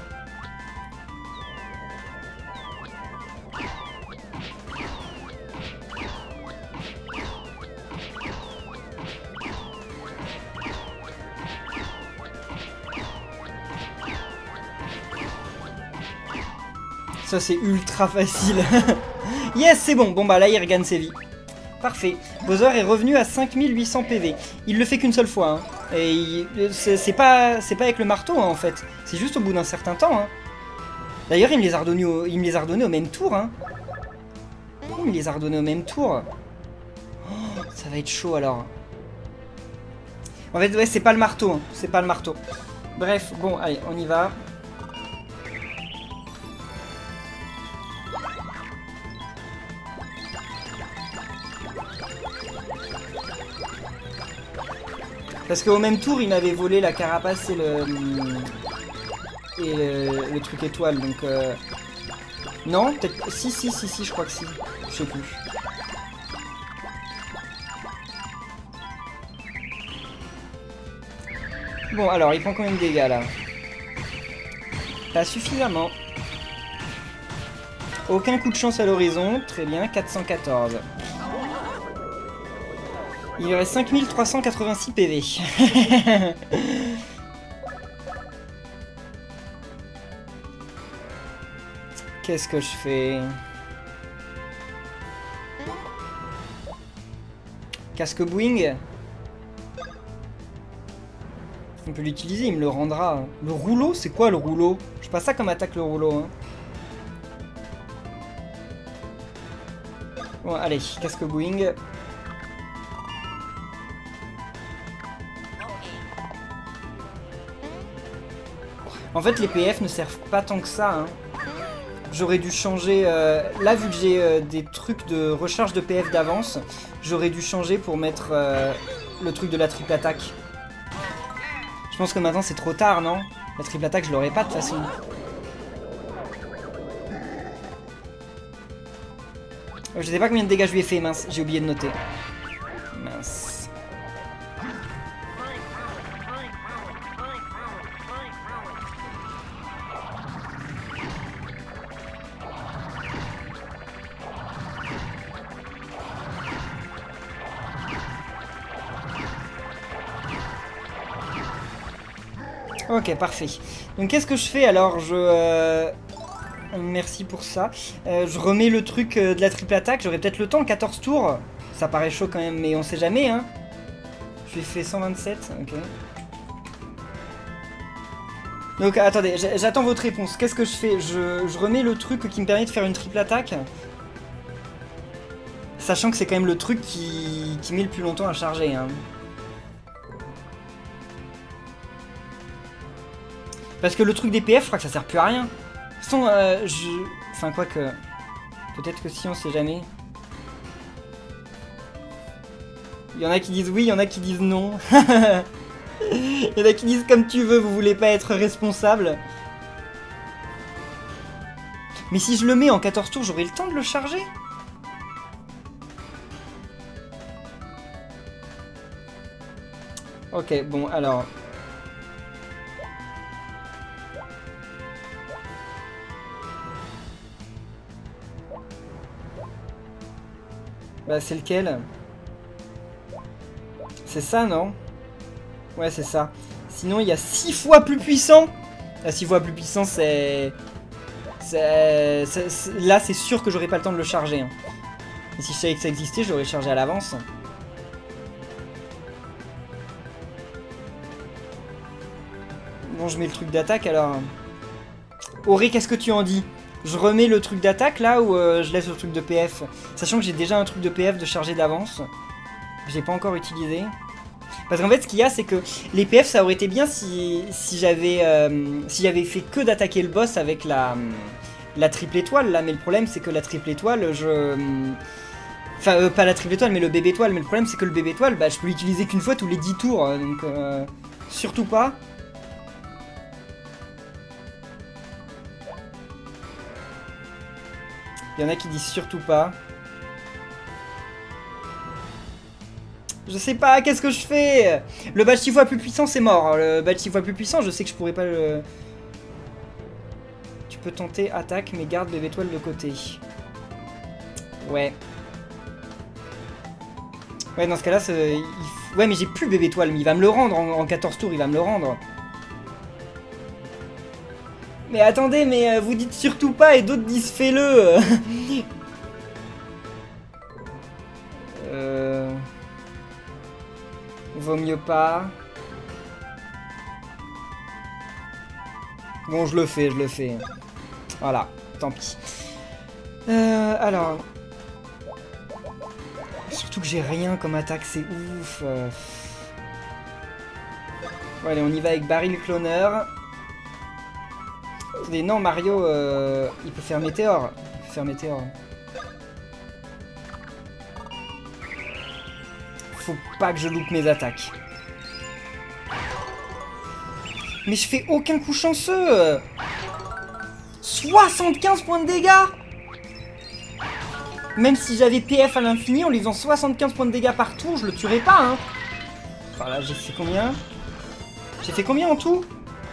Ça c'est ultra facile. Yes, c'est bon. Bon bah là il regagne ses vies. Parfait. Bowser est revenu à 5800 PV. Il le fait qu'une seule fois. Hein. Et c'est pas avec le marteau hein, en fait. C'est juste au bout d'un certain temps. Hein. D'ailleurs il me les a redonnés au même tour. Hein. Il me les a redonnés au même tour. Oh, ça va être chaud alors. En fait ouais c'est pas le marteau. Hein. C'est pas le marteau. Bref, bon allez on y va. Parce qu'au même tour, il m'avait volé la carapace et le truc étoile, donc... Non, peut-être... Si, je crois que si. Je sais plus. Bon, alors, il prend combien de dégâts, là? Pas suffisamment. Aucun coup de chance à l'horizon. Très bien, 414. Il y aurait 5386 PV. Qu'est-ce que je fais? Casque Boing. On peut l'utiliser, il me le rendra. Le rouleau, c'est quoi le rouleau? Je sais pas ça comme attaque le rouleau. Hein. Bon, allez, casque Boing. En fait, les PF ne servent pas tant que ça. Hein. J'aurais dû changer... là, vu que j'ai des trucs de recharge de PF d'avance, j'aurais dû changer pour mettre le truc de la triple attaque. Je pense que maintenant, c'est trop tard, non? La triple attaque, je l'aurais pas de toute façon. Je sais pas combien de dégâts je lui ai fait, mince. J'ai oublié de noter. Mince. Ok, parfait. Donc qu'est-ce que je fais alors? Merci pour ça. Je remets le truc de la triple attaque. J'aurai peut-être le temps, 14 tours. Ça paraît chaud quand même, mais on sait jamais, hein. Je lui ai fait 127, ok. Donc attendez, j'attends votre réponse. Qu'est-ce que je fais? Je remets le truc qui me permet de faire une triple attaque. Sachant que c'est quand même le truc qui met le plus longtemps à charger, hein. Parce que le truc des PF, je crois que ça sert plus à rien. De toute façon, enfin, quoi que... Peut-être que si, on sait jamais. Il y en a qui disent oui, il y en a qui disent non. Il y en a qui disent comme tu veux, vous voulez pas être responsable. Mais si je le mets en 14 tours, j'aurai le temps de le charger. Ok, bon, alors... Bah c'est lequel? C'est ça, non? Ouais, c'est ça. Sinon, il y a 6 fois plus puissant. 6 fois plus puissant, c'est... Là, c'est sûr que j'aurais pas le temps de le charger. Hein. Et si je savais que ça existait, j'aurais chargé à l'avance. Bon, je mets le truc d'attaque, alors... Auré, qu'est-ce que tu en dis? Je remets le truc d'attaque là ou je laisse le truc de PF? Sachant que j'ai déjà un truc de PF de charger d'avance. Que j'ai pas encore utilisé. Parce qu'en fait ce qu'il y a c'est que les PF ça aurait été bien si j'avais fait que d'attaquer le boss avec la triple étoile là. Mais le problème c'est que la triple étoile Enfin pas la triple étoile mais le bébé étoile. Mais le problème c'est que le bébé étoile bah, je peux l'utiliser qu'une fois tous les 10 tours. Donc surtout pas. Il y en a qui disent surtout pas. Je sais pas, qu'est-ce que je fais? Le badge 6 fois plus puissant, c'est mort. Le badge 6 fois plus puissant, je sais que je pourrais pas le... Tu peux tenter attaque, mais garde bébé étoile de côté. Ouais. Ouais, dans ce cas-là, ouais, mais j'ai plus bébé étoile, mais il va me le rendre en 14 tours, il va me le rendre. Mais attendez, mais vous dites surtout pas et d'autres disent fais-le. Vaut mieux pas. Bon, je le fais, je le fais. Voilà, tant pis. Alors... Surtout que j'ai rien comme attaque, c'est ouf. Bon, allez, on y va avec Baril Cloneur. Attendez, non, Mario, il peut faire Météore. Il peut faire Météore. Faut pas que je loupe mes attaques. Mais je fais aucun coup chanceux. 75 points de dégâts. Même si j'avais PF à l'infini, en lui faisant 75 points de dégâts par tour, je le tuerais pas, hein. Voilà, j'ai fait combien? J'ai fait combien en tout?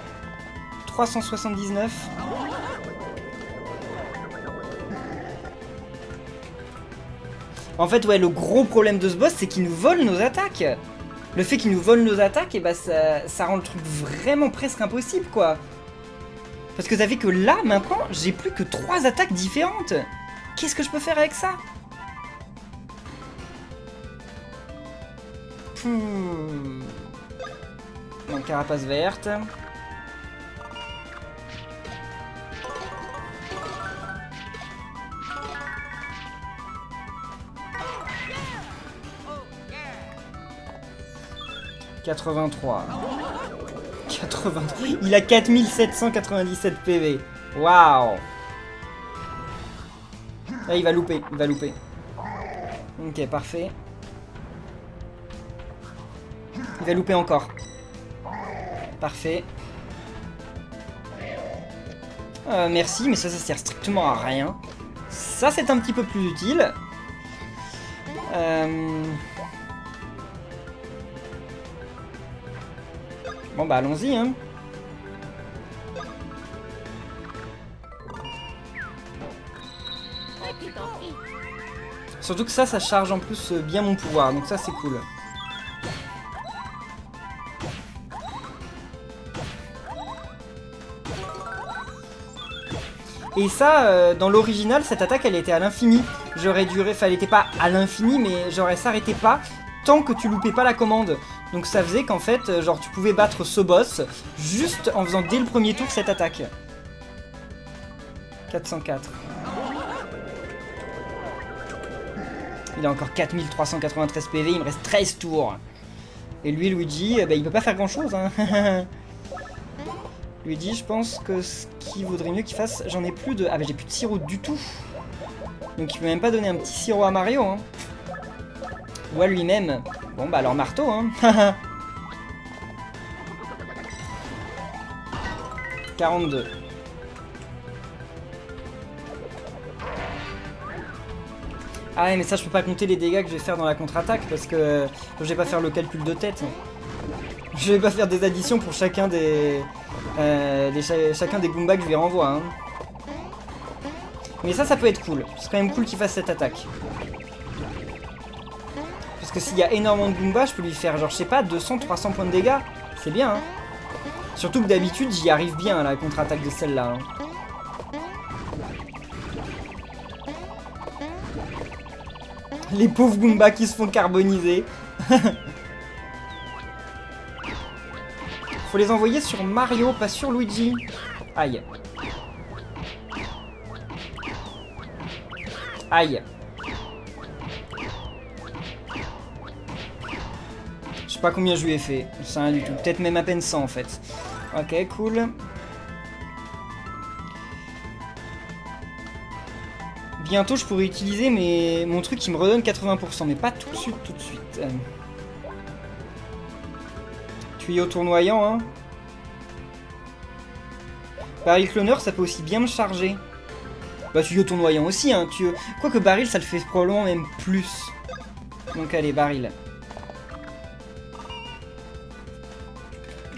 379. En fait, ouais, le gros problème de ce boss, c'est qu'il nous vole nos attaques. Le fait qu'il nous vole nos attaques, et bah ça rend le truc vraiment presque impossible, quoi. Parce que ça fait que là, maintenant, j'ai plus que 3 attaques différentes. Qu'est-ce que je peux faire avec ça? Donc, carapace verte. « 83. 83. Il a 4797 PV. Waouh. Là, il va louper. Il va louper. Ok, parfait. Il va louper encore. Parfait. Merci, mais ça sert strictement à rien. Ça, c'est un petit peu plus utile. Bon, bah, allons-y, hein. Surtout que ça charge en plus bien mon pouvoir, donc ça, c'est cool. Et ça, dans l'original, cette attaque, elle était à l'infini. J'aurais duré... Enfin, elle était pas à l'infini, mais genre, elle s'arrêtait pas tant que tu loupais pas la commande. Donc ça faisait qu'en fait, genre, tu pouvais battre ce boss juste en faisant dès le premier tour cette attaque. 404. Il a encore 4393 PV, il me reste 13 tours. Et lui, Luigi, bah, il peut pas faire grand chose, hein. Luigi, je pense que ce qu'il vaudrait mieux qu'il fasse... J'en ai plus de... Ah bah j'ai plus de sirop du tout. Donc il peut même pas donner un petit sirop à Mario, hein. Ou à lui-même. Bon bah alors marteau, hein. 42. Ah ouais, mais ça je peux pas compter les dégâts que je vais faire dans la contre-attaque parce que je vais pas faire le calcul de tête. Je vais pas faire des additions pour chacun des Goombas que je lui renvoie, hein. Mais ça peut être cool. C'est quand même cool qu'il fasse cette attaque. Parce que s'il y a énormément de Goombas, je peux lui faire genre, je sais pas, 200-300 points de dégâts. C'est bien, hein. Surtout que d'habitude, j'y arrive bien à la contre-attaque de celle-là, hein. Les pauvres Goombas qui se font carboniser. Faut les envoyer sur Mario, pas sur Luigi. Aïe. Aïe. Je sais pas combien je lui ai fait. Je sais rien du tout. Peut-être même à peine 100 en fait. Ok, cool. Bientôt, je pourrais utiliser mon truc qui me redonne 80%, mais pas tout de suite, Tuyau tournoyant, hein. Baril cloneur, ça peut aussi bien me charger. Bah, tuyau tournoyant aussi, hein. Quoique baril, ça le fait probablement même plus. Donc, allez, baril.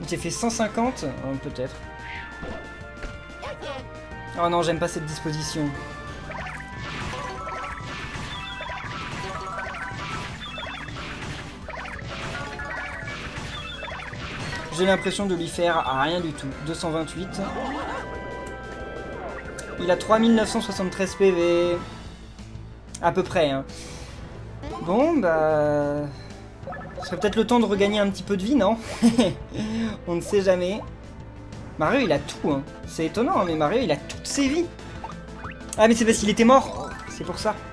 J'ai fait 150, peut-être. Oh non, j'aime pas cette disposition. J'ai l'impression de lui faire rien du tout. 228. Il a 3973 PV. À peu près, hein. Bon, bah... Ce serait peut-être le temps de regagner un petit peu de vie, non? On ne sait jamais. Mario, il a tout, hein. C'est étonnant, hein, mais Mario, il a toutes ses vies. Ah, mais c'est parce qu'il était mort. C'est pour ça.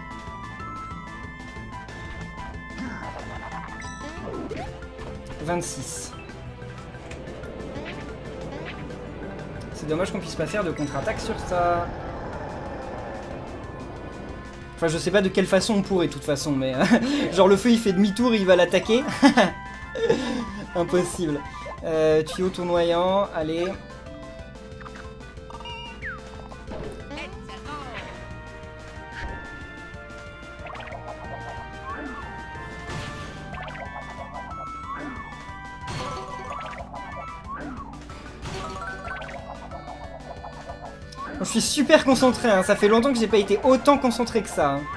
« 26. » C'est dommage qu'on puisse pas faire de contre-attaque sur ça. Enfin, je sais pas de quelle façon on pourrait, de toute façon, mais... genre, le feu, il fait demi-tour et il va l'attaquer. Impossible. Tuyau tournoyant, allez. Je suis super concentré, hein. Ça fait longtemps que j'ai pas été autant concentré que ça. Hein.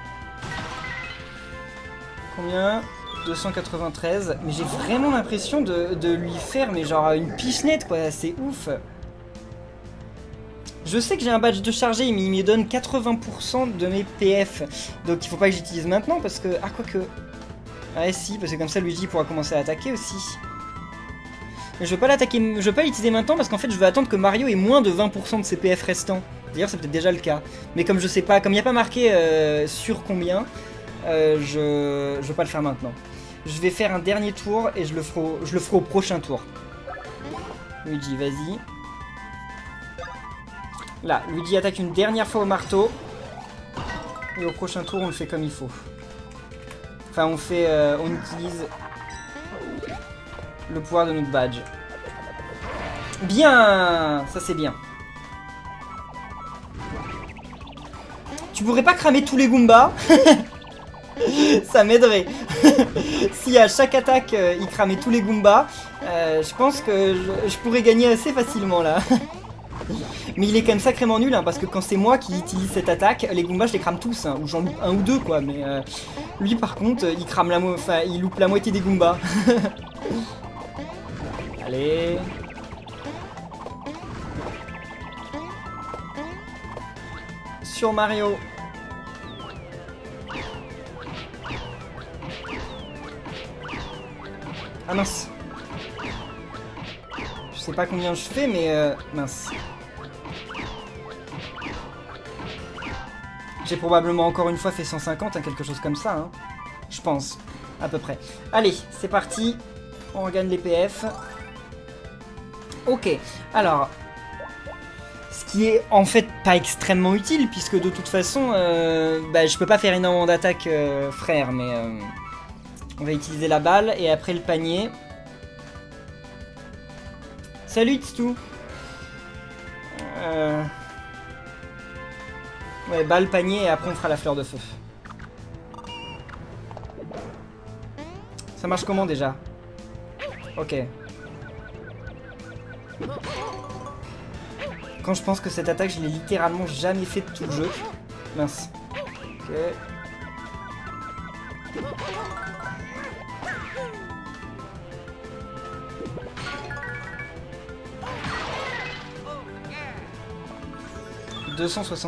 Combien? 293. Mais j'ai vraiment l'impression de lui faire mais genre une pichenette quoi, c'est ouf. Je sais que j'ai un badge de chargé mais il me donne 80% de mes PF. Donc il faut pas que j'utilise maintenant parce que... Ah quoique... Ah si, parce que comme ça Luigi pourra commencer à attaquer aussi. Mais je veux pas l'attaquer, je veux pas l'utiliser maintenant parce qu'en fait je veux attendre que Mario ait moins de 20% de ses PF restants. D'ailleurs c'est peut-être déjà le cas. Mais comme je sais pas, comme il n'y a pas marqué sur combien, je veux pas le faire maintenant. Je vais faire un dernier tour et je le ferai au prochain tour. Luigi, vas-y. Là, Luigi attaque une dernière fois au marteau. Et au prochain tour on le fait comme il faut. Enfin on utilise le pouvoir de notre badge. Bien! Ça c'est bien. Tu pourrais pas cramer tous les Goombas? Ça m'aiderait. Si à chaque attaque il cramait tous les Goombas, je pense que je pourrais gagner assez facilement là. Mais il est quand même sacrément nul hein, parce que quand c'est moi qui utilise cette attaque, les Goombas je les crame tous, hein, ou j'en loupe un ou deux quoi, mais lui par contre il crame il loupe la moitié des Goombas. Allez. Sur Mario. Ah mince. Je sais pas combien je fais mais mince. J'ai probablement encore une fois fait 150, hein, quelque chose comme ça. Hein. Je pense, à peu près. Allez, c'est parti. On regagne les PF. Ok, alors... Ce qui est en fait pas extrêmement utile, puisque de toute façon, bah, je peux pas faire énormément d'attaques, frère, mais... on va utiliser la balle, et après le panier. Salut Tstu. Ouais, balle, panier, et après on fera la fleur de feu. Ça marche comment déjà? Ok. Quand je pense que cette attaque, je l'ai littéralement jamais fait de tout le jeu. Mince. Ok. « 264. »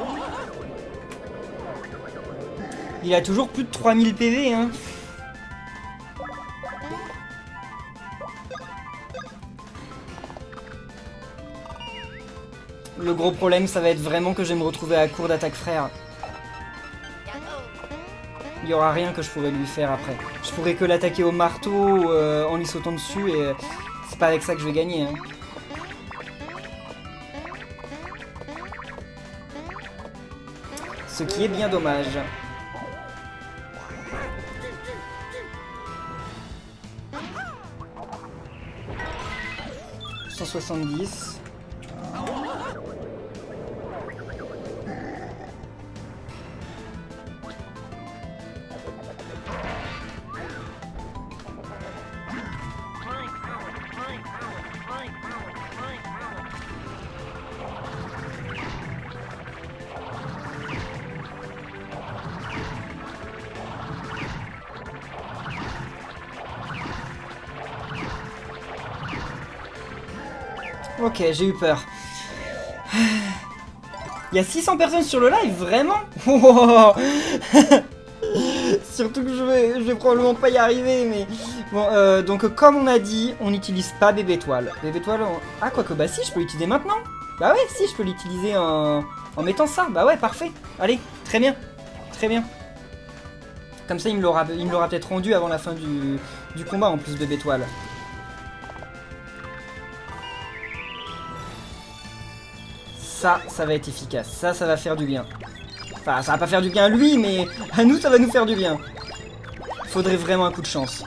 Il a toujours plus de 3000 PV, hein. Le gros problème, ça va être vraiment que je vais me retrouver à court d'attaque frère. Il n'y aura rien que je pourrais lui faire après. Je pourrais que l'attaquer au marteau en lui sautant dessus et c'est pas avec ça que je vais gagner. Hein. Ce qui est bien dommage. « 170. » Ok, j'ai eu peur. Il y a 600 personnes sur le live, vraiment? Wow. Surtout que je vais probablement pas y arriver, mais... Bon, donc comme on a dit, on n'utilise pas bébé étoile. Bébé étoile, ah quoique, bah si, je peux l'utiliser maintenant. Bah ouais, si, je peux l'utiliser en mettant ça. Bah ouais, parfait. Allez, très bien. Très bien. Comme ça, il me l'aura peut-être rendu avant la fin du combat, en plus, bébé étoile. Ça va être efficace. Ça va faire du bien. Enfin, ça va pas faire du bien à lui, mais à nous, ça va nous faire du bien. Faudrait vraiment un coup de chance.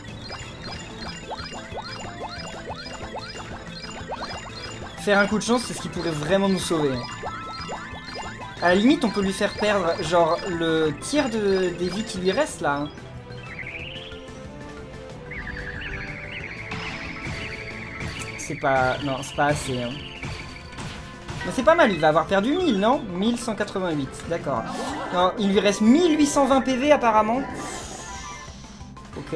Faire un coup de chance, c'est ce qui pourrait vraiment nous sauver. À la limite, on peut lui faire perdre, genre, le tiers des vies qui lui restent, là. C'est pas... Non, c'est pas assez, hein. Mais c'est pas mal, il va avoir perdu 1000, non? 1188, d'accord. Non, il lui reste 1820 PV, apparemment. Ok.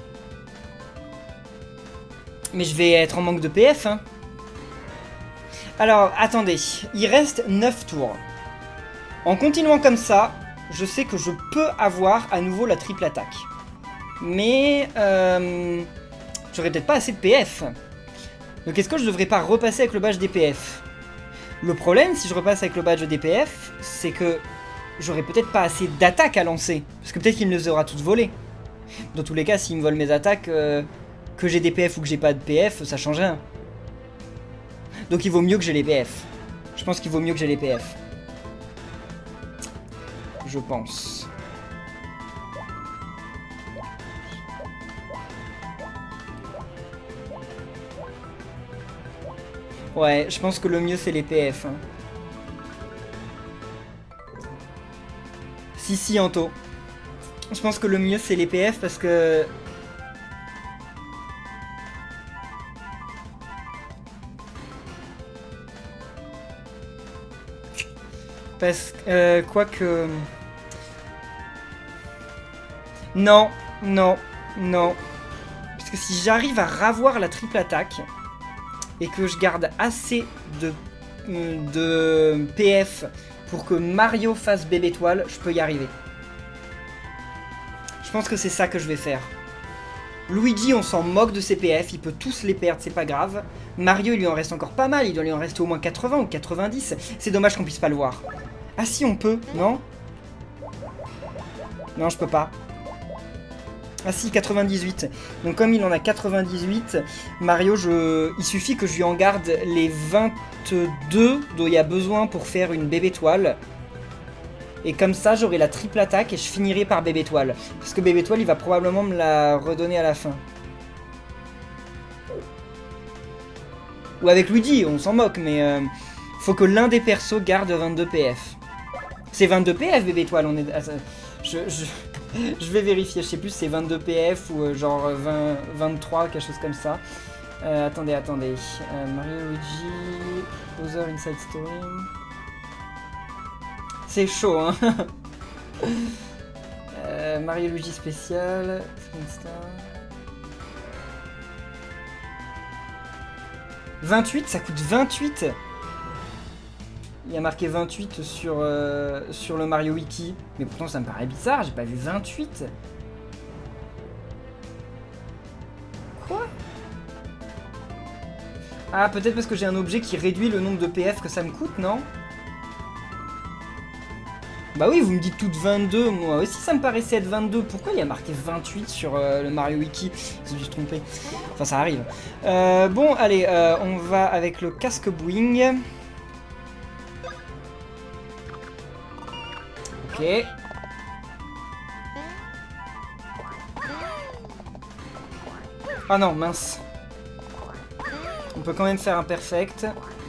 Mais je vais être en manque de PF, hein. Alors, attendez. Il reste 9 tours. En continuant comme ça, je sais que je peux avoir à nouveau la triple attaque. Mais... j'aurais peut-être pas assez de PF. Donc est-ce que je devrais pas repasser avec le badge des PF? Le problème, si je repasse avec le badge des PF, c'est que j'aurais peut-être pas assez d'attaques à lancer. Parce que peut-être qu'il me les aura toutes volées. Dans tous les cas, s'il me vole mes attaques, que j'ai des PF ou que j'ai pas de PF, ça change rien. Donc il vaut mieux que j'ai les PF. Je pense qu'il vaut mieux que j'ai les PF. Je pense. Ouais, je pense que le mieux c'est les PF. Hein. Si, Anto. Je pense que le mieux c'est les PF parce que... quoique... Non. Parce que si j'arrive à ravoir la triple attaque... et que je garde assez de PF pour que Mario fasse bébé étoile, je peux y arriver. Je pense que c'est ça que je vais faire. Luigi, on s'en moque de ses PF, il peut tous les perdre, c'est pas grave. Mario, il lui en reste encore pas mal, il doit lui en rester au moins 80 ou 90. C'est dommage qu'on puisse pas le voir. Ah si, on peut, non? Non, je peux pas. Ah si, 98. Donc comme il en a 98, Mario, il suffit que je lui en garde les 22 dont il y a besoin pour faire une bébé étoile. Et comme ça, j'aurai la triple attaque et je finirai par bébé étoile. Parce que bébé étoile, il va probablement me la redonner à la fin. Ou avec Luigi, on s'en moque, mais faut que l'un des persos garde 22 PF. C'est 22 PF, bébé étoile, on est... Je vais vérifier, je sais plus si c'est 22 PF ou genre 23, quelque chose comme ça. Attendez. Mario Luigi, Bowser Inside Story. C'est chaud, hein. Mario Luigi spécial. 28, ça coûte 28. Il y a marqué 28 sur le Mario Wiki. Mais pourtant ça me paraît bizarre, j'ai pas vu 28. Quoi? Ah, peut-être parce que j'ai un objet qui réduit le nombre de PF que ça me coûte, non? Bah oui, vous me dites toutes 22, moi aussi ça me paraissait être 22. Pourquoi il y a marqué 28 sur le Mario Wiki? J'ai dû se tromper. Enfin, ça arrive. Bon, allez, on va avec le casque Boing. Ok. Ah non, mince. On peut quand même faire un perfect.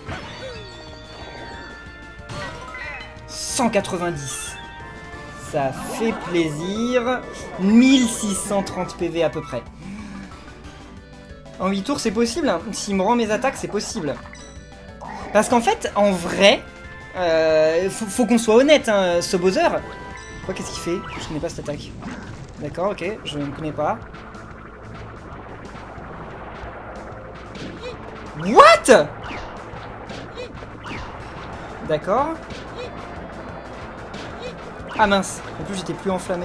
190. Ça fait plaisir. 1630 PV à peu près. En 8 tours, c'est possible. Hein. S'il me rend mes attaques, c'est possible. Parce qu'en fait, en vrai... faut qu'on soit honnête, hein, ce Bowser. Quoi, qu'est-ce qu'il fait? Je connais pas cette attaque. D'accord, ok, je ne connais pas. What? D'accord. Ah mince, en plus j'étais plus enflammé.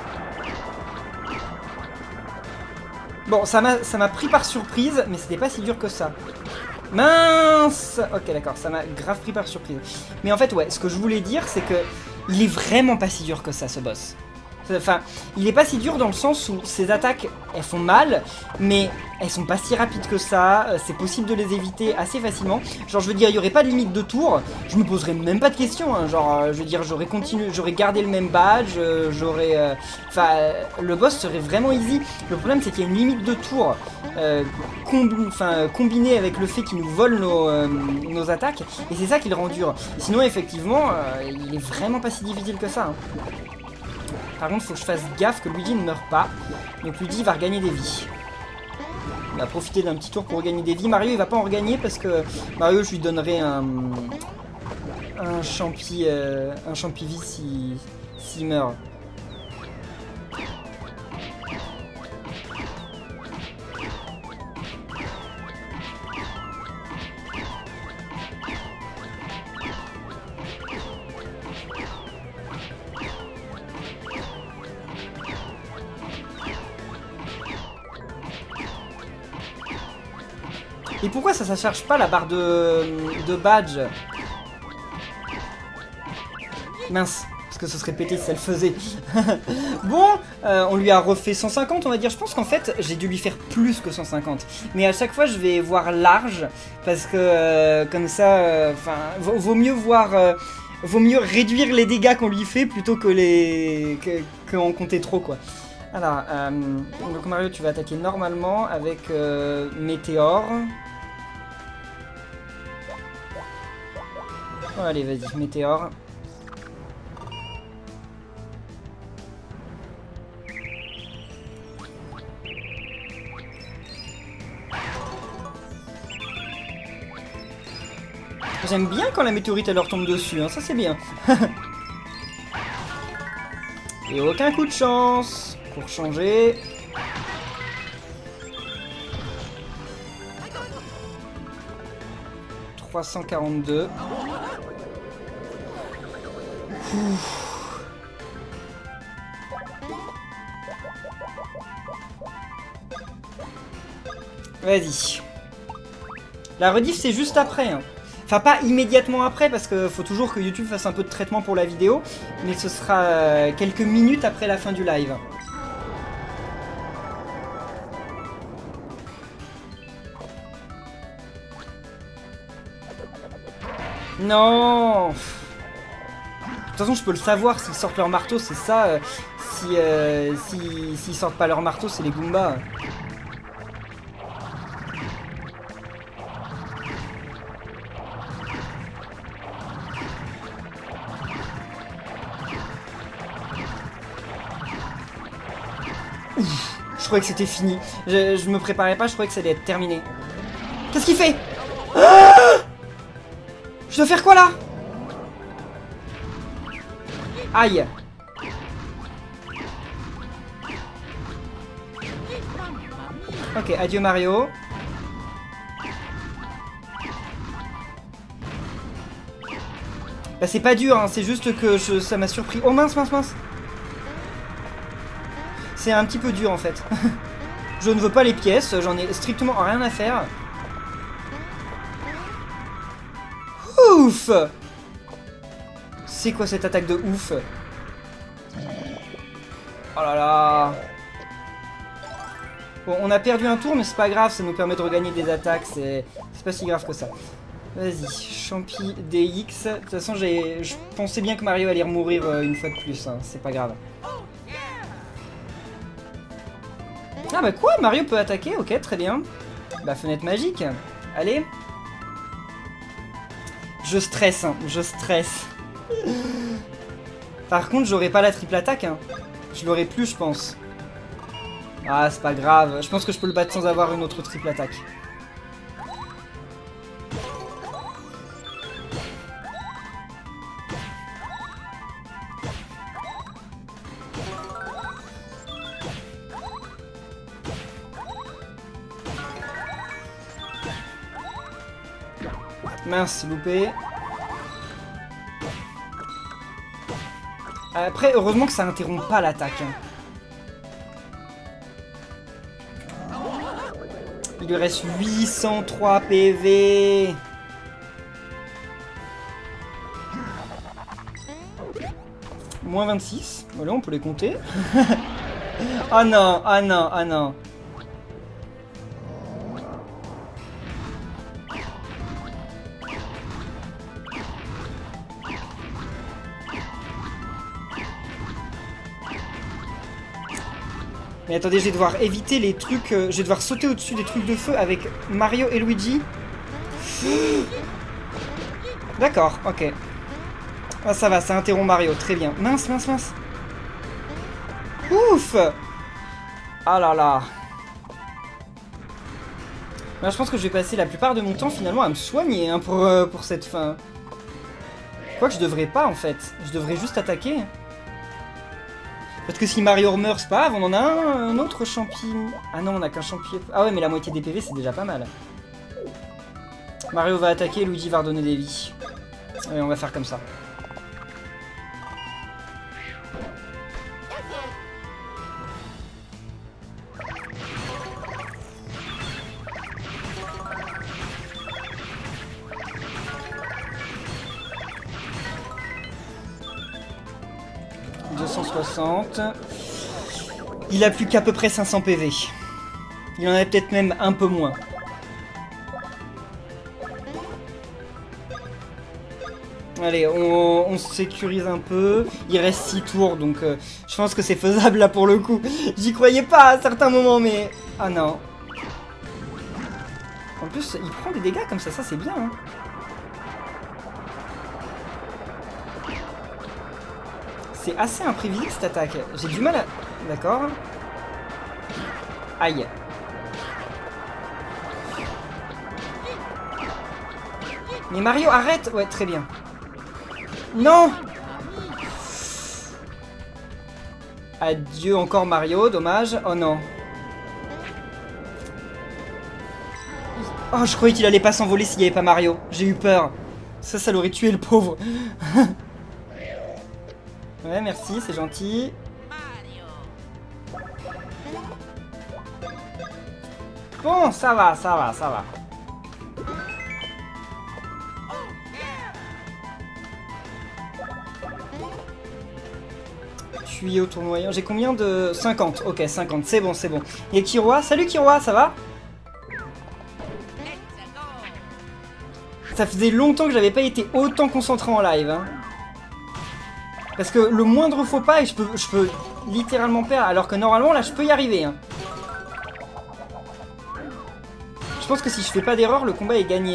Bon, ça m'a pris par surprise, mais c'était pas si dur que ça. Mince. Ok, d'accord, ça m'a grave pris par surprise. Mais en fait, ouais, ce que je voulais dire, c'est que il est vraiment pas si dur que ça, ce boss. Enfin, il est pas si dur dans le sens où ses attaques, elles font mal, mais elles sont pas si rapides que ça, c'est possible de les éviter assez facilement. Genre, je veux dire, il y aurait pas de limite de tour, je me poserais même pas de questions, hein. Genre, je veux dire, j'aurais gardé le même badge, enfin, le boss serait vraiment easy. Le problème, c'est qu'il y a une limite de tour, combinée avec le fait qu'il nous vole nos attaques, et c'est ça qui le rend dur. Sinon, effectivement, il est vraiment pas si difficile que ça, hein. Par contre, il faut que je fasse gaffe que Luigi ne meure pas. Donc Luigi va regagner des vies. On va profiter d'un petit tour pour regagner des vies. Mario, il va pas en regagner parce que Mario, je lui donnerai un champi vie s'il meurt. Et pourquoi ça charge pas la barre de badge? Mince, parce que ce serait pété si ça le faisait. Bon, on lui a refait 150, on va dire. Je pense qu'en fait, j'ai dû lui faire plus que 150. Mais à chaque fois, je vais voir large, parce que comme ça, vaut mieux voir... vaut mieux réduire les dégâts qu'on lui fait plutôt que qu'en compter trop, quoi. Alors, donc Mario, tu vas attaquer normalement avec Météore. Oh, allez, vas-y, Météore. J'aime bien quand la météorite elle leur tombe dessus, hein, ça c'est bien. Et aucun coup de chance pour changer. « 342. » Vas-y. La rediff c'est juste après, hein. Enfin pas immédiatement après parce que faut toujours que YouTube fasse un peu de traitement pour la vidéo. Mais ce sera quelques minutes après la fin du live. Non. De toute façon je peux le savoir s'ils sortent leur marteau, c'est ça. S'ils sortent pas leur marteau, c'est les Goombas. Je croyais que c'était fini. Je me préparais pas, je croyais que ça allait être terminé. Qu'est-ce qu'il fait? Je dois faire quoi là? Aïe. Ok, adieu Mario. Bah c'est pas dur, hein, c'est juste que ça m'a surpris. Oh mince, mince, mince. C'est un petit peu dur en fait. Je ne veux pas les pièces, j'en ai strictement rien à faire. Ouf! C'est quoi cette attaque de ouf? Oh là là! Bon, on a perdu un tour, mais c'est pas grave, ça nous permet de regagner des attaques, c'est pas si grave que ça. Vas-y, Champi DX. De toute façon, je pensais bien que Mario allait mourir une fois de plus, hein. C'est pas grave. Ah bah quoi? Mario peut attaquer? Ok, très bien. Bah, fenêtre magique. Allez. Je stresse, hein. Je stresse. Par contre, j'aurais pas la triple attaque, hein. Je l'aurais plus, je pense. Ah, c'est pas grave. Je pense que je peux le battre sans avoir une autre triple attaque. Mince, loupé. Après, heureusement que ça interrompt pas l'attaque. Hein. Il lui reste 803 PV. Moins 26. Voilà, on peut les compter. Ah non, ah non, ah non. Mais attendez, je vais devoir éviter les trucs... je vais devoir sauter au-dessus des trucs de feu avec Mario et Luigi. D'accord, ok. Ah ça va, ça interrompt Mario, très bien. Mince, mince, mince. Ouf. Ah là là. Là, je pense que je vais passer la plupart de mon temps finalement à me soigner hein, pour cette fin. Quoique je devrais pas en fait. Je devrais juste attaquer. Parce que si Mario meurt, c'est pas grave, on en a un autre champignon. Ah non, on a qu'un champignon. Ah ouais, mais la moitié des PV, c'est déjà pas mal. Mario va attaquer, Luigi va redonner des vies. Allez, on va faire comme ça. Il a plus qu'à peu près 500 PV. Il en a peut-être même un peu moins. Allez, on se sécurise un peu. Il reste 6 tours, donc je pense que c'est faisable là pour le coup. J'y croyais pas à certains moments, mais... Ah non. En plus, il prend des dégâts comme ça c'est bien. Hein. C'est assez imprévisible cette attaque. J'ai du mal à... D'accord. Aïe. Mais Mario, arrête! Ouais, très bien. Non! Adieu encore Mario, dommage. Oh non. Oh, je croyais qu'il allait pas s'envoler s'il n'y avait pas Mario. J'ai eu peur. Ça l'aurait tué le pauvre. Ouais, merci, c'est gentil. Bon, ça va, ça va, ça va. Tuyau tournoyant. J'ai combien de... 50. Ok, 50. C'est bon, c'est bon. Et Kiroa. Salut Kiroa, ça va? Ça faisait longtemps que j'avais pas été autant concentré en live. Hein. Parce que le moindre faux pas, et je peux littéralement perdre. Alors que normalement, là, je peux y arriver. Hein. Je pense que si je fais pas d'erreur, le combat est gagné.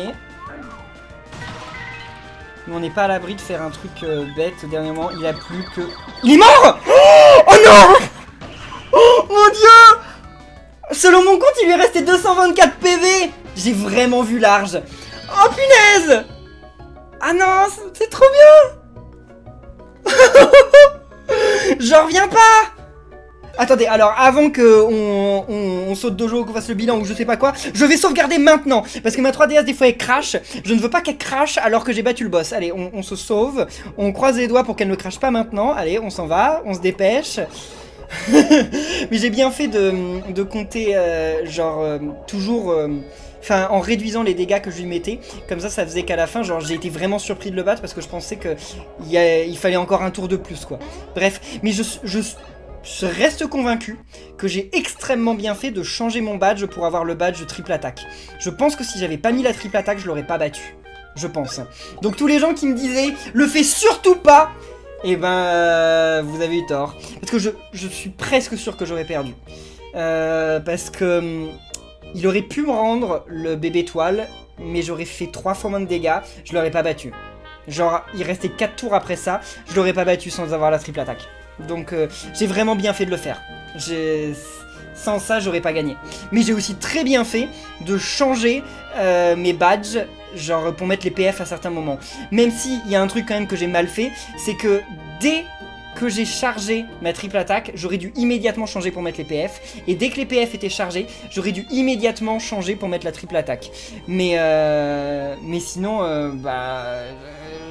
Mais on n'est pas à l'abri de faire un truc bête au dernier moment. Il a plus que... Il est mort! Oh non! Oh mon dieu! Selon mon compte, il lui restait 224 PV! J'ai vraiment vu large. Oh punaise! Ah non, c'est trop bien! J'en reviens pas! Attendez, alors avant que on saute dojo, qu'on fasse le bilan ou je sais pas quoi, je vais sauvegarder maintenant. Parce que ma 3DS des fois elle crache. Je ne veux pas qu'elle crache alors que j'ai battu le boss. Allez, on se sauve. On croise les doigts pour qu'elle ne crache pas maintenant. Allez, on s'en va, on se dépêche. Mais j'ai bien fait de compter toujours... Enfin, en réduisant les dégâts que je lui mettais. Comme ça faisait qu'à la fin, genre, j'ai été vraiment surpris de le battre parce que je pensais qu'il fallait encore un tour de plus, quoi. Bref, mais je reste convaincu que j'ai extrêmement bien fait de changer mon badge pour avoir le badge triple attaque. Je pense que si j'avais pas mis la triple attaque, je l'aurais pas battu. Je pense. Donc tous les gens qui me disaient « Le fais surtout pas !» Eh ben, vous avez eu tort. Parce que je suis presque sûr que j'aurais perdu. Parce que... il aurait pu me rendre le bébé toile, mais j'aurais fait 3 fois moins de dégâts, je l'aurais pas battu. Genre, il restait 4 tours après ça, je l'aurais pas battu sans avoir la triple attaque. Donc, j'ai vraiment bien fait de le faire. Sans ça, j'aurais pas gagné. Mais j'ai aussi très bien fait de changer mes badges, genre pour mettre les PF à certains moments. Même s'il y a un truc quand même que j'ai mal fait, c'est que dès que j'ai chargé ma triple attaque, j'aurais dû immédiatement changer pour mettre les PF. Et dès que les PF étaient chargés, j'aurais dû immédiatement changer pour mettre la triple attaque. Mais sinon,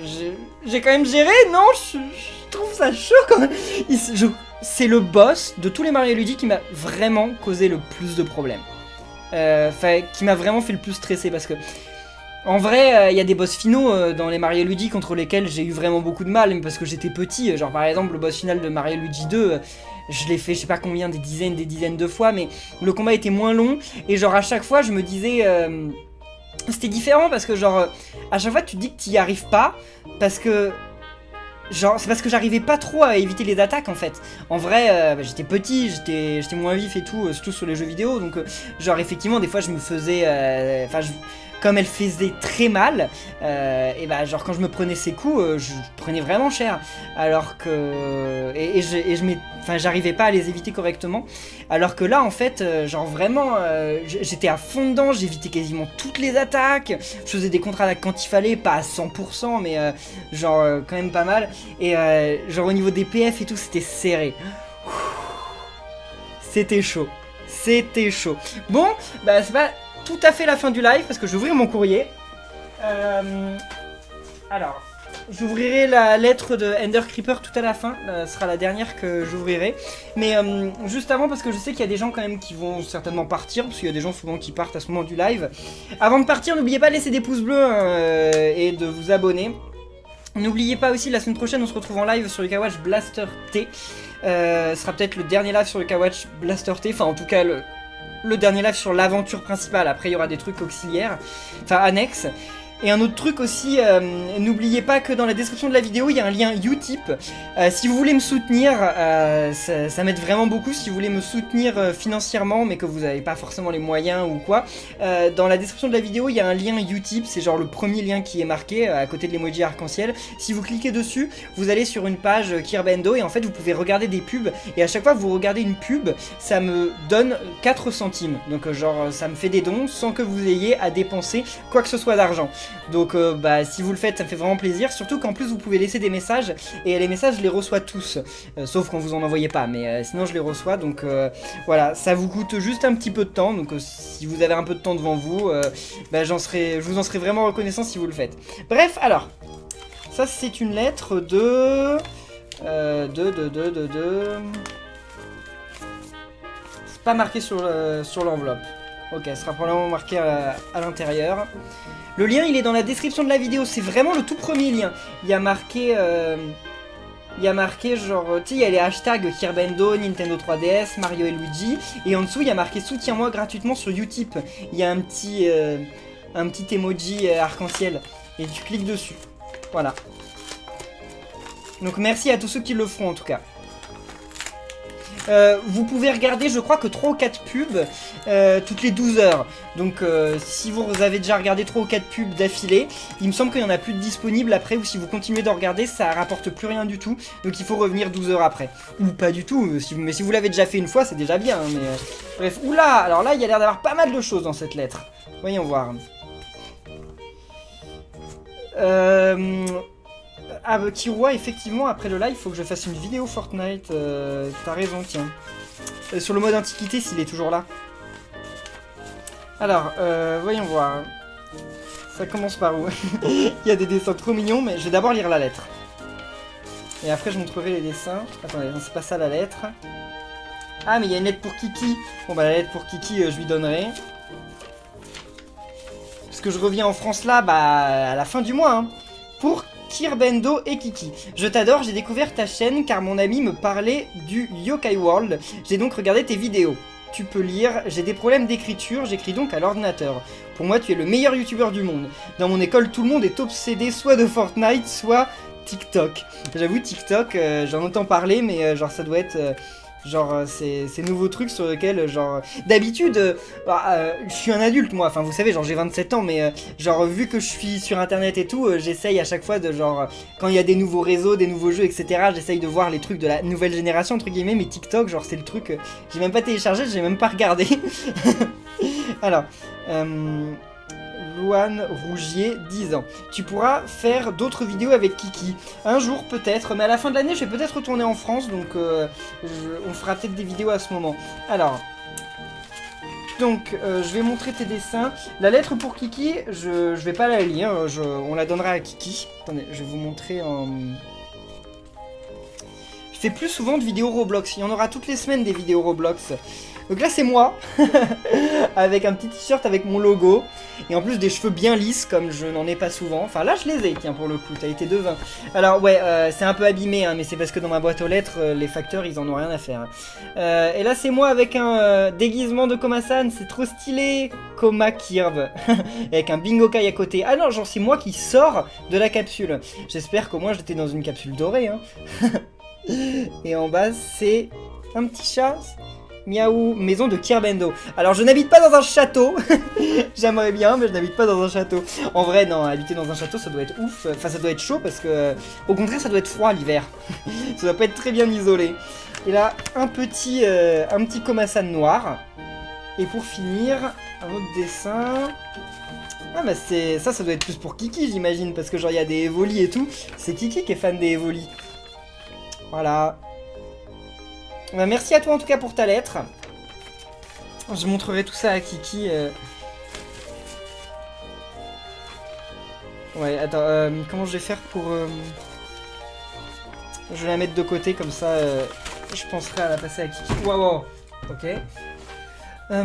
j'ai quand même géré, non, je trouve ça chaud quand même. C'est le boss de tous les Mario Luigi qui m'a vraiment causé le plus de problèmes. Enfin, qui m'a vraiment fait le plus stresser parce que... En vrai, il y a des boss finaux dans les Mario Luigi contre lesquels j'ai eu vraiment beaucoup de mal, mais parce que j'étais petit. Genre par exemple le boss final de Mario Luigi 2, je l'ai fait je sais pas combien, des dizaines de fois, mais le combat était moins long, et genre à chaque fois je me disais... c'était différent parce que genre, à chaque fois tu te dis que tu y arrives pas, parce que... Genre, c'est parce que j'arrivais pas trop à éviter les attaques en fait. En vrai, j'étais petit, j'étais moins vif et tout, surtout sur les jeux vidéo, donc genre effectivement des fois je me faisais... Enfin, comme elle faisait très mal, et bah genre quand je me prenais ces coups, je prenais vraiment cher. Alors que... Enfin, j'arrivais pas à les éviter correctement. Alors que là, en fait, genre vraiment, j'étais à fond dedans, j'évitais quasiment toutes les attaques. Je faisais des contre-attaques quand il fallait, pas à 100%, mais genre quand même pas mal. Et genre au niveau des PF et tout, c'était serré. C'était chaud. C'était chaud. Bon, bah c'est pas tout à fait la fin du live parce que je vais ouvrir mon courrier. Alors, j'ouvrirai la lettre de Ender Creeper tout à la fin. Ce sera la dernière que j'ouvrirai. Mais juste avant, parce que je sais qu'il y a des gens quand même qui vont certainement partir, parce qu'il y a des gens souvent qui partent à ce moment du live. Avant de partir, n'oubliez pas de laisser des pouces bleus et de vous abonner. N'oubliez pas aussi, la semaine prochaine, on se retrouve en live sur le Kawash Blaster T. Ce sera peut-être le dernier live sur le Kawash Blaster T. Enfin, en tout cas, le dernier live sur l'aventure principale. Après, il y aura des trucs auxiliaires, enfin annexes. Et un autre truc aussi, n'oubliez pas que dans la description de la vidéo, il y a un lien Utip. Si vous voulez me soutenir, ça m'aide vraiment beaucoup. Si vous voulez me soutenir financièrement, mais que vous n'avez pas forcément les moyens ou quoi, dans la description de la vidéo, il y a un lien Utip. C'est genre le premier lien qui est marqué à côté de l'emoji arc-en-ciel. Si vous cliquez dessus, vous allez sur une page Kirbendo et en fait, vous pouvez regarder des pubs. Et à chaque fois que vous regardez une pub, ça me donne 4 centimes. Donc genre, ça me fait des dons sans que vous ayez à dépenser quoi que ce soit d'argent. Donc bah, si vous le faites, ça me fait vraiment plaisir. Surtout qu'en plus vous pouvez laisser des messages. Et les messages je les reçois tous, sauf quand vous en envoyez pas. Mais sinon je les reçois. Donc voilà, ça vous coûte juste un petit peu de temps. Donc si vous avez un peu de temps devant vous, bah, je vous en serai vraiment reconnaissant si vous le faites. Bref, alors ça c'est une lettre de... C'est pas marqué sur l'enveloppe. Ok, ce sera probablement marqué à l'intérieur. Le lien, il est dans la description de la vidéo. C'est vraiment le tout premier lien. Il y a marqué genre, tu sais, il y a les hashtags Kirbendo, Nintendo 3DS, Mario et Luigi. Et en dessous, il y a marqué soutiens-moi gratuitement sur Utip. Il y a un petit emoji arc-en-ciel. Et tu cliques dessus. Voilà. Donc merci à tous ceux qui le feront en tout cas. Vous pouvez regarder, je crois que 3 ou 4 pubs toutes les 12 heures. Donc si vous avez déjà regardé 3 ou 4 pubs d'affilée, il me semble qu'il n'y en a plus de disponibles après, ou si vous continuez d'en regarder, ça rapporte plus rien du tout. Donc il faut revenir 12 heures après. Ou pas du tout, mais si vous l'avez déjà fait une fois, c'est déjà bien. Mais, bref, oula, alors là, il y a l'air d'avoir pas mal de choses dans cette lettre. Voyons voir. Ah bah Kirua, effectivement, après le live, il faut que je fasse une vidéo Fortnite. T'as raison, tiens. Sur le mode antiquité, s'il est toujours là. Alors, voyons voir. Ça commence par où? Il y a des dessins trop mignons, mais je vais d'abord lire la lettre. Et après, je montrerai les dessins. Attendez, non, c'est pas ça la lettre. Ah, mais il y a une lettre pour Kiki. Bon, bah la lettre pour Kiki, je lui donnerai. Parce que je reviens en France là, bah, à la fin du mois, hein. Pour Kirbendo et Kiki. Je t'adore, j'ai découvert ta chaîne car mon ami me parlait du Yokai World. J'ai donc regardé tes vidéos. Tu peux lire, j'ai des problèmes d'écriture, j'écris donc à l'ordinateur. Pour moi, tu es le meilleur youtubeur du monde. Dans mon école, tout le monde est obsédé soit de Fortnite, soit TikTok. J'avoue, TikTok, j'en entends parler, mais genre ça doit être... genre ces nouveaux trucs sur lesquels genre d'habitude je suis un adulte moi, enfin vous savez genre j'ai 27 ans mais genre vu que je suis sur internet et tout j'essaye à chaque fois de genre quand il y a des nouveaux réseaux, des nouveaux jeux etc, j'essaye de voir les trucs de la nouvelle génération entre guillemets, mais TikTok genre c'est le truc j'ai même pas téléchargé, j'ai même pas regardé. Alors Louane Rougier, 10 ans. Tu pourras faire d'autres vidéos avec Kiki. Un jour peut-être, mais à la fin de l'année je vais peut-être retourner en France, donc on fera peut-être des vidéos à ce moment. Alors, donc, je vais montrer tes dessins. La lettre pour Kiki, je vais pas la lire, on la donnera à Kiki. Attendez, je vais vous montrer en... Je fais plus souvent de vidéos Roblox, il y en aura toutes les semaines des vidéos Roblox. Donc là c'est moi, avec un petit t-shirt avec mon logo, et en plus des cheveux bien lisses comme je n'en ai pas souvent. Enfin là je les ai, tiens pour le coup, t'as été devin. Alors ouais, c'est un peu abîmé, hein, mais c'est parce que dans ma boîte aux lettres, les facteurs ils en ont rien à faire. Et là c'est moi avec un déguisement de Koma-san, c'est trop stylé, Koma Kirb, avec un Bingokai à côté. Ah non, genre c'est moi qui sors de la capsule. J'espère qu'au moins j'étais dans une capsule dorée. Hein. Et en bas c'est un petit chat. Miaou, maison de Kirbendo. Alors je n'habite pas dans un château. J'aimerais bien, mais je n'habite pas dans un château. En vrai, non, habiter dans un château, ça doit être ouf. Enfin, ça doit être chaud parce que, au contraire, ça doit être froid l'hiver. Ça doit pas être très bien isolé. Et là, un petit Koma-san noir. Et pour finir, un autre dessin. Ah bah c'est ça doit être plus pour Kiki, j'imagine, parce que genre il y a des Evoli et tout. C'est Kiki qui est fan des Evoli. Voilà. Bah, merci à toi en tout cas pour ta lettre. Je montrerai tout ça à Kiki. Ouais, attends, comment je vais faire pour... Je vais la mettre de côté, comme ça, je penserai à la passer à Kiki. Waouh, ok.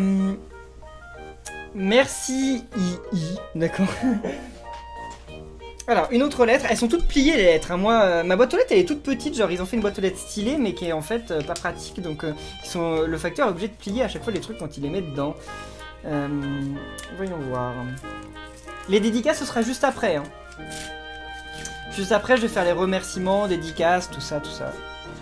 Merci, d'accord. Alors, une autre lettre, elles sont toutes pliées les lettres, hein. Moi, ma boîte aux lettres elle est toute petite, genre ils ont fait une boîte aux lettres stylée mais qui est en fait pas pratique, donc le facteur est obligé de plier à chaque fois les trucs quand il les met dedans. Voyons voir. Les dédicaces ce sera juste après, hein. Juste après je vais faire les remerciements, dédicaces, tout ça, tout ça.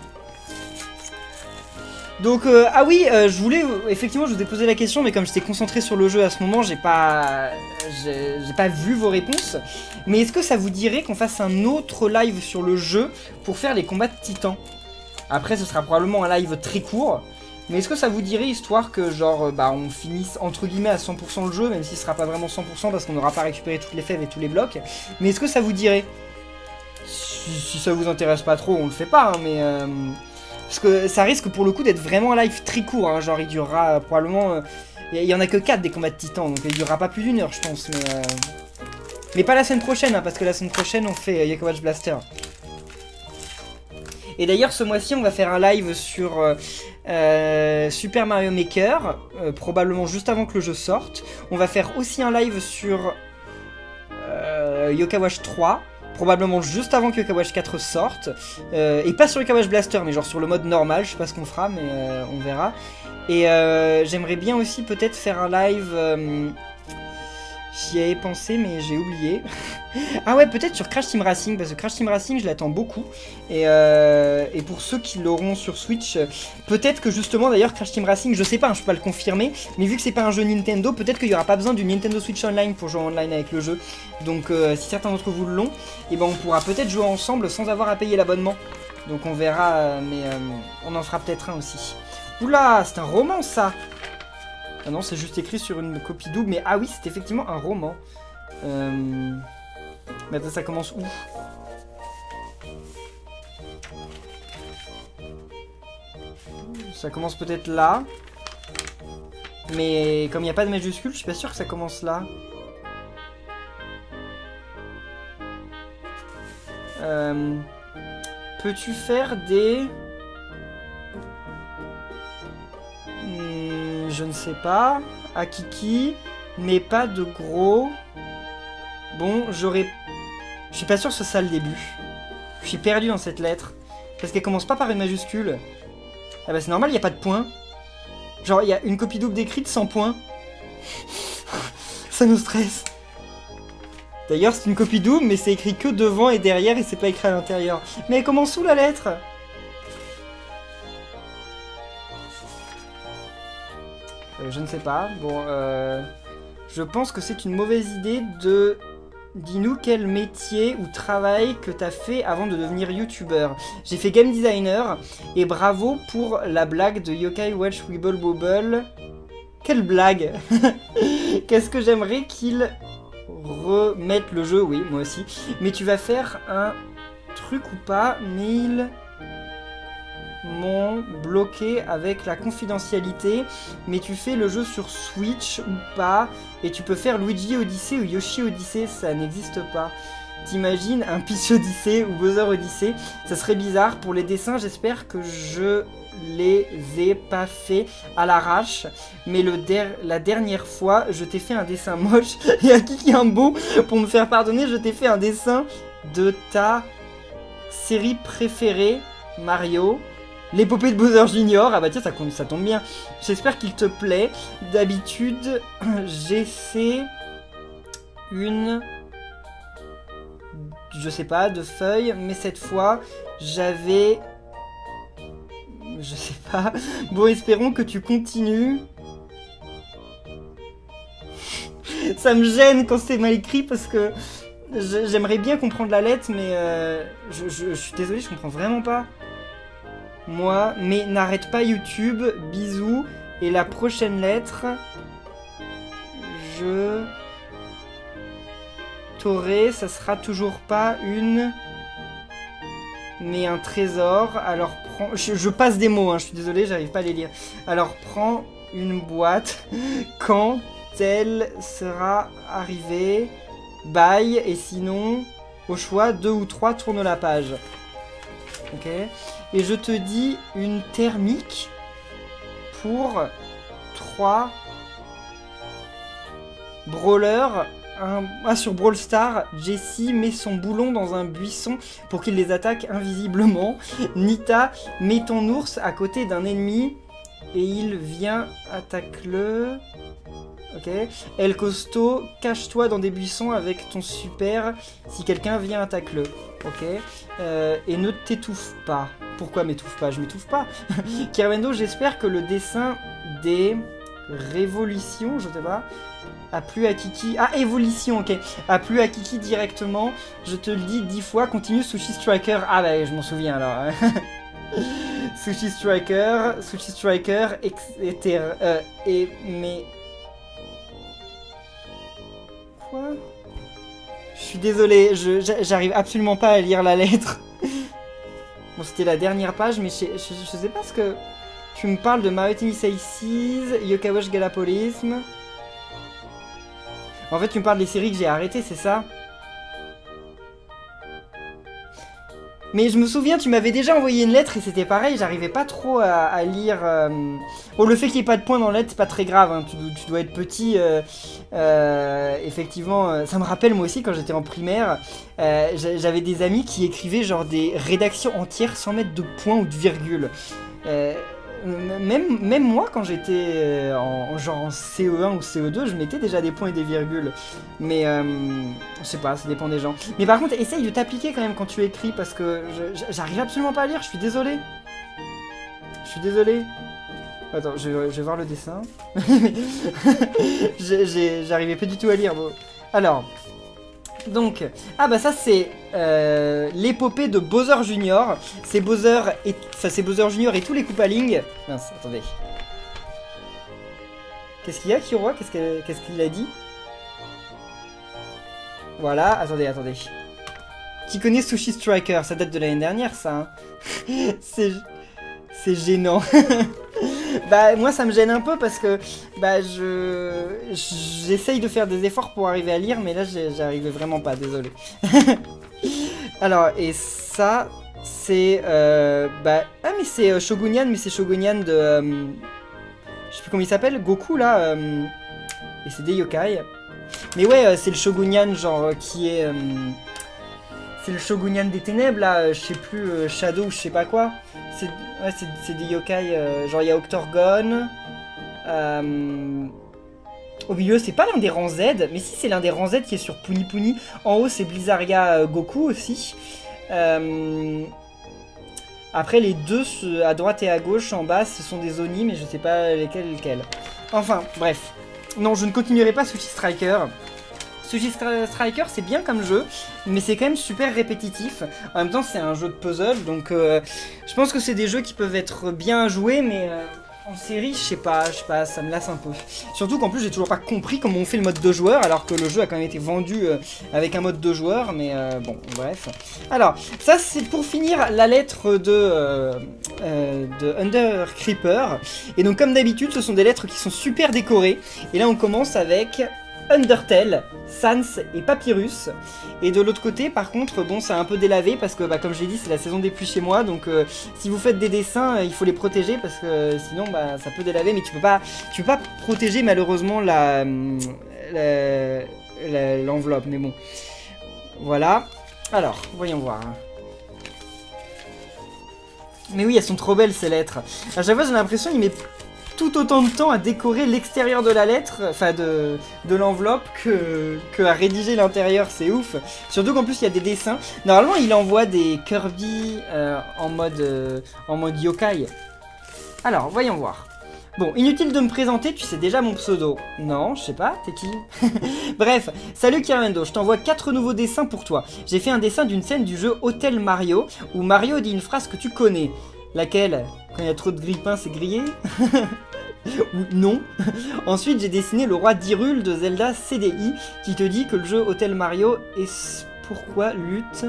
Donc, ah oui, je voulais, effectivement, je vous ai posé la question, mais comme j'étais concentré sur le jeu à ce moment, j'ai pas vu vos réponses. Mais est-ce que ça vous dirait qu'on fasse un autre live sur le jeu pour faire les combats de titans? Après, ce sera probablement un live très court, mais est-ce que ça vous dirait, histoire que, genre, bah, on finisse, entre guillemets, à 100% le jeu, même si ce sera pas vraiment 100% parce qu'on n'aura pas récupéré toutes les fèves et tous les blocs, mais est-ce que ça vous dirait? Si ça vous intéresse pas trop, on le fait pas, hein, mais... Parce que ça risque pour le coup d'être vraiment un live très court, hein, genre il durera probablement... Il y en a que 4 des combats de titans, donc il durera pas plus d'une heure je pense, mais pas la semaine prochaine, hein, parce que la semaine prochaine on fait Yokai Watch Blaster. Et d'ailleurs ce mois-ci on va faire un live sur Super Mario Maker, probablement juste avant que le jeu sorte. On va faire aussi un live sur Yokai Watch 3. Probablement juste avant que Yokai Watch 4 sorte. Et pas sur Yokai Watch Blaster, mais genre sur le mode normal. Je sais pas ce qu'on fera, mais on verra. Et j'aimerais bien aussi peut-être faire un live... J'y avais pensé, mais j'ai oublié. Ah ouais, peut-être sur Crash Team Racing, parce que Crash Team Racing, je l'attends beaucoup. Et pour ceux qui l'auront sur Switch, peut-être que justement, d'ailleurs, Crash Team Racing, je sais pas, hein, je peux pas le confirmer, mais vu que c'est pas un jeu Nintendo, peut-être qu'il y aura pas besoin du Nintendo Switch Online pour jouer online avec le jeu. Donc, si certains d'entre vous l'ont, et ben on pourra peut-être jouer ensemble sans avoir à payer l'abonnement. Donc on verra, mais on en fera peut-être un aussi. Oula, c'est un roman ça! Ah non, c'est juste écrit sur une copie double, mais ah oui, c'est effectivement un roman. Mais attends, ça commence où? Ça commence peut-être là. Mais comme il n'y a pas de majuscule, je suis pas sûr que ça commence là. Peux-tu faire des... je ne sais pas. À Kiki, mais pas de gros. Bon, j'aurais... Je suis pas sûr que ce soit ça le début. Je suis perdu dans cette lettre. Parce qu'elle commence pas par une majuscule. Ah bah c'est normal, il n'y a pas de point. Genre, il y a une copie double décrite sans point. Ça nous stresse. D'ailleurs, c'est une copie double, mais c'est écrit que devant et derrière, et c'est pas écrit à l'intérieur. Mais elle commence où la lettre? Je ne sais pas. Bon, je pense que c'est une mauvaise idée de... Dis-nous quel métier ou travail que t'as fait avant de devenir youtubeur. J'ai fait game designer, et bravo pour la blague de Yokai Watch Wibble Wobble. Quelle blague. Qu'est-ce que j'aimerais qu'il remette le jeu, oui, moi aussi. Mais tu vas faire un truc ou pas, mais il... m'ont bloqué avec la confidentialité, mais tu fais le jeu sur Switch ou pas, et tu peux faire Luigi Odyssey ou Yoshi Odyssey, ça n'existe pas. T'imagines un Peach Odyssey ou Bowser Odyssey? Ça serait bizarre. Pour les dessins, j'espère que je les ai pas fait à l'arrache, mais la dernière fois, je t'ai fait un dessin moche, et à Kiki Imbo, pour me faire pardonner, je t'ai fait un dessin de ta série préférée, Mario, l'épopée de Bowser Junior. Ah bah tiens, ça tombe bien. J'espère qu'il te plaît. D'habitude, j'essaie une... je sais pas, de feuilles, mais cette fois, j'avais... je sais pas. Bon, espérons que tu continues. Ça me gêne quand c'est mal écrit parce que j'aimerais bien comprendre la lettre, mais je suis désolé, je comprends vraiment pas. Moi, mais n'arrête pas YouTube, bisous. Et la prochaine lettre, je t'aurai, ça sera toujours pas une... mais un trésor. Alors prends... je passe des mots, hein, je suis désolé, j'arrive pas à les lire. Alors prends une boîte quand elle sera arrivée. Bye. Et sinon, au choix, 2 ou 3, tourne la page. Ok. Et je te dis une thermique pour 3 brawlers. Sur Brawl Stars, Jessie met son boulon dans un buisson pour qu'il les attaque invisiblement. Nita met ton ours à côté d'un ennemi et il vient attaque-le. Ok. El Costo, cache-toi dans des buissons avec ton super. Si quelqu'un vient, attaque-le. Ok. Et ne t'étouffe pas. Pourquoi m'étouffe pas? Je m'étouffe pas. Kirwendo, j'espère que le dessin des révolutions, je sais pas, a plu à Kiki. Ah, évolution, ok. A plu à Kiki directement. Je te le dis 10 fois. Continue Sushi Striker. Ah bah, je m'en souviens alors. Sushi Striker, mais... Quoi? Je suis désolé, j'arrive absolument pas à lire la lettre. Bon, c'était la dernière page, mais je sais pas ce que... Tu me parles de Mario Tennis Aces, Yokawash Galapolisme... En fait, tu me parles des séries que j'ai arrêtées, c'est ça? Mais je me souviens, tu m'avais déjà envoyé une lettre et c'était pareil, j'arrivais pas trop à lire... Bon, le fait qu'il n'y ait pas de points dans la lettre, c'est pas très grave, hein. Tu dois être petit. Effectivement, ça me rappelle moi aussi quand j'étais en primaire, j'avais des amis qui écrivaient genre des rédactions entières sans mettre de points ou de virgule. Même moi, quand j'étais en CE1 ou CE2, je mettais déjà des points et des virgules. Mais je sais pas, ça dépend des gens. Mais par contre, essaye de t'appliquer quand même quand tu écris, parce que j'arrive absolument pas à lire, je suis désolé. Je suis désolé. Attends, je vais voir le dessin. J'arrivais pas du tout à lire. Bon. Alors... Donc, ah bah ça c'est l'épopée de Bowser Junior. C'est Bowser Junior et tous les Koopalings. Mince, attendez. Qu'est-ce qu'il y a, Kiro? Qu'est-ce qu'il a dit? Voilà, attendez. Qui connaît Sushi Striker? Ça date de l'année dernière, ça. Hein. C'est gênant. Bah moi ça me gêne un peu parce que bah j'essaye de faire des efforts pour arriver à lire, mais là j'arrivais vraiment pas, désolé. Alors et ça c'est bah ah mais c'est Shogunyan, mais c'est Shogunyan de je sais plus comment il s'appelle, Goku là et c'est des yokai. Mais ouais c'est le Shogunyan genre qui est c'est le Shogunyan des ténèbres là, je sais plus Shadow ou je sais pas quoi. C'est des yokai, genre il y a Octorgon. Au milieu, c'est pas l'un des rangs Z, mais si c'est l'un des rangs Z qui est sur Puni Puni. En haut, c'est Blizzaria Goku aussi. Après, les deux à droite et à gauche, en bas, ce sont des Oni, mais je sais pas lesquels. Enfin, bref. Non, je ne continuerai pas Sushi Striker. Sushi Striker, c'est bien comme jeu, mais c'est quand même super répétitif. En même temps, c'est un jeu de puzzle, donc je pense que c'est des jeux qui peuvent être bien joués, mais En série, je sais pas, ça me lasse un peu. Surtout qu'en plus, j'ai toujours pas compris comment on fait le mode 2 joueurs, alors que le jeu a quand même été vendu avec un mode 2 joueurs, mais bon, bref. Alors, ça c'est pour finir la lettre de Under Creeper. Et donc, comme d'habitude, ce sont des lettres qui sont super décorées. Et là, on commence avec Undertale, Sans et Papyrus. Et de l'autre côté, par contre, bon, c'est un peu délavé parce que, bah, comme je l'ai dit, c'est la saison des pluies chez moi. Donc, si vous faites des dessins, il faut les protéger parce que sinon, bah, ça peut délaver. Mais tu peux pas protéger malheureusement l'enveloppe. Mais bon, voilà. Alors, voyons voir. Mais oui, elles sont trop belles ces lettres. À chaque fois, j'ai l'impression qu'il met tout autant de temps à décorer l'extérieur de la lettre, enfin de l'enveloppe, que à rédiger l'intérieur, c'est ouf. Surtout qu'en plus il y a des dessins. Normalement il envoie des Kirby en mode yokai. Alors, voyons voir. Bon, inutile de me présenter, tu sais déjà mon pseudo. Non, je sais pas, t'es qui? Bref, salut Kirando, je t'envoie 4 nouveaux dessins pour toi. J'ai fait un dessin d'une scène du jeu Hotel Mario, où Mario dit une phrase que tu connais. Laquelle? Quand il y a trop de grille-pain, c'est grillé? Ou non. Ensuite, j'ai dessiné le roi d'Hyrule de Zelda CDI, qui te dit que le jeu Hotel Mario est... Pourquoi lutte?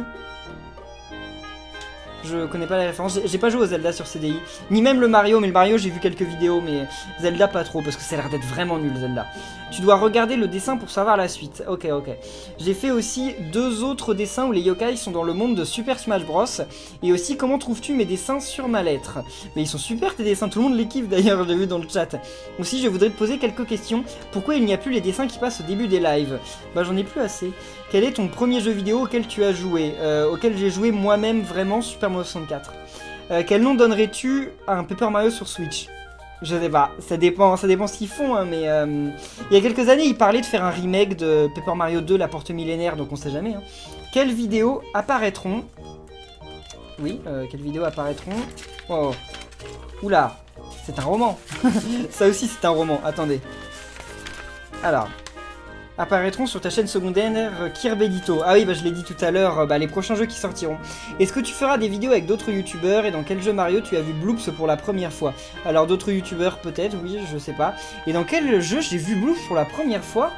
Je connais pas la référence, j'ai pas joué au Zelda sur CDI, ni même le Mario, mais le Mario j'ai vu quelques vidéos, mais Zelda pas trop, parce que ça a l'air d'être vraiment nul Zelda. Tu dois regarder le dessin pour savoir la suite. Ok, ok. J'ai fait aussi 2 autres dessins où les yokai sont dans le monde de Super Smash Bros. Et aussi comment trouves-tu mes dessins sur ma lettre? Mais ils sont super tes dessins, tout le monde les kiffe d'ailleurs, je l'ai vu dans le chat. Aussi je voudrais te poser quelques questions. Pourquoi il n'y a plus les dessins qui passent au début des lives? Bah j'en ai plus assez. Quel est ton premier jeu vidéo auquel tu as joué? Auquel j'ai joué moi-même vraiment, Super Mario 64. Quel nom donnerais-tu à un Paper Mario sur Switch? Je sais pas, ça dépend ce qu'ils font, hein, mais il y a quelques années, ils parlaient de faire un remake de Paper Mario 2, la porte millénaire, donc on sait jamais. Hein. Quelles vidéos apparaîtront? Oui, quelles vidéos apparaîtront? Oh, oula, c'est un roman. Ça aussi, c'est un roman, attendez. Alors... apparaîtront sur ta chaîne secondaire Kirbedito. Ah oui, bah je l'ai dit tout à l'heure, les prochains jeux qui sortiront. Est-ce que tu feras des vidéos avec d'autres youtubeurs et dans quel jeu Mario tu as vu Bloops pour la première fois? Alors d'autres youtubeurs peut-être, oui, je sais pas. Et dans quel jeu j'ai vu Bloops pour la première fois?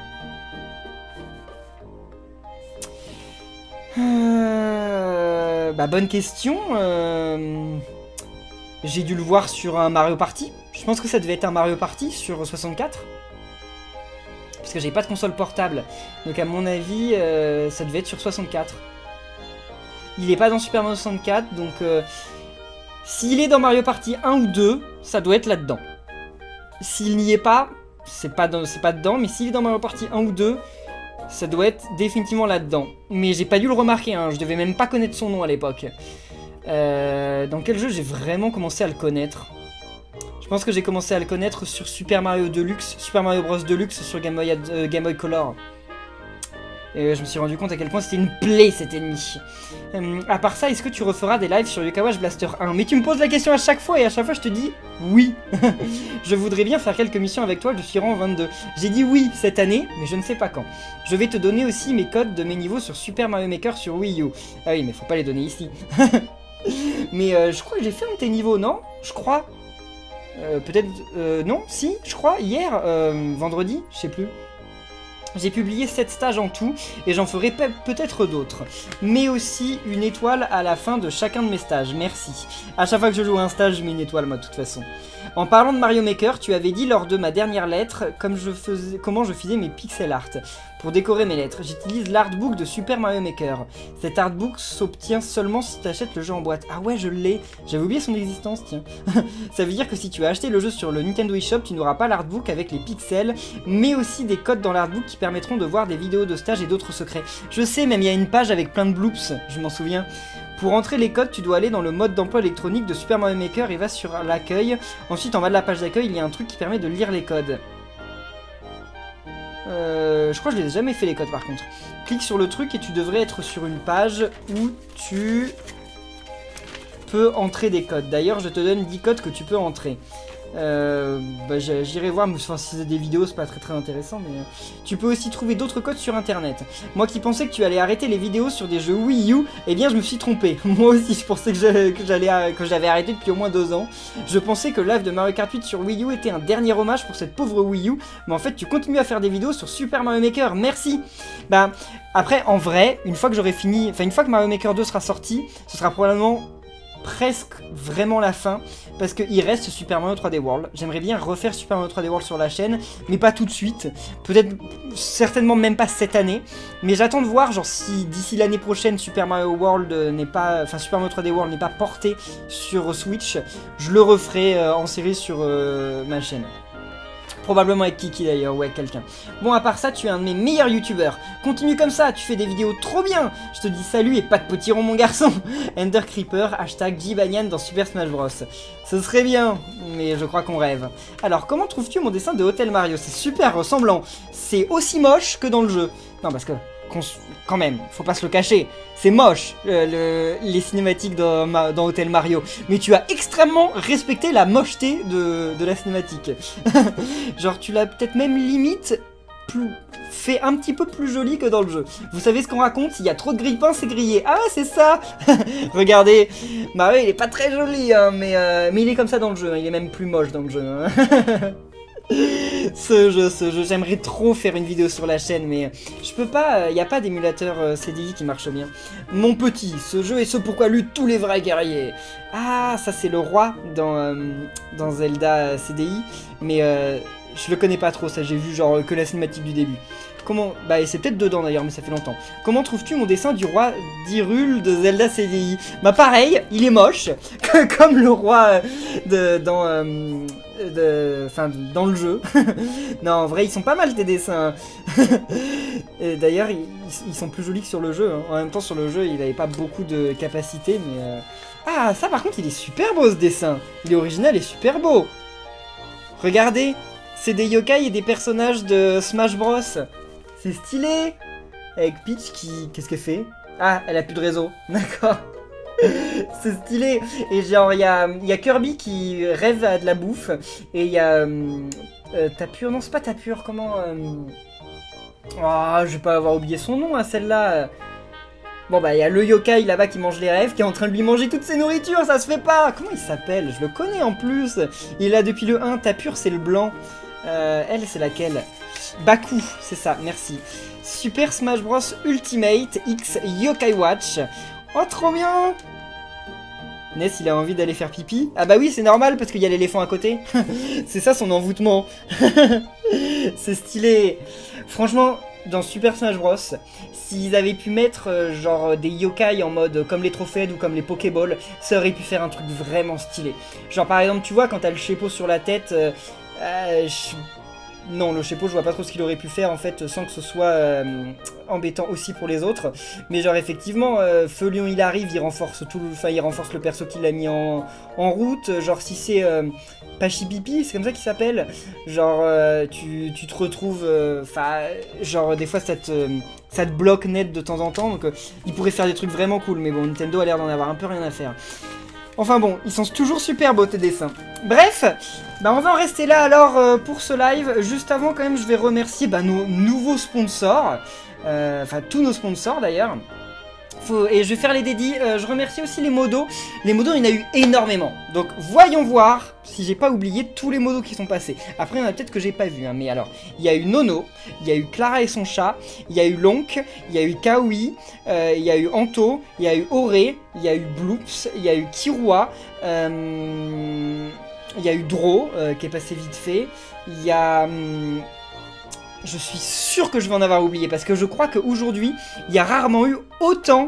Bah bonne question. J'ai dû le voir sur un Mario Party. Je pense que ça devait être un Mario Party sur 64. Parce que j'ai pas de console portable. Donc à mon avis, ça devait être sur 64. Il est pas dans Super Mario 64, donc... s'il est dans Mario Party 1 ou 2, ça doit être là-dedans. S'il n'y est pas, c'est pas dedans, mais s'il est dans Mario Party 1 ou 2, ça doit être définitivement là-dedans. Mais j'ai pas dû le remarquer, hein, je devais même pas connaître son nom à l'époque. Dans quel jeu j'ai vraiment commencé à le connaître? Je pense que j'ai commencé à le connaître sur Super Mario Deluxe, Super Mario Bros Deluxe sur Game Boy Color. Et je me suis rendu compte à quel point c'était une plaie cet ennemi. À part ça, est-ce que tu referas des lives sur Yokai Watch Blaster 1? Mais tu me poses la question à chaque fois et à chaque fois je te dis oui. Je voudrais bien faire quelques missions avec toi, je suis rang 22. J'ai dit oui cette année, mais je ne sais pas quand. Je vais te donner aussi mes codes de mes niveaux sur Super Mario Maker sur Wii U. Ah oui, mais faut pas les donner ici. Mais je crois que j'ai fait un de tes niveaux, non? Je crois. Peut-être... non, si, je crois, hier, vendredi, je sais plus. J'ai publié 7 stages en tout, et j'en ferai peut-être d'autres. Mais aussi une étoile à la fin de chacun de mes stages, merci. À chaque fois que je joue à un stage, je mets une étoile, moi, de toute façon. En parlant de Mario Maker, tu avais dit lors de ma dernière lettre comment je faisais mes pixel art. Pour décorer mes lettres, j'utilise l'artbook de Super Mario Maker. Cet artbook s'obtient seulement si tu achètes le jeu en boîte. Ah ouais, je l'ai. J'avais oublié son existence, tiens. Ça veut dire que si tu as acheté le jeu sur le Nintendo eShop, tu n'auras pas l'artbook avec les pixels, mais aussi des codes dans l'artbook qui permettront de voir des vidéos de stage et d'autres secrets. Je sais, même il y a une page avec plein de bloops, je m'en souviens. Pour entrer les codes, tu dois aller dans le mode d'emploi électronique de Super Mario Maker et va sur l'accueil. Ensuite, en bas de la page d'accueil, il y a un truc qui permet de lire les codes. Je crois que je les ai jamais fait les codes par contre. Clique sur le truc et tu devrais être sur une page où tu peux entrer des codes. D'ailleurs, je te donne 10 codes que tu peux entrer. J'irai voir, mais enfin, si c'est des vidéos, c'est pas très intéressant, mais tu peux aussi trouver d'autres codes sur internet. Moi qui pensais que tu allais arrêter les vidéos sur des jeux Wii U, eh bien je me suis trompé. Moi aussi je pensais que j'avais arrêté depuis au moins 2 ans. Je pensais que le live de Mario Kart 8 sur Wii U était un dernier hommage pour cette pauvre Wii U, mais en fait tu continues à faire des vidéos sur Super Mario Maker, merci. Bah après en vrai, une fois que j'aurai fini, enfin une fois que Mario Maker 2 sera sorti, ce sera probablement presque vraiment la fin, parce qu'il reste Super Mario 3D World. J'aimerais bien refaire Super Mario 3D World sur la chaîne, mais pas tout de suite, peut-être, certainement même pas cette année, mais j'attends de voir, genre si d'ici l'année prochaine Super Mario World n'est pas, enfin Super Mario 3D World n'est pas porté sur Switch, je le referai en série sur ma chaîne. Probablement avec Kiki d'ailleurs, ou avec quelqu'un. Bon, à part ça, tu es un de mes meilleurs youtubeurs. Continue comme ça, tu fais des vidéos trop bien. Je te dis salut et pas de potiron mon garçon. Ender Creeper, hashtag Jibanian dans Super Smash Bros. Ce serait bien, mais je crois qu'on rêve. Alors, comment trouves-tu mon dessin de Hotel Mario? C'est super ressemblant. C'est aussi moche que dans le jeu. Non, parce que, quand même, faut pas se le cacher. C'est moche, les cinématiques dans Hotel Mario. Mais tu as extrêmement respecté la mocheté de la cinématique. Genre, tu l'as peut-être même limite fait un petit peu plus joli que dans le jeu. Vous savez ce qu'on raconte? S'il y a trop de grille-pain, c'est grillé. Ah ouais, c'est ça. Regardez, Mario, il est pas très joli, hein, mais il est comme ça dans le jeu. Hein. Il est même plus moche dans le jeu. Hein. Ce jeu, j'aimerais trop faire une vidéo sur la chaîne, mais je peux pas, il n'y a pas d'émulateur CDI qui marche bien. Mon petit, ce jeu est ce pourquoi luttent tous les vrais guerriers. Ah, ça c'est le roi dans Zelda CDI, mais je le connais pas trop, ça j'ai vu genre que la cinématique du début. Comment... Bah c'est peut-être dedans d'ailleurs, mais ça fait longtemps. Comment trouves-tu mon dessin du roi d'Hyrule de Zelda CDI? Bah pareil, il est moche, comme le roi dans le jeu. Non, en vrai, ils sont pas mal tes dessins. D'ailleurs, ils sont plus jolis que sur le jeu. Hein. En même temps, sur le jeu, il avait pas beaucoup de capacité, mais... Ah, ça par contre, il est super beau ce dessin. Il est original et super beau. Regardez, c'est des yokai et des personnages de Smash Bros. C'est stylé. Avec Peach qui... Qu'est-ce qu'elle fait? Ah, elle a plus de réseau. D'accord. C'est stylé. Et genre, il y a Kirby qui rêve à de la bouffe. Et il y a... Tapure, non, c'est pas Tapure, comment... Oh, je vais pas avoir oublié son nom à celle-là. Bon bah, il y a le yokai là-bas qui mange les rêves, qui est en train de lui manger toutes ses nourritures, ça se fait pas. Comment il s'appelle? Je le connais en plus. Il est là depuis le 1, Tapure, c'est le blanc. Elle, c'est laquelle? Baku, c'est ça, merci. Super Smash Bros Ultimate X Yokai Watch. Oh, trop bien! Ness, il a envie d'aller faire pipi. Ah bah oui, c'est normal, parce qu'il y a l'éléphant à côté. C'est ça son envoûtement. C'est stylé. Franchement, dans Super Smash Bros, s'ils avaient pu mettre genre des yokai en mode comme les Trophéed ou comme les Pokéballs, ça aurait pu faire un truc vraiment stylé. Genre par exemple, tu vois, quand t'as le Shepo sur la tête... Non, le Shepo, je vois pas trop ce qu'il aurait pu faire en fait sans que ce soit embêtant aussi pour les autres. Mais genre effectivement, Feulion il arrive, il renforce tout, enfin il renforce le perso qu'il a mis en route. Genre si c'est Pachipipi, c'est comme ça qu'il s'appelle. Genre tu te retrouves, enfin genre des fois ça te bloque net de temps en temps. Donc il pourrait faire des trucs vraiment cool. Mais bon, Nintendo a l'air d'en avoir un peu rien à faire. Enfin bon, ils sont toujours super beaux tes dessins. Bref, bah on va en rester là alors pour ce live. Juste avant quand même, je vais remercier nos nouveaux sponsors. Enfin tous nos sponsors d'ailleurs. Et je vais faire les dédits. Je remercie aussi les modos. Les modos, il y en a eu énormément. Donc voyons voir si j'ai pas oublié tous les modos qui sont passés. Après, il y en a peut-être que j'ai pas vu. Hein, mais alors, il y a eu Nono, il y a eu Clara et son chat, il y a eu Lonk, il y a eu Kawi, il y a eu Anto, il y a eu Auré, il y a eu Bloops, il y a eu Kirua, il y a eu Dro qui est passé vite fait. Il y a... je suis sûr que je vais en avoir oublié parce que je crois qu'aujourd'hui, il y a rarement eu autant,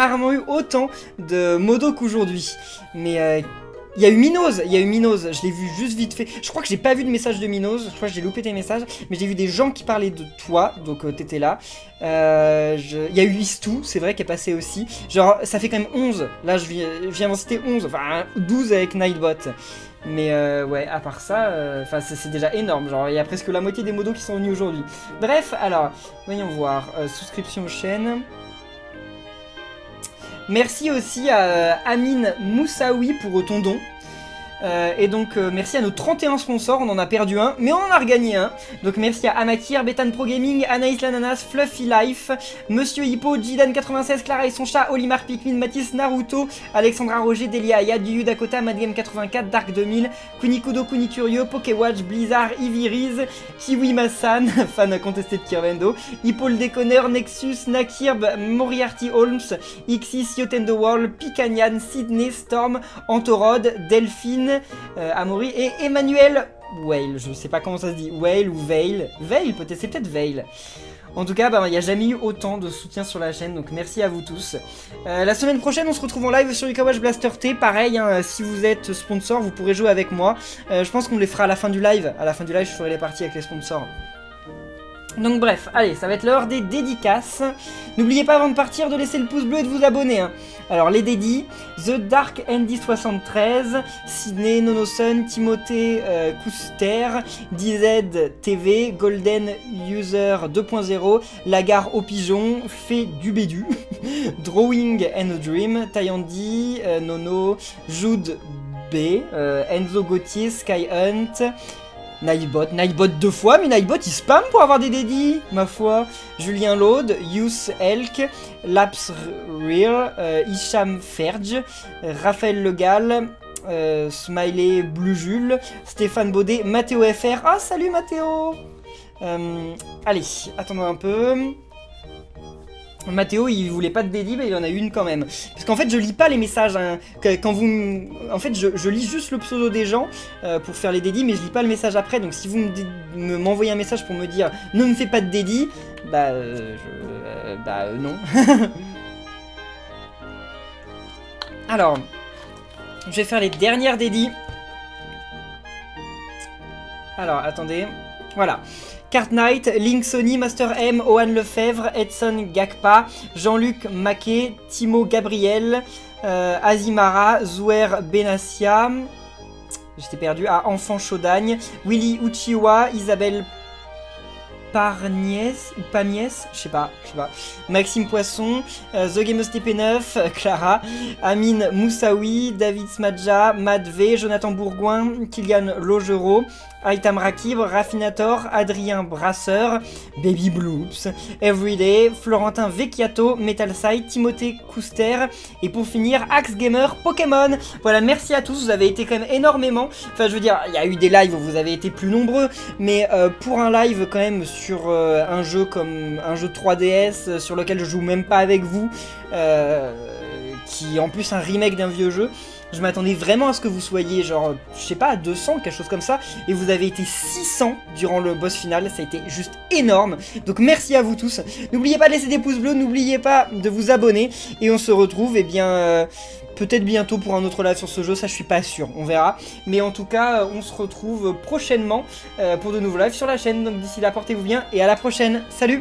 de modos qu'aujourd'hui. Mais il y a eu Minos, je l'ai vu juste vite fait. Je crois que j'ai pas vu de message de Minos, je crois que j'ai loupé tes messages, mais j'ai vu des gens qui parlaient de toi, donc t'étais là. Il y a eu Istou, c'est vrai, qui est passé aussi. Genre, ça fait quand même 11, là je viens d'en citer 11, enfin 12 avec Nightbot. Mais ouais, à part ça, c'est déjà énorme. Genre, il y a presque la moitié des modos qui sont venus aujourd'hui. Bref, alors, voyons voir. Souscription aux chaînes. Merci aussi à Amine Moussaoui pour ton don. Et donc merci à nos 31 sponsors, on en a perdu un, mais on en a regagné un. Donc merci à Amakir, Bethan Pro Gaming, Anaïs Lananas, Fluffy Life, Monsieur Hippo, Jidan96, Clara et son chat, Olimar Pikmin, Mathis Naruto, Alexandra Roger, Delia Ayad, Yu Dakota, Madgame84, Dark 2000, Kunikudo Kunicurieux, Pokéwatch, Blizzard, Ivy Riz, Kiwi Massan, fan incontesté de Kirvendo, Hippo le Déconneur, Nexus, Nakirb, Moriarty Holmes, Xis, Yotendo World, Picanyan, Sydney, Storm, Antorod, Delphine, Amaury et Emmanuel Whale, je sais pas comment ça se dit, Whale ou Veil, Veil peut-être, c'est peut-être Veil. En tout cas, il n'y a jamais eu autant de soutien sur la chaîne, donc merci à vous tous. La semaine prochaine, on se retrouve en live sur Yuka-Watch Blaster T. Pareil, hein, si vous êtes sponsor, vous pourrez jouer avec moi. Je pense qu'on les fera à la fin du live. À la fin du live, je ferai les parties avec les sponsors. Donc bref, allez, ça va être l'heure des dédicaces. N'oubliez pas avant de partir de laisser le pouce bleu et de vous abonner. Hein. Alors les dédis, The Dark Andy 73, Sydney, Nonosun, Timothée Couster, DZ TV, Golden User 2.0, Lagarde au pigeon, Fait du Bédu, Drawing and a Dream, Tayandi, Nono, Jude B, Enzo Gauthier, Skyhunt, Nightbot 2 fois, mais Nightbot il spam pour avoir des dédits, ma foi. Julien Laude, Youth Elk, Laps Real, Hicham Ferge, Raphaël Legal, Smiley Blue Jules, Stéphane Baudet, Mathéo FR. Ah, salut Mathéo. Allez, attendons un peu. Mathéo il voulait pas de dédit, mais il en a une quand même. Parce qu'en fait je lis pas les messages, hein. Quand vous... En fait je lis juste le pseudo des gens pour faire les dédits, mais je lis pas le message après. Donc si vous m'envoyez un message pour me dire ne me fais pas de dédit, non. Alors, je vais faire les dernières dédits. Alors attendez, voilà. Cart Knight, Link Sony, Master M, Ohan Lefebvre, Edson Gakpa, Jean-Luc Maquet, Timo Gabriel, Azimara, Zouer Benassia, j'étais perdu, Enfant Chaudagne, Willy Uchiwa, Isabelle Parniès ou Pamies, je sais pas, Maxime Poisson, The Gameus TP9, Clara, Amine Moussaoui, David Smadja, Mad V, Jonathan Bourgoin, Kylian Logerot, Aitam Rakib, Raffinator, Adrien Brasseur, Baby Bloops, Everyday, Florentin Vecchiato, Metalside, Timothée Couster, et pour finir, Axe Gamer Pokémon. Voilà, merci à tous, vous avez été quand même énormément, enfin je veux dire, il y a eu des lives où vous avez été plus nombreux, mais pour un live quand même sur un jeu comme un jeu 3DS, sur lequel je joue même pas avec vous, qui est en plus un remake d'un vieux jeu, je m'attendais vraiment à ce que vous soyez genre, je sais pas, à 200, quelque chose comme ça, et vous avez été 600 durant le boss final, ça a été juste énorme, donc merci à vous tous. N'oubliez pas de laisser des pouces bleus, n'oubliez pas de vous abonner, et on se retrouve, peut-être bientôt pour un autre live sur ce jeu, ça je suis pas sûr, on verra. Mais en tout cas, on se retrouve prochainement pour de nouveaux lives sur la chaîne, donc d'ici là, portez-vous bien, et à la prochaine, salut!